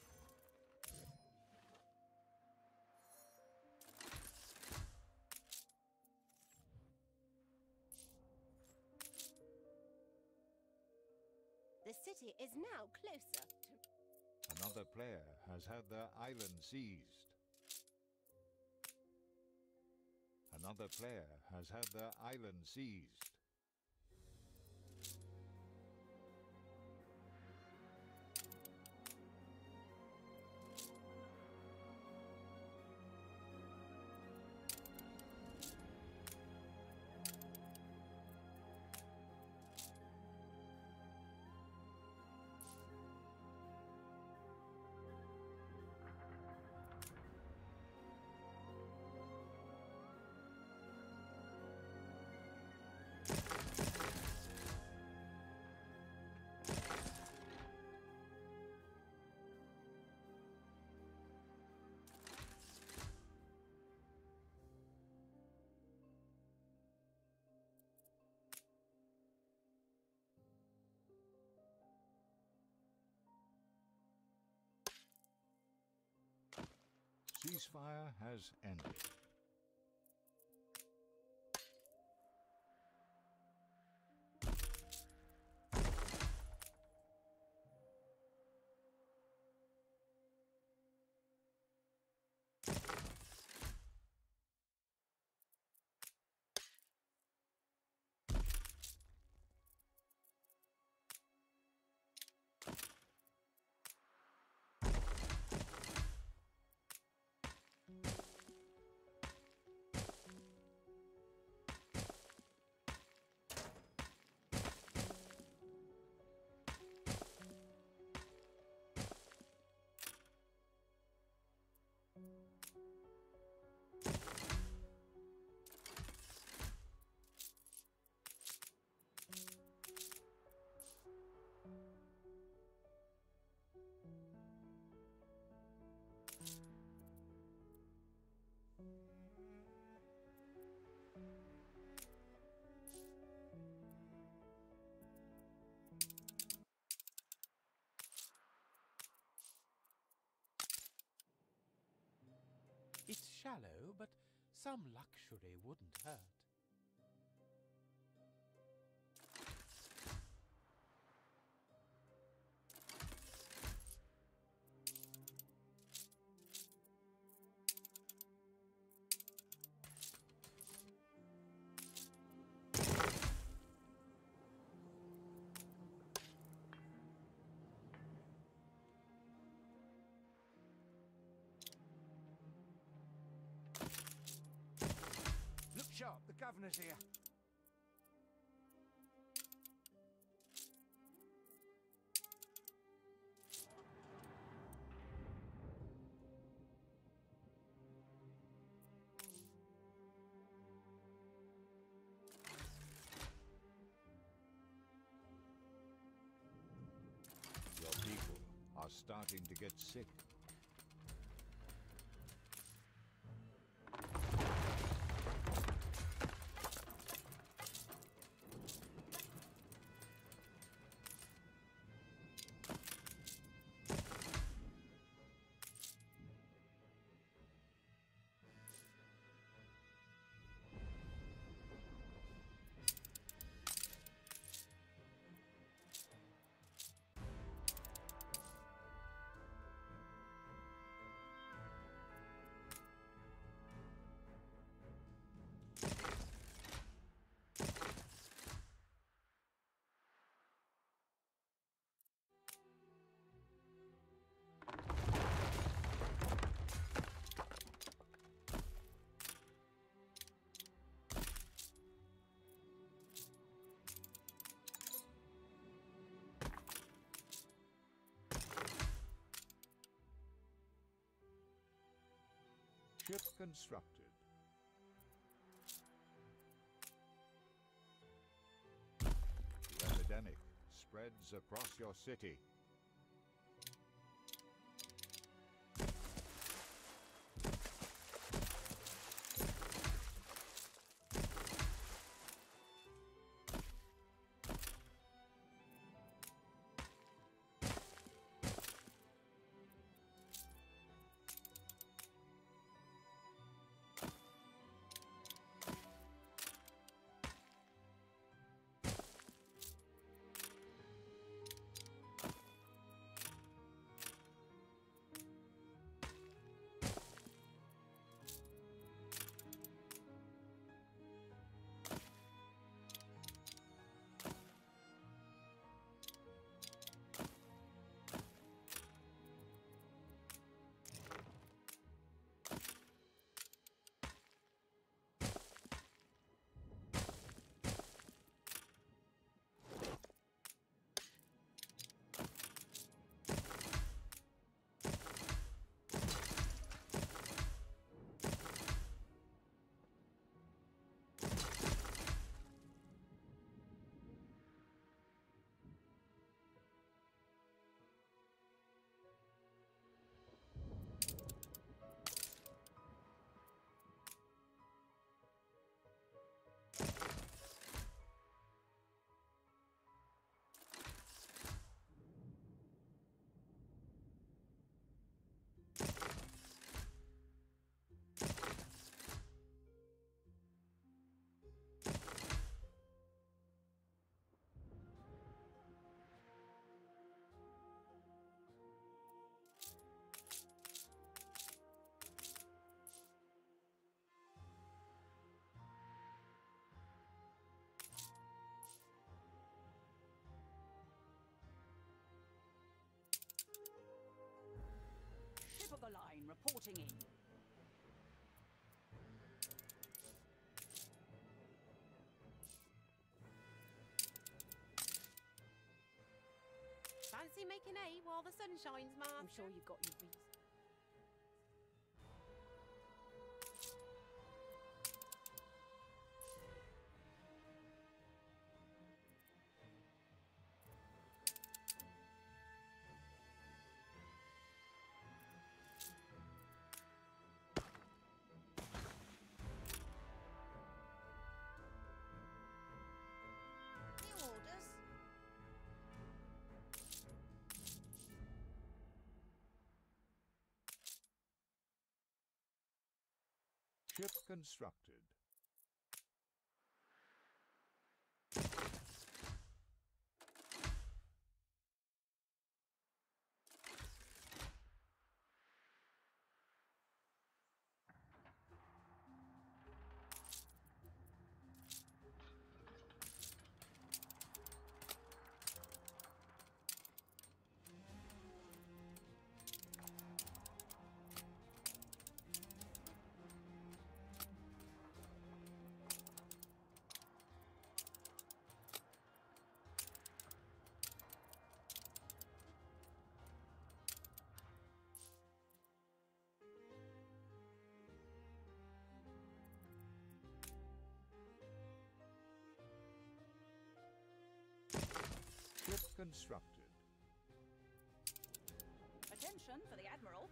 The city is now closer to... Another player has had their island seized. Another player has had their island seized. Ceasefire has ended. It's shallow, but some luxury wouldn't hurt. Look sharp, the governor's here. Your people are starting to get sick. Ship constructed. The epidemic spreads across your city. Sugar line reporting in. Fancy making hay while the sun shines, Master? I'm sure you've got your reasons. New orders. Ship constructed. Ship constructed. Attention for the Admiral.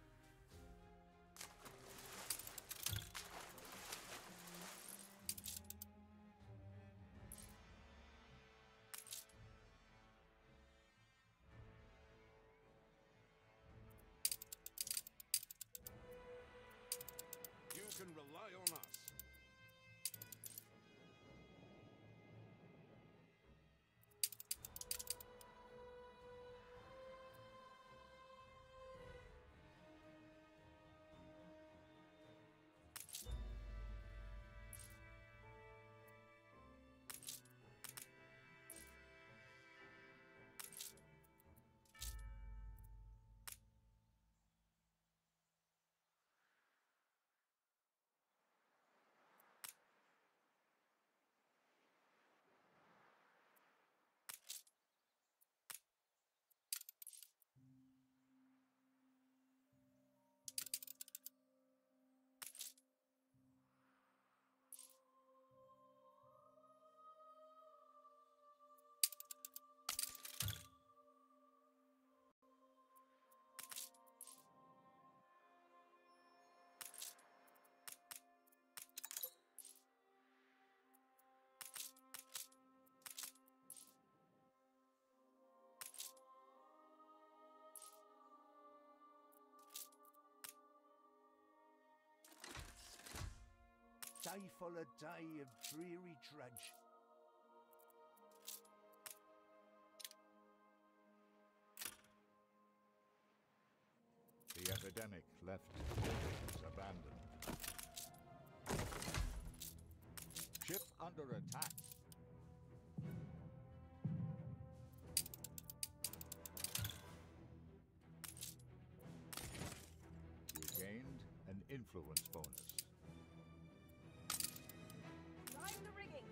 You can rely on us. day followed day of dreary drudge. The epidemic left buildings abandoned. Ship under attack. You gained an influence bonus. Line the rigging.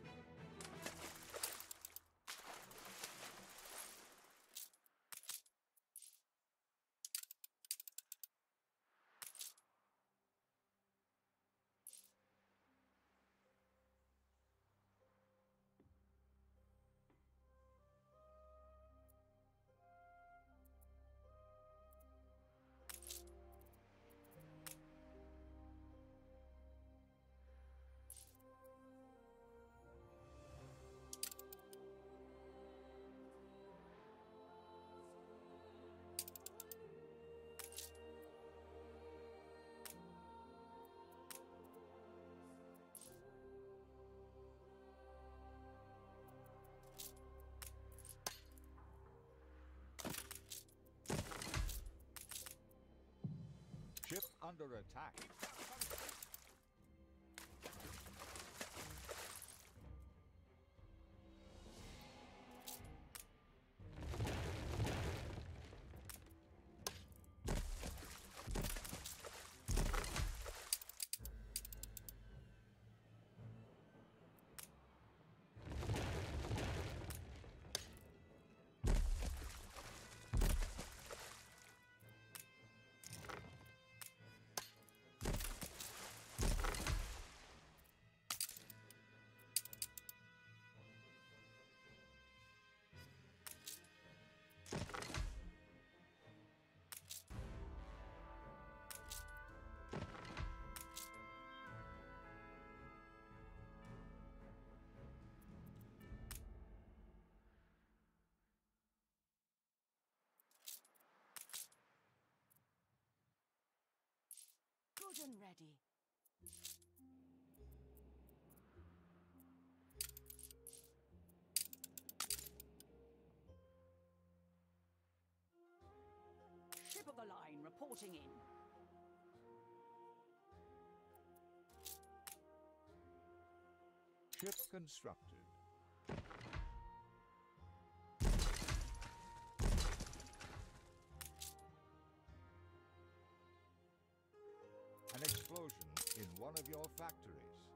Ship under attack. Good and ready. Ship of the line reporting in. Ship constructed. An explosion in one of your factories.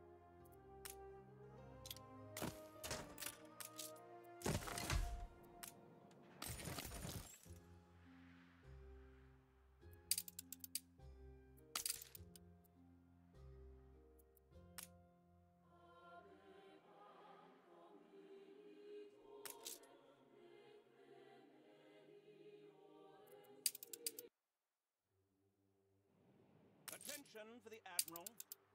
Attention for the Admiral.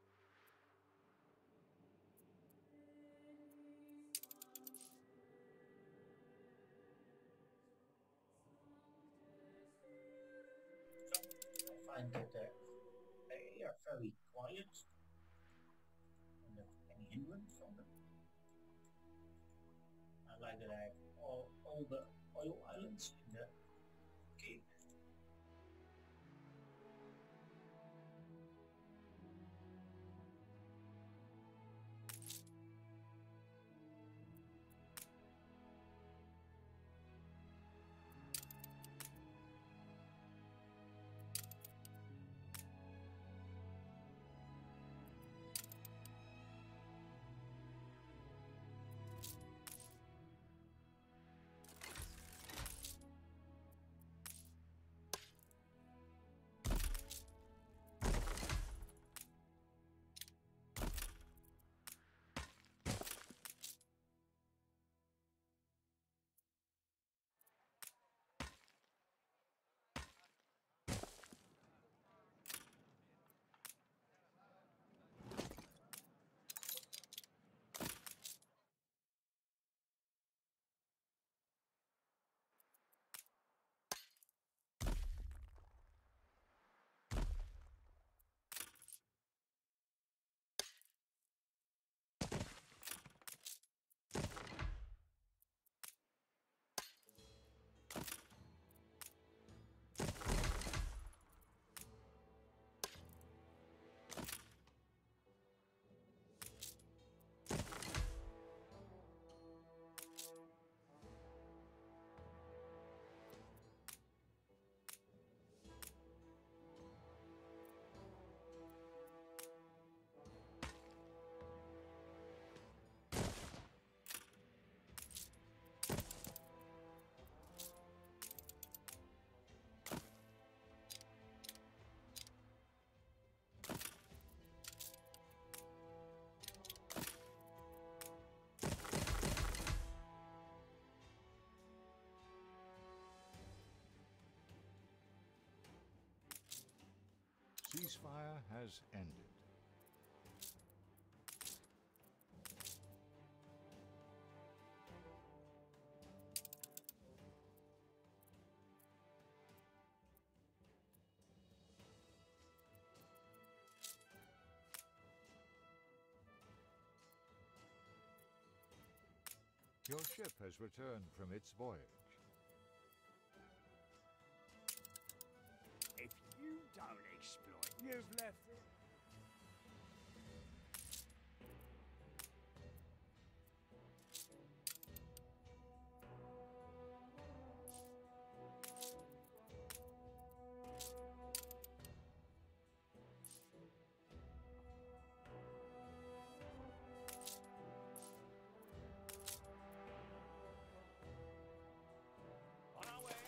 So I find that uh, they are very quiet. And not any hindrance from them. I like that I have all, all the oil islands in the game. ceasefire has ended. Your ship has returned from its voyage. If you don't exploit, you've left it. On our way.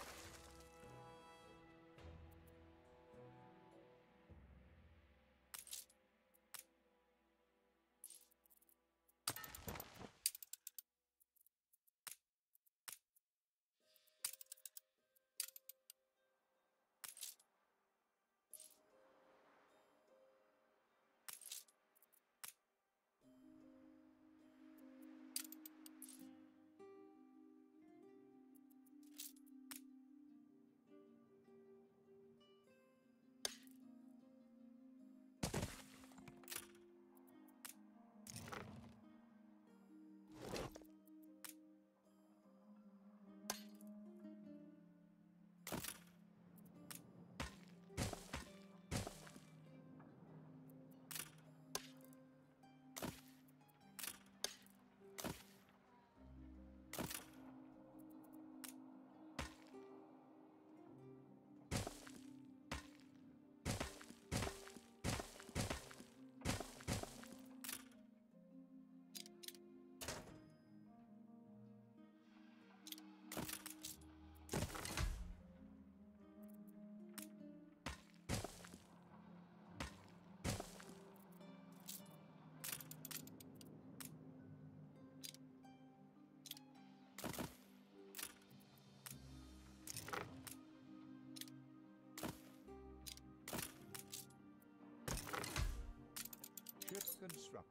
Ship constructed.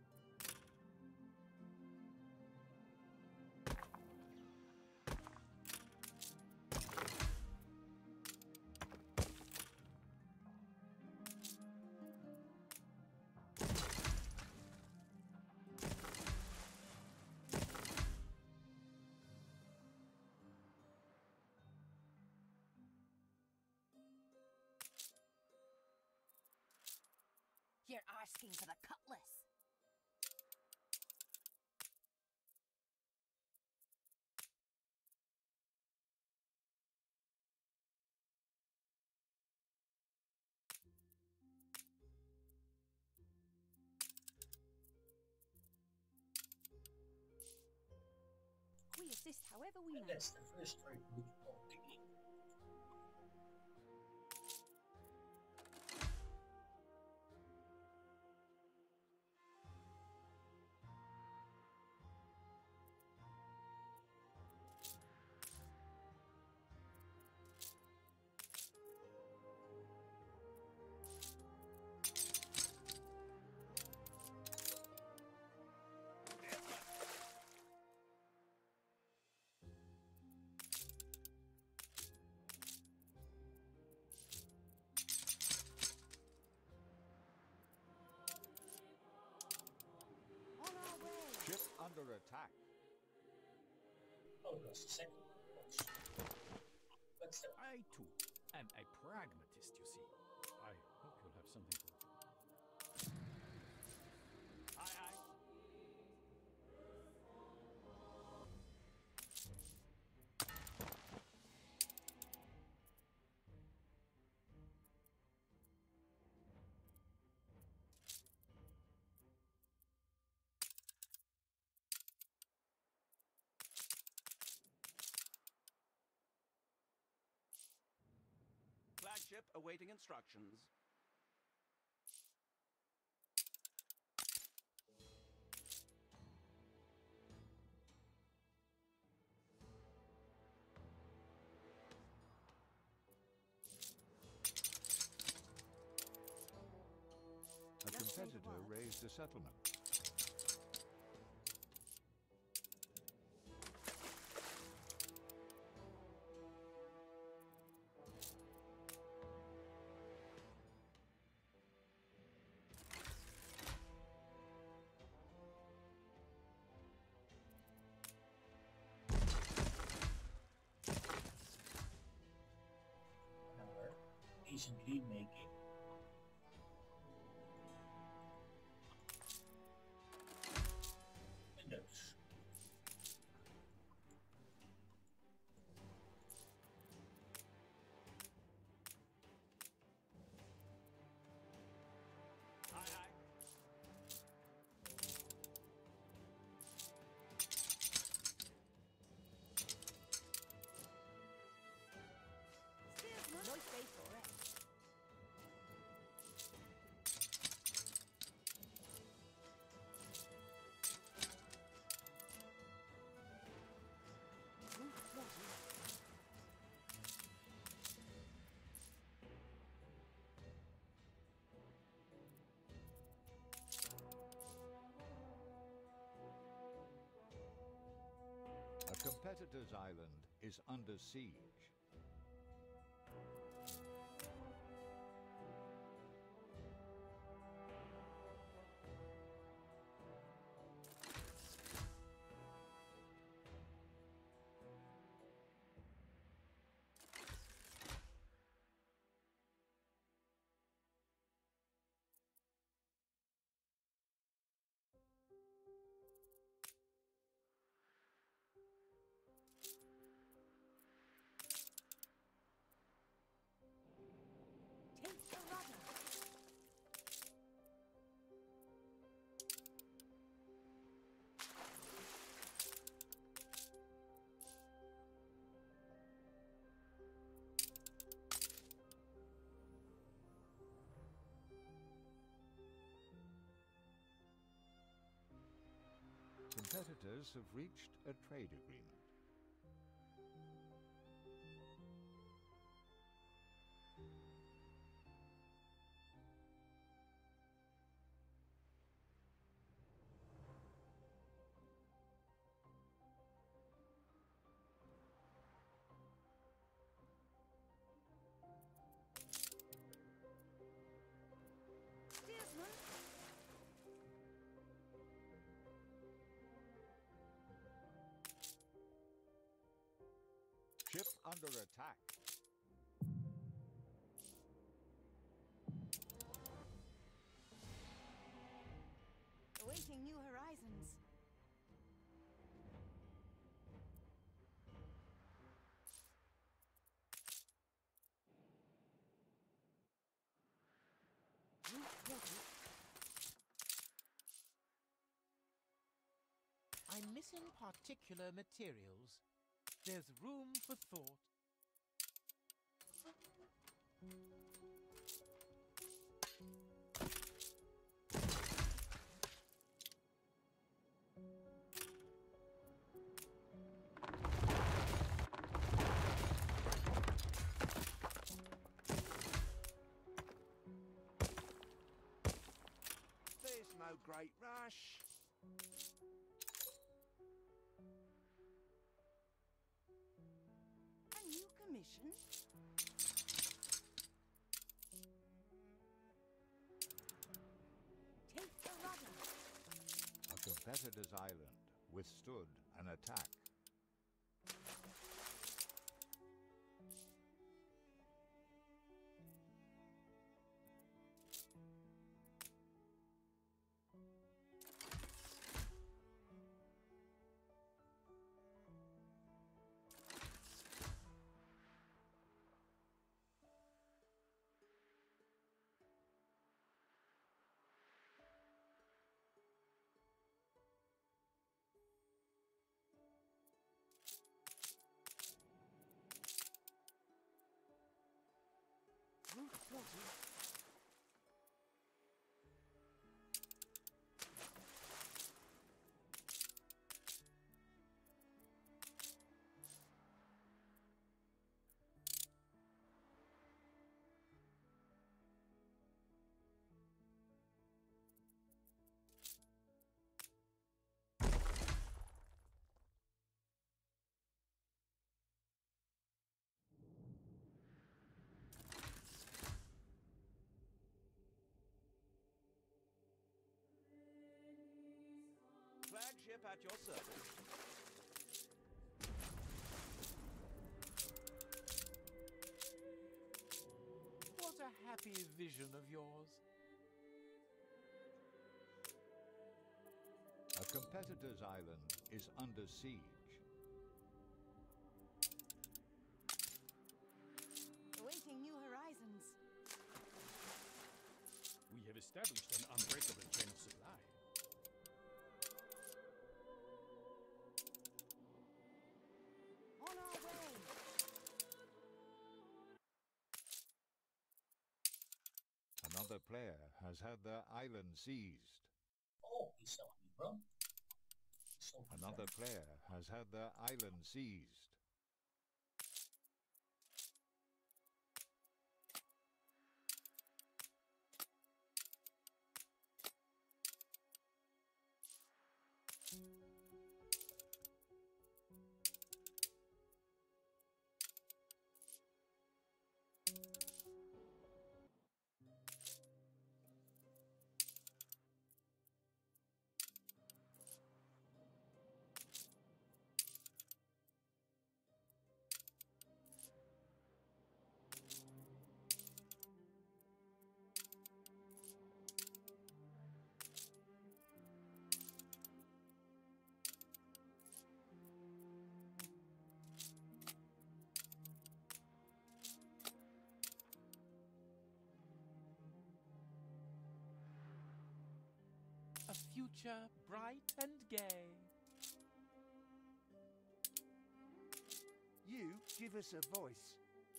You're asking for the cutlass. We assist however we And may. that's the first trade route of the game. On our way. Ship under attack. Oh, that's the second one. But still, I, too, am a pragmatist, you see. I hope you'll have something for it. Aye, aye. Flagship awaiting instructions. raise the settlement. Now we're decently making windows. Aye, aye. Steersman. No space for it. Route forty. A competitor's island is under siege. Take the rudder. Competitors have reached a trade agreement. Steersman. Ship under attack. Awaiting new horizons. Route forty. I'm missing particular materials. There's room for thought. There's no great rush. A new commission? Take the rudder. A competitor's island withstood an attack. Route forty. Flagship at your service. What a happy vision of yours. A competitor's island is under siege. Awaiting new horizons. We have established an unbreakable chain of supply. On our way. Another player has had their island seized. Oh, he's selling me, bro. So Another player has had their island seized. A future bright and gay. You give us a voice.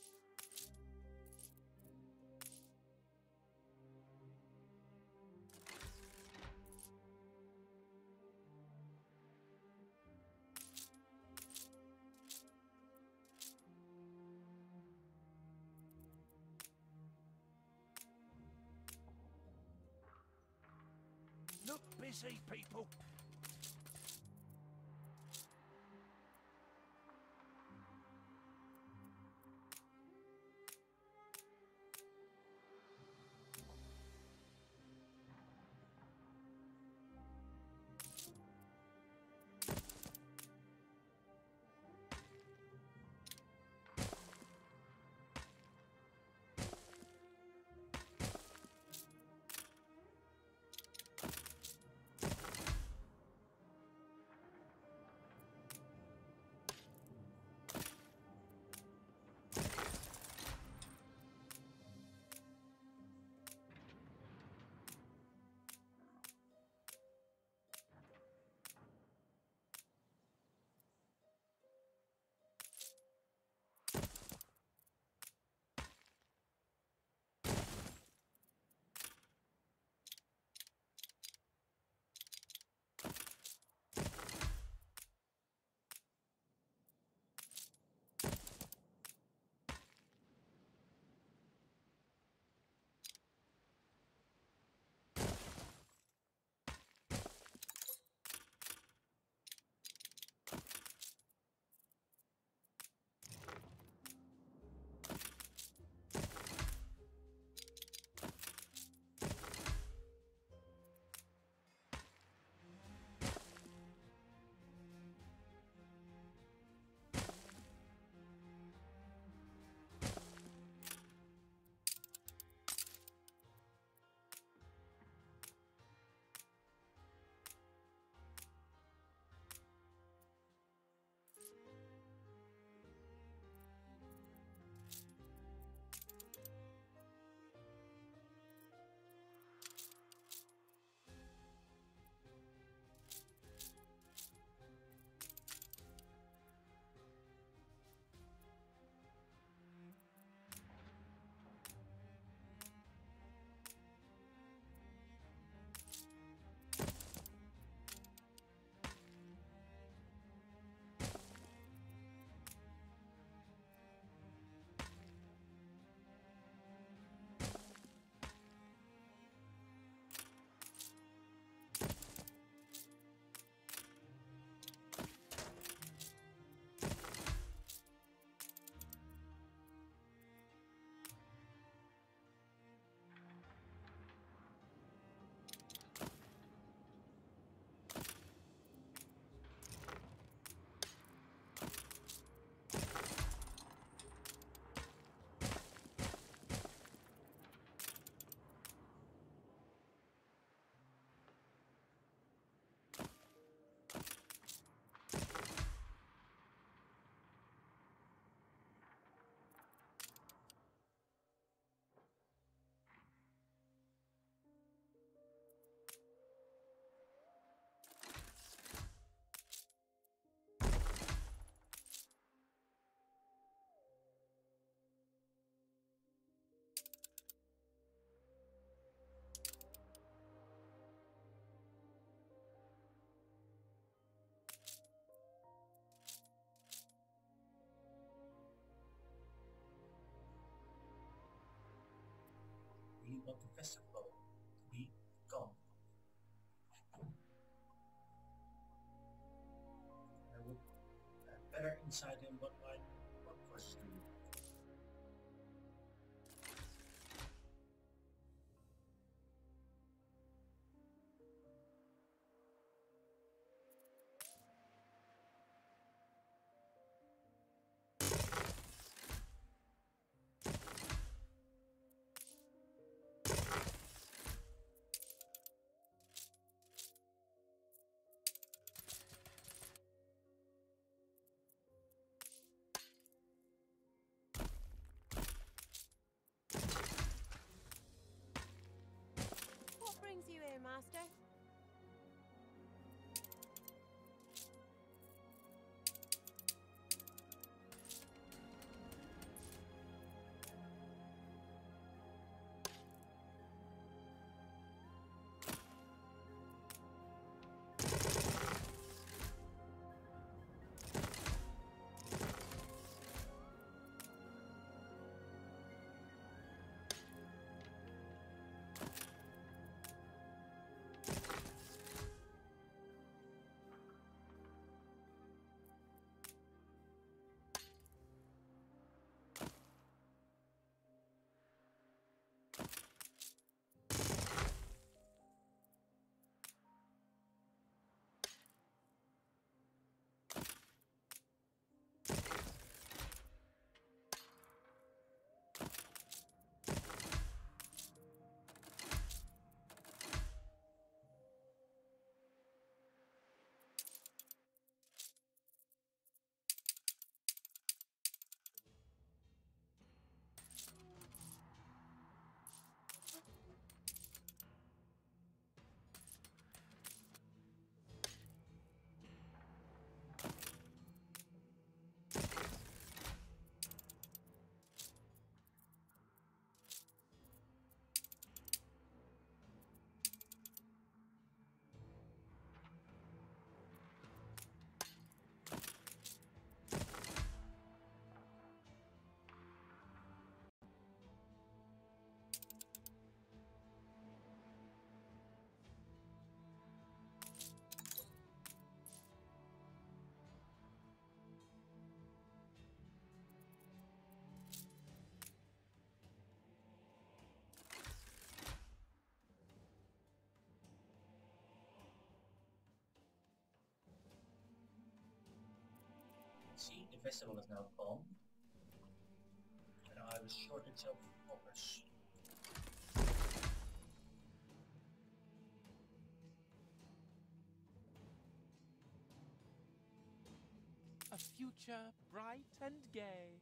Look busy, people. want the festival to be gone. I would have better insight in what my workforce is doing. What brings you here, Master? See, the festival is now gone, and I have a shortage of workers. A future bright and gay.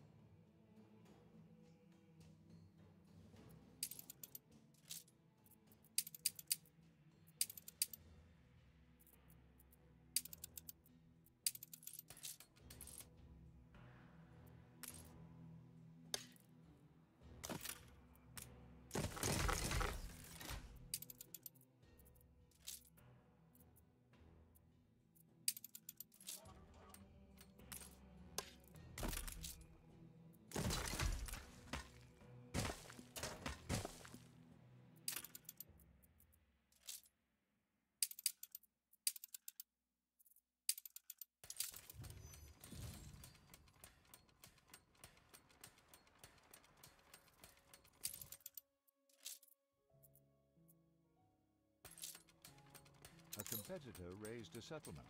A competitor raised a settlement.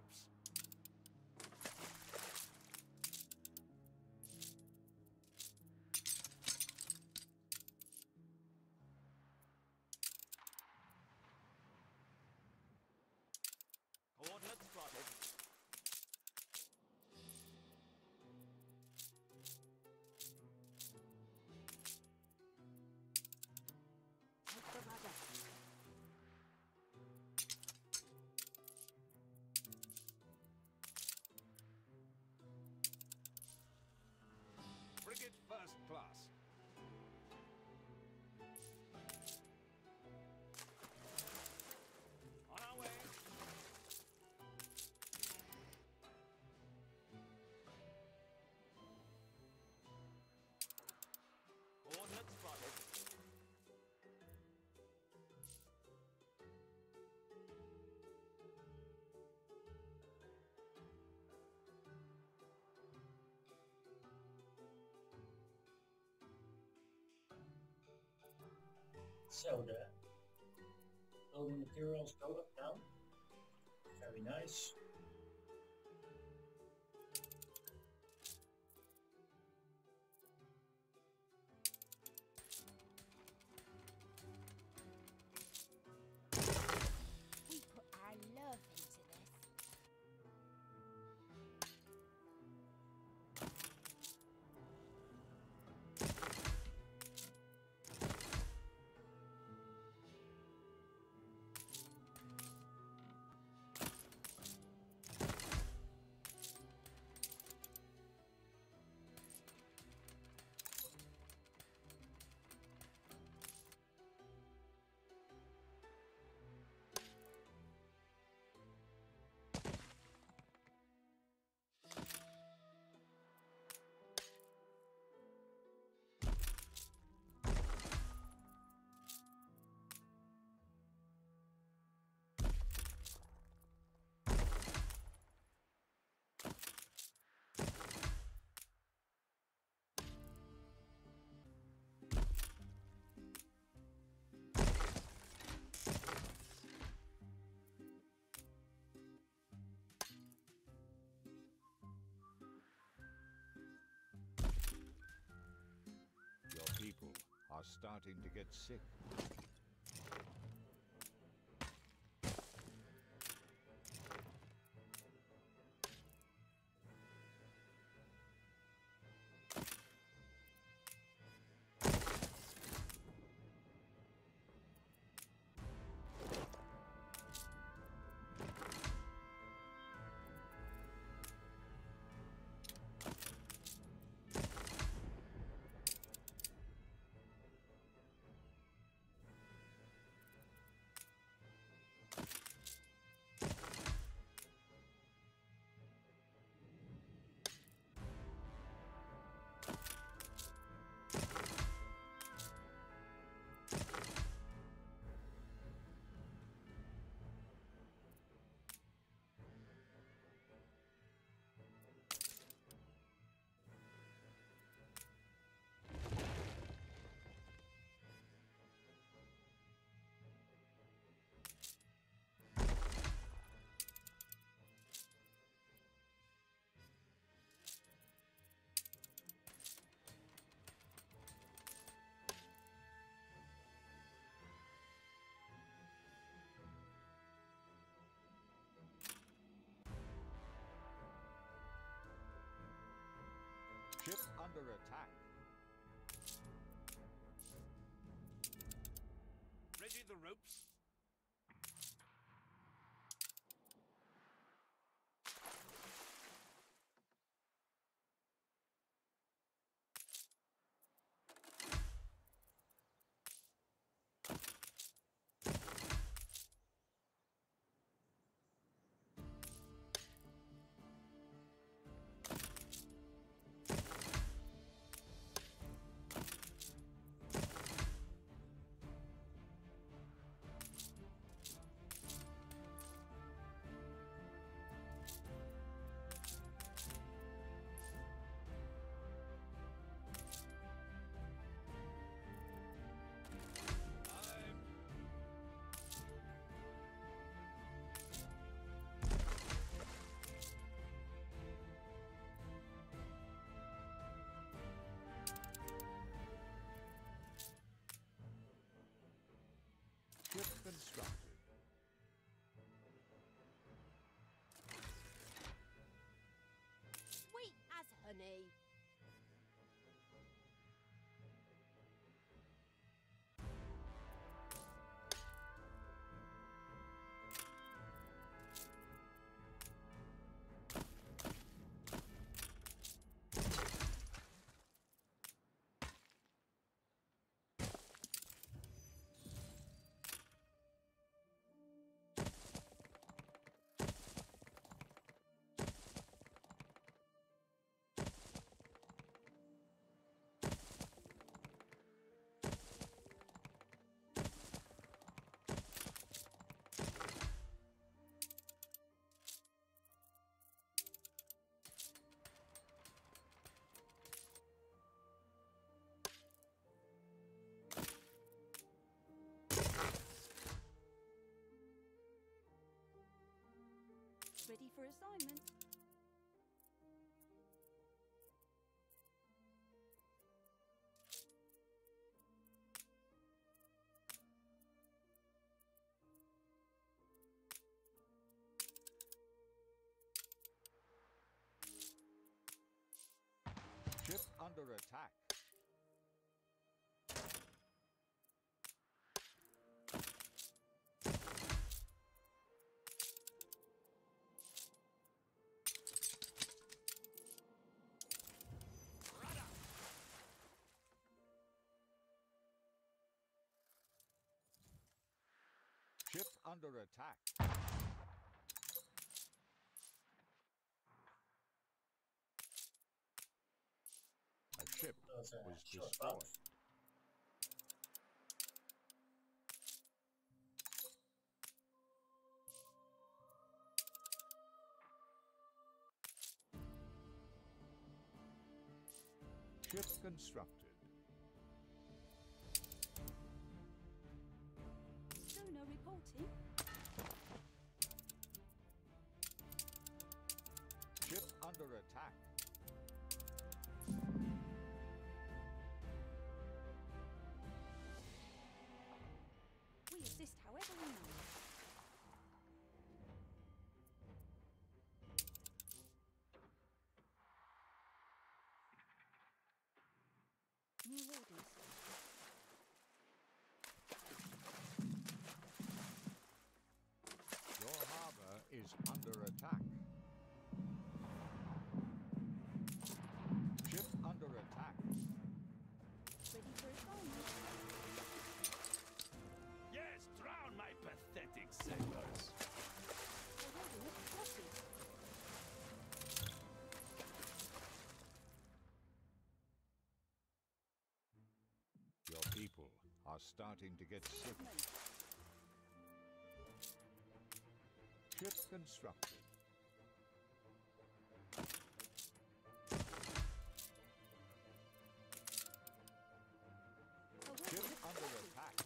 ropes. Coordinates plotted. Take the rudder. Frigate first class. On our way. Coordinates plotted. So the building materials go up now. Very nice. We put our love into this. Your people are starting to get sick. Ship under attack. Ready the ropes. Ready for assignment. Ship under attack. Ship under attack. A ship was destroyed. Ship constructed. Sonar reporting. Ship under attack. We assist however we know. New orders. Your harbor is under attack. Ship under attack. Ready for assignment. Yes, drown my pathetic sailors. Awarding it plotted. Your people are starting to get sick. Ship constructed. Ship under attack.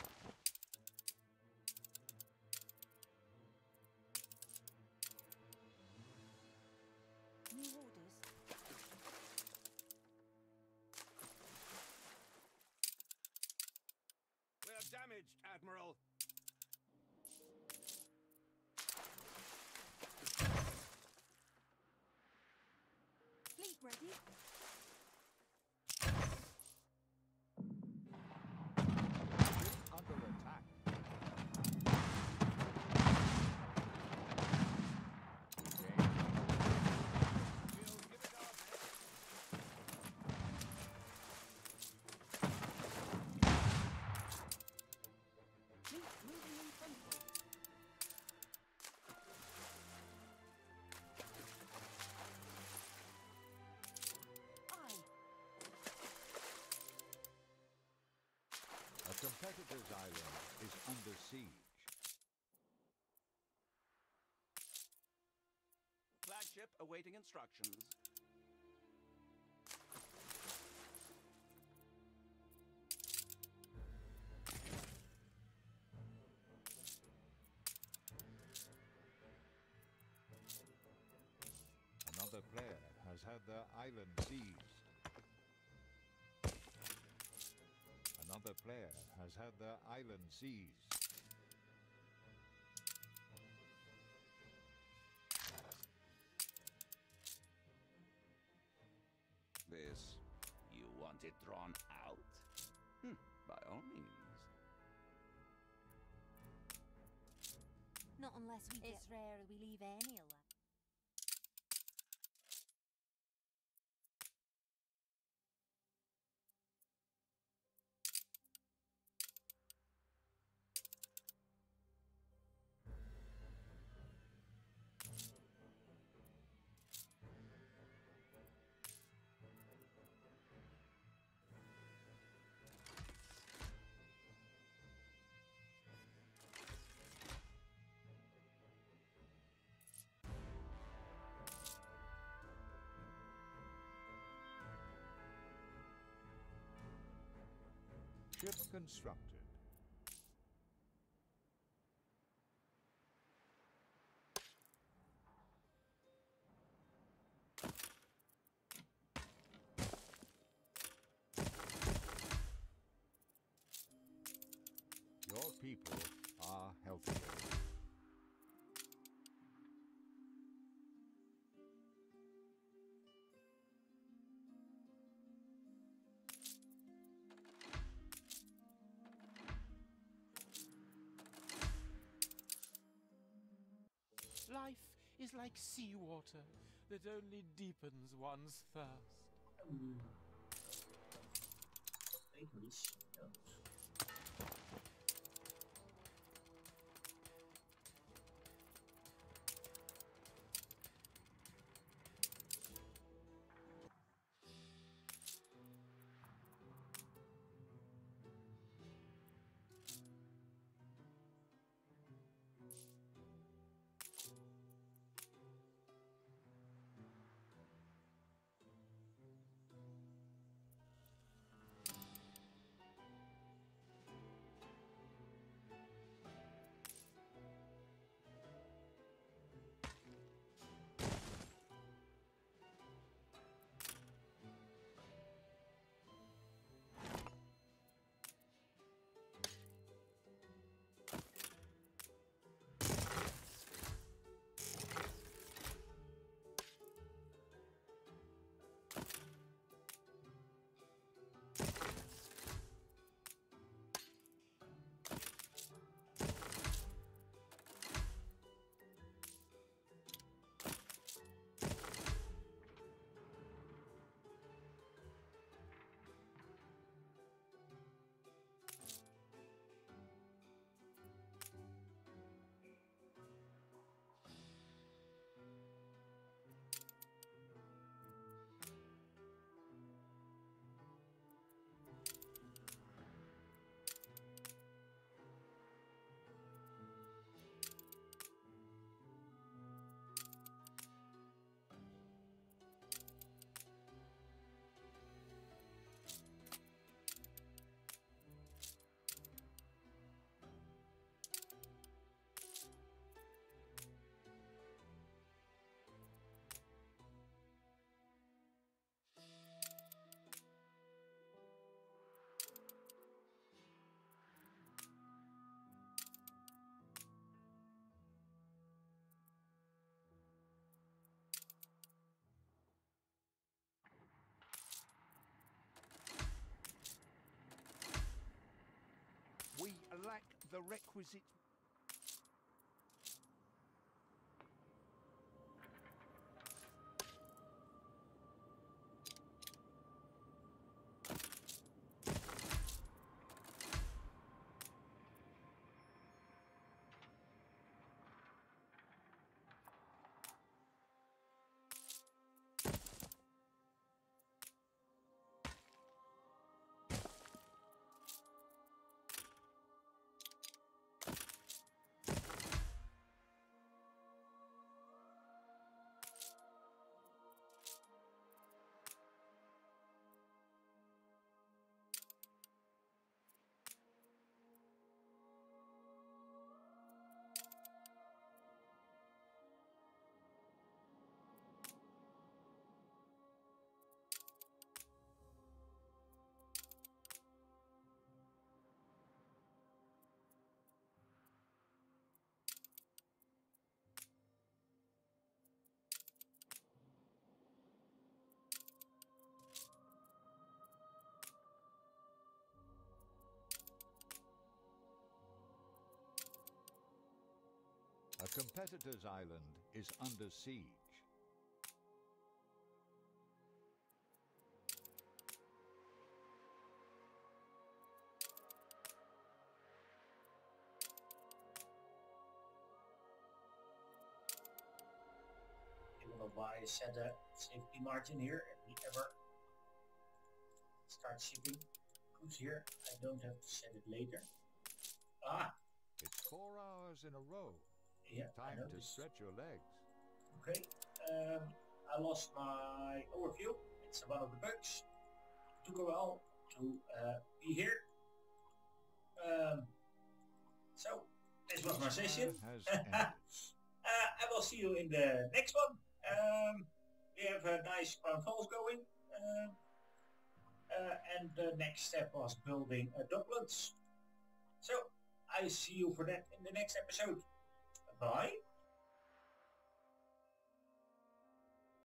New orders. We're damaged, Admiral. Fleet ready. Ship under attack. Fleet moving in front of us. Aye. A competitor's island is under siege. Flagship awaiting instructions. Another player has had their island seized. Another player has had their island seized. This, you want it drawn out? Hm, by all means. Not unless we It's get rare we leave any alive. Ship constructed. is like seawater that only deepens one's thirst. Um, bakeries, no. We lack the requisite... A competitor's island is under siege. I don't know why I set a safety margin here and we ever start shipping goods here. I don't have to set it later. Ah! It's four hours in a row. Yeah, Time to stretch your legs. Okay, um, I lost my overview. It's one of the bugs. It took a while to uh, be here. Um, so, this was my session. uh, I will see you in the next one. Um, we have a nice Crown Falls going. Um, uh, and the next step was building a Docklands. So, I see you for that in the next episode. Bye.